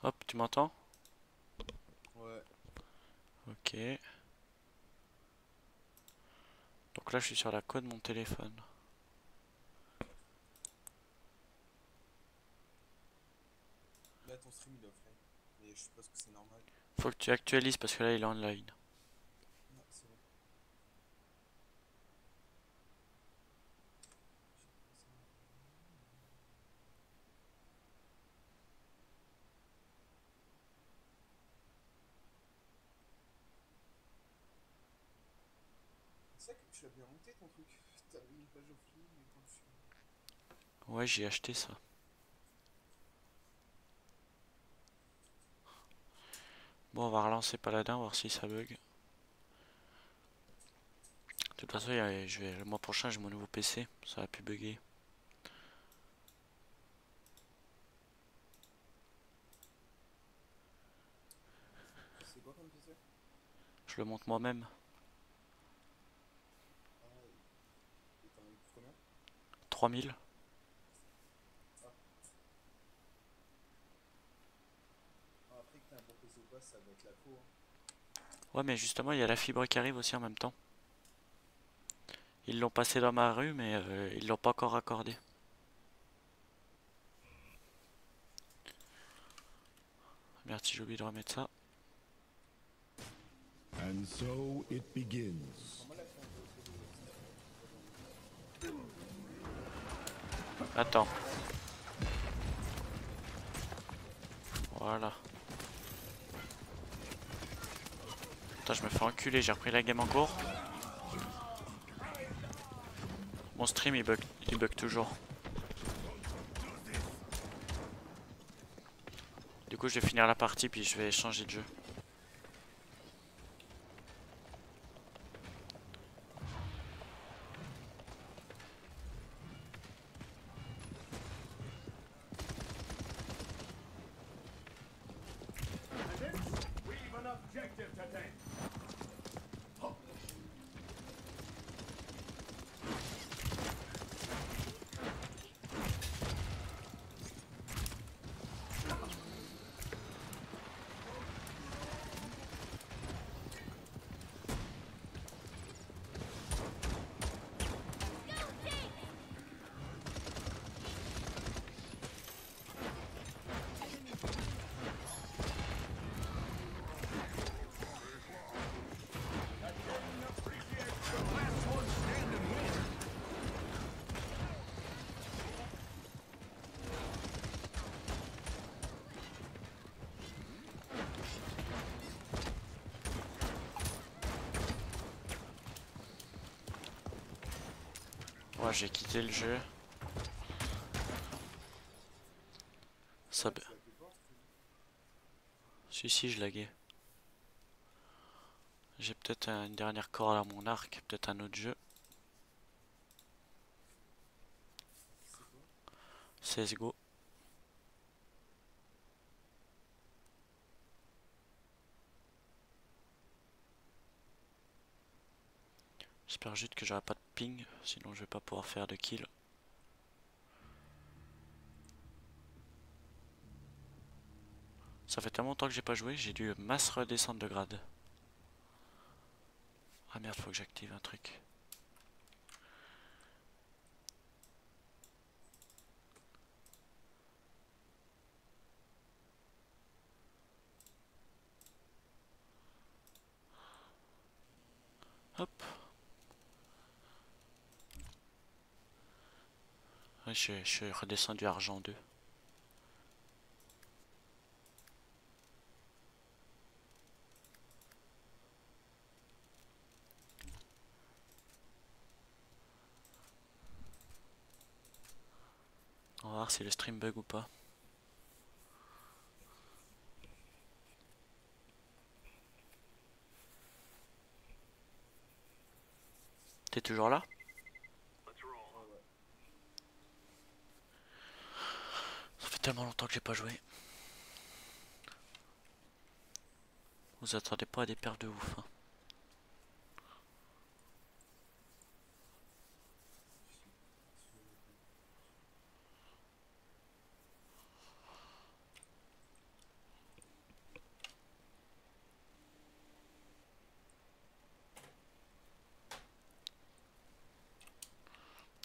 Hop, tu m'entends? Ouais. Ok. Donc là, je suis sur la côte de mon téléphone. Là, ton stream il est offline. Mais je suppose que c'est normal. Faut que tu actualises parce que là, il est online. Ah, c'est bon. C'est ça que tu l'avais monté ton truc. T'avais une page offline mais quand tu... Ouais, j'ai acheté ça. Bon, on va relancer Paladin, voir si ça bug. De toute façon, le mois prochain, j'ai mon nouveau PC. Ça va plus bugger. C'est quoi comme PC? Je le monte moi-même. Ah, et t'en as eu pour combien? 3000. Ah. Ah, après que t'as un bon PC ou pas, ça va être la faux. Hein. Ouais, mais justement, il y a la fibre qui arrive aussi en même temps. Ils l'ont passé dans ma rue, mais ils l'ont pas encore raccordé. Merde, si j'ai oublié de remettre ça. And so it begins. Moi là, je fais un peu autour de... Attends. Voilà. Putain, je me fais enculer, j'ai repris la game en cours. Mon stream il bug toujours. Du coup, je vais finir la partie puis je vais changer de jeu. We've an objective to take. Ouais, j'ai quitté le jeu. Ça... Si, je laguais. J'ai peut-être une dernière corde à mon arc, peut-être un autre jeu. CSGO. J'espère juste que j'aurai pas de ping, sinon je vais pas pouvoir faire de kill. Ça fait tellement longtemps que j'ai pas joué, j'ai dû masse redescendre de grade. Ah merde, faut que j'active un truc. Hop. Ouais, je suis redescendu argent 2. On va voir si le stream bug ou pas. T'es toujours là? Ça fait tellement longtemps que j'ai pas joué. Vous attendez pas à des pertes de ouf. Hein.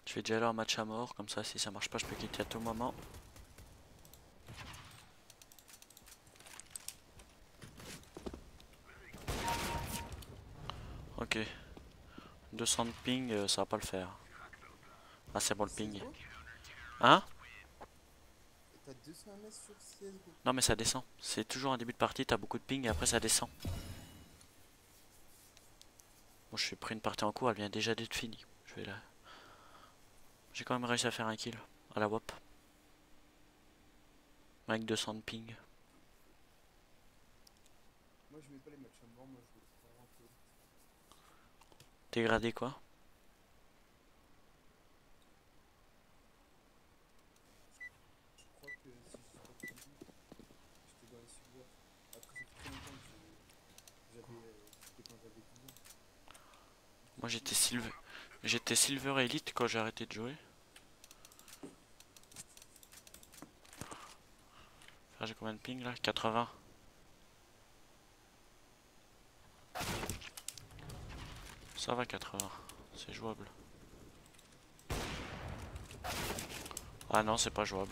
Je vais déjà aller en match à mort, comme ça si ça marche pas je peux quitter à tout moment. Ok. 200 de ping, ça va pas le faire. Ah c'est bon le ping. CSGO? Hein? T'as 200 ms sur CSGO. Non mais ça descend. C'est toujours un début de partie, t'as beaucoup de ping et après ça descend. Bon je suis pris une partie en cours, elle vient déjà d'être finie. Je vais là. J'ai quand même réussi à faire un kill à la WAP. Avec 200 de ping. Moi je mets pas les matchs à mort, moi je veux vraiment que. Dégradé quoi? Je crois que si je dis pas de conneries, j'étais dans les silver. Après ça fait très longtemps que c'était quand j'avais 12 ans. Moi j'étais silver elite quand j'ai arrêté de jouer. Ah, j'ai combien de ping là? 80. Ça va 80, c'est jouable. Ah non c'est pas jouable.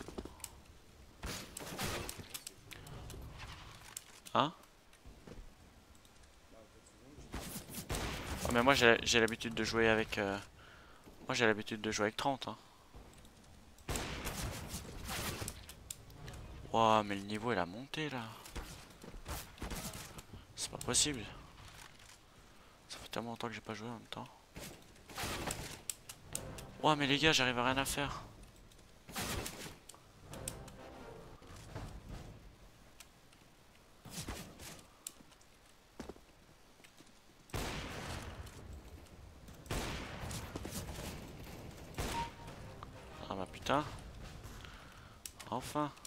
Hein? Ah, mais moi j'ai l'habitude de jouer avec... Moi j'ai l'habitude de jouer avec 30 hein. Ouah mais le niveau il a monté là. C'est pas possible. Ça fait tellement longtemps que j'ai pas joué en même temps. Ouah mais les gars j'arrive à rien à faire. Ah bah putain. Enfin.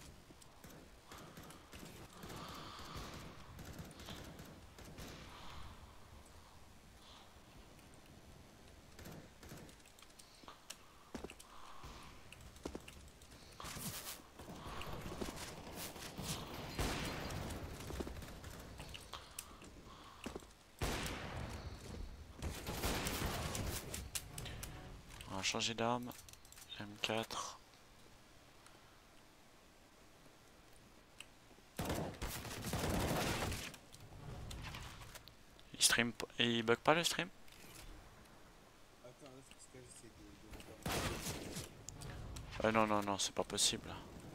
On va changer d'arme. M4. Il stream et il bug pas le stream? Attends, là c'est parce que j'essaie de Non non non c'est pas possible.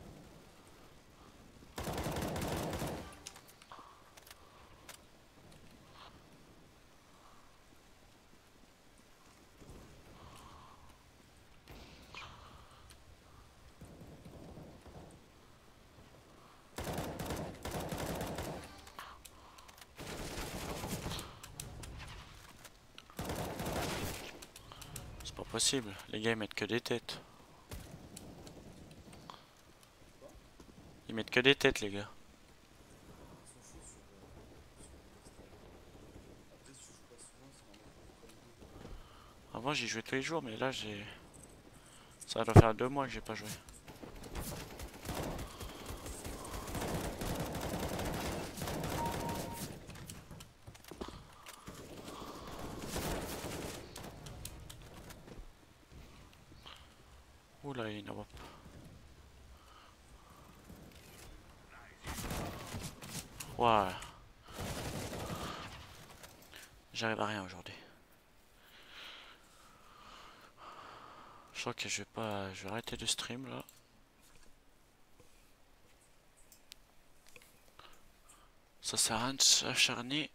C'est pas possible, les gars ils mettent que des têtes. Ils mettent que des têtes les gars. Ils sont chauds sur après si tu joues pas souvent, c'est normal que tu pas les deux. Avant j'y jouais tous les jours mais là j'ai... Ça doit faire 2 mois que j'ai pas joué. Oula il y a une WAP. Ouah. J'arrive à rien aujourd'hui. Je crois que je vais pas... Je vais arrêter de stream là. Ça sert à rien de s'acharner.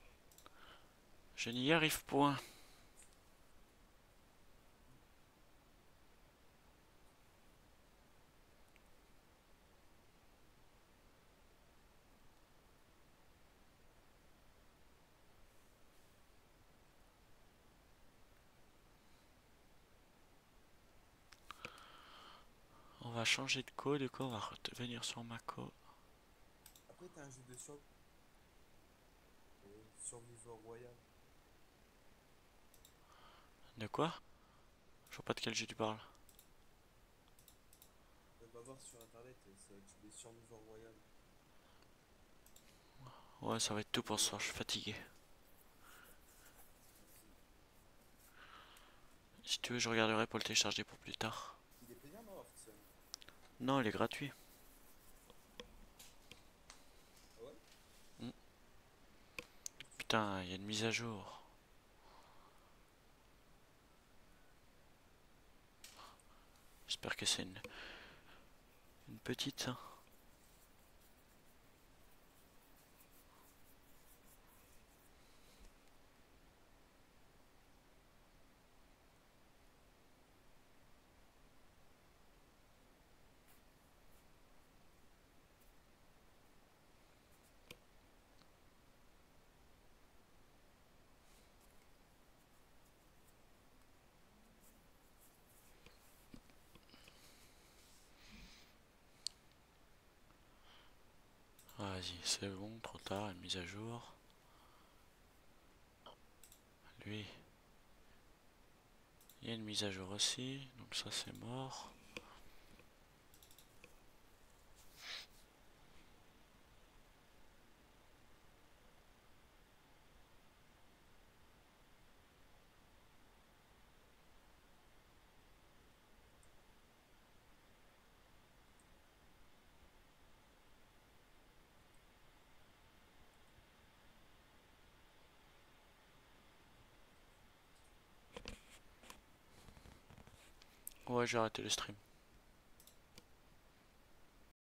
Je n'y arrive point. On va changer de co, du coup on va revenir sur ma co. Après t'as un jeu de survivor royal. De quoi? Je vois pas de quel jeu tu parles. Va voir sur internet, c'est des survivor royal. Ouais ça va être tout pour ce soir, je suis fatigué. Si tu veux, je regarderai pour le télécharger pour plus tard. Il est payant, non, Hearthstone? Non, il est gratuit. Ah ouais? Putain, il y a une mise à jour. J'espère que c'est une petite. Hein. Vas-y, c'est bon, trop tard, une mise à jour. Lui, il y a une mise à jour aussi, donc ça c'est mort. Ouais, j'ai arrêté le stream.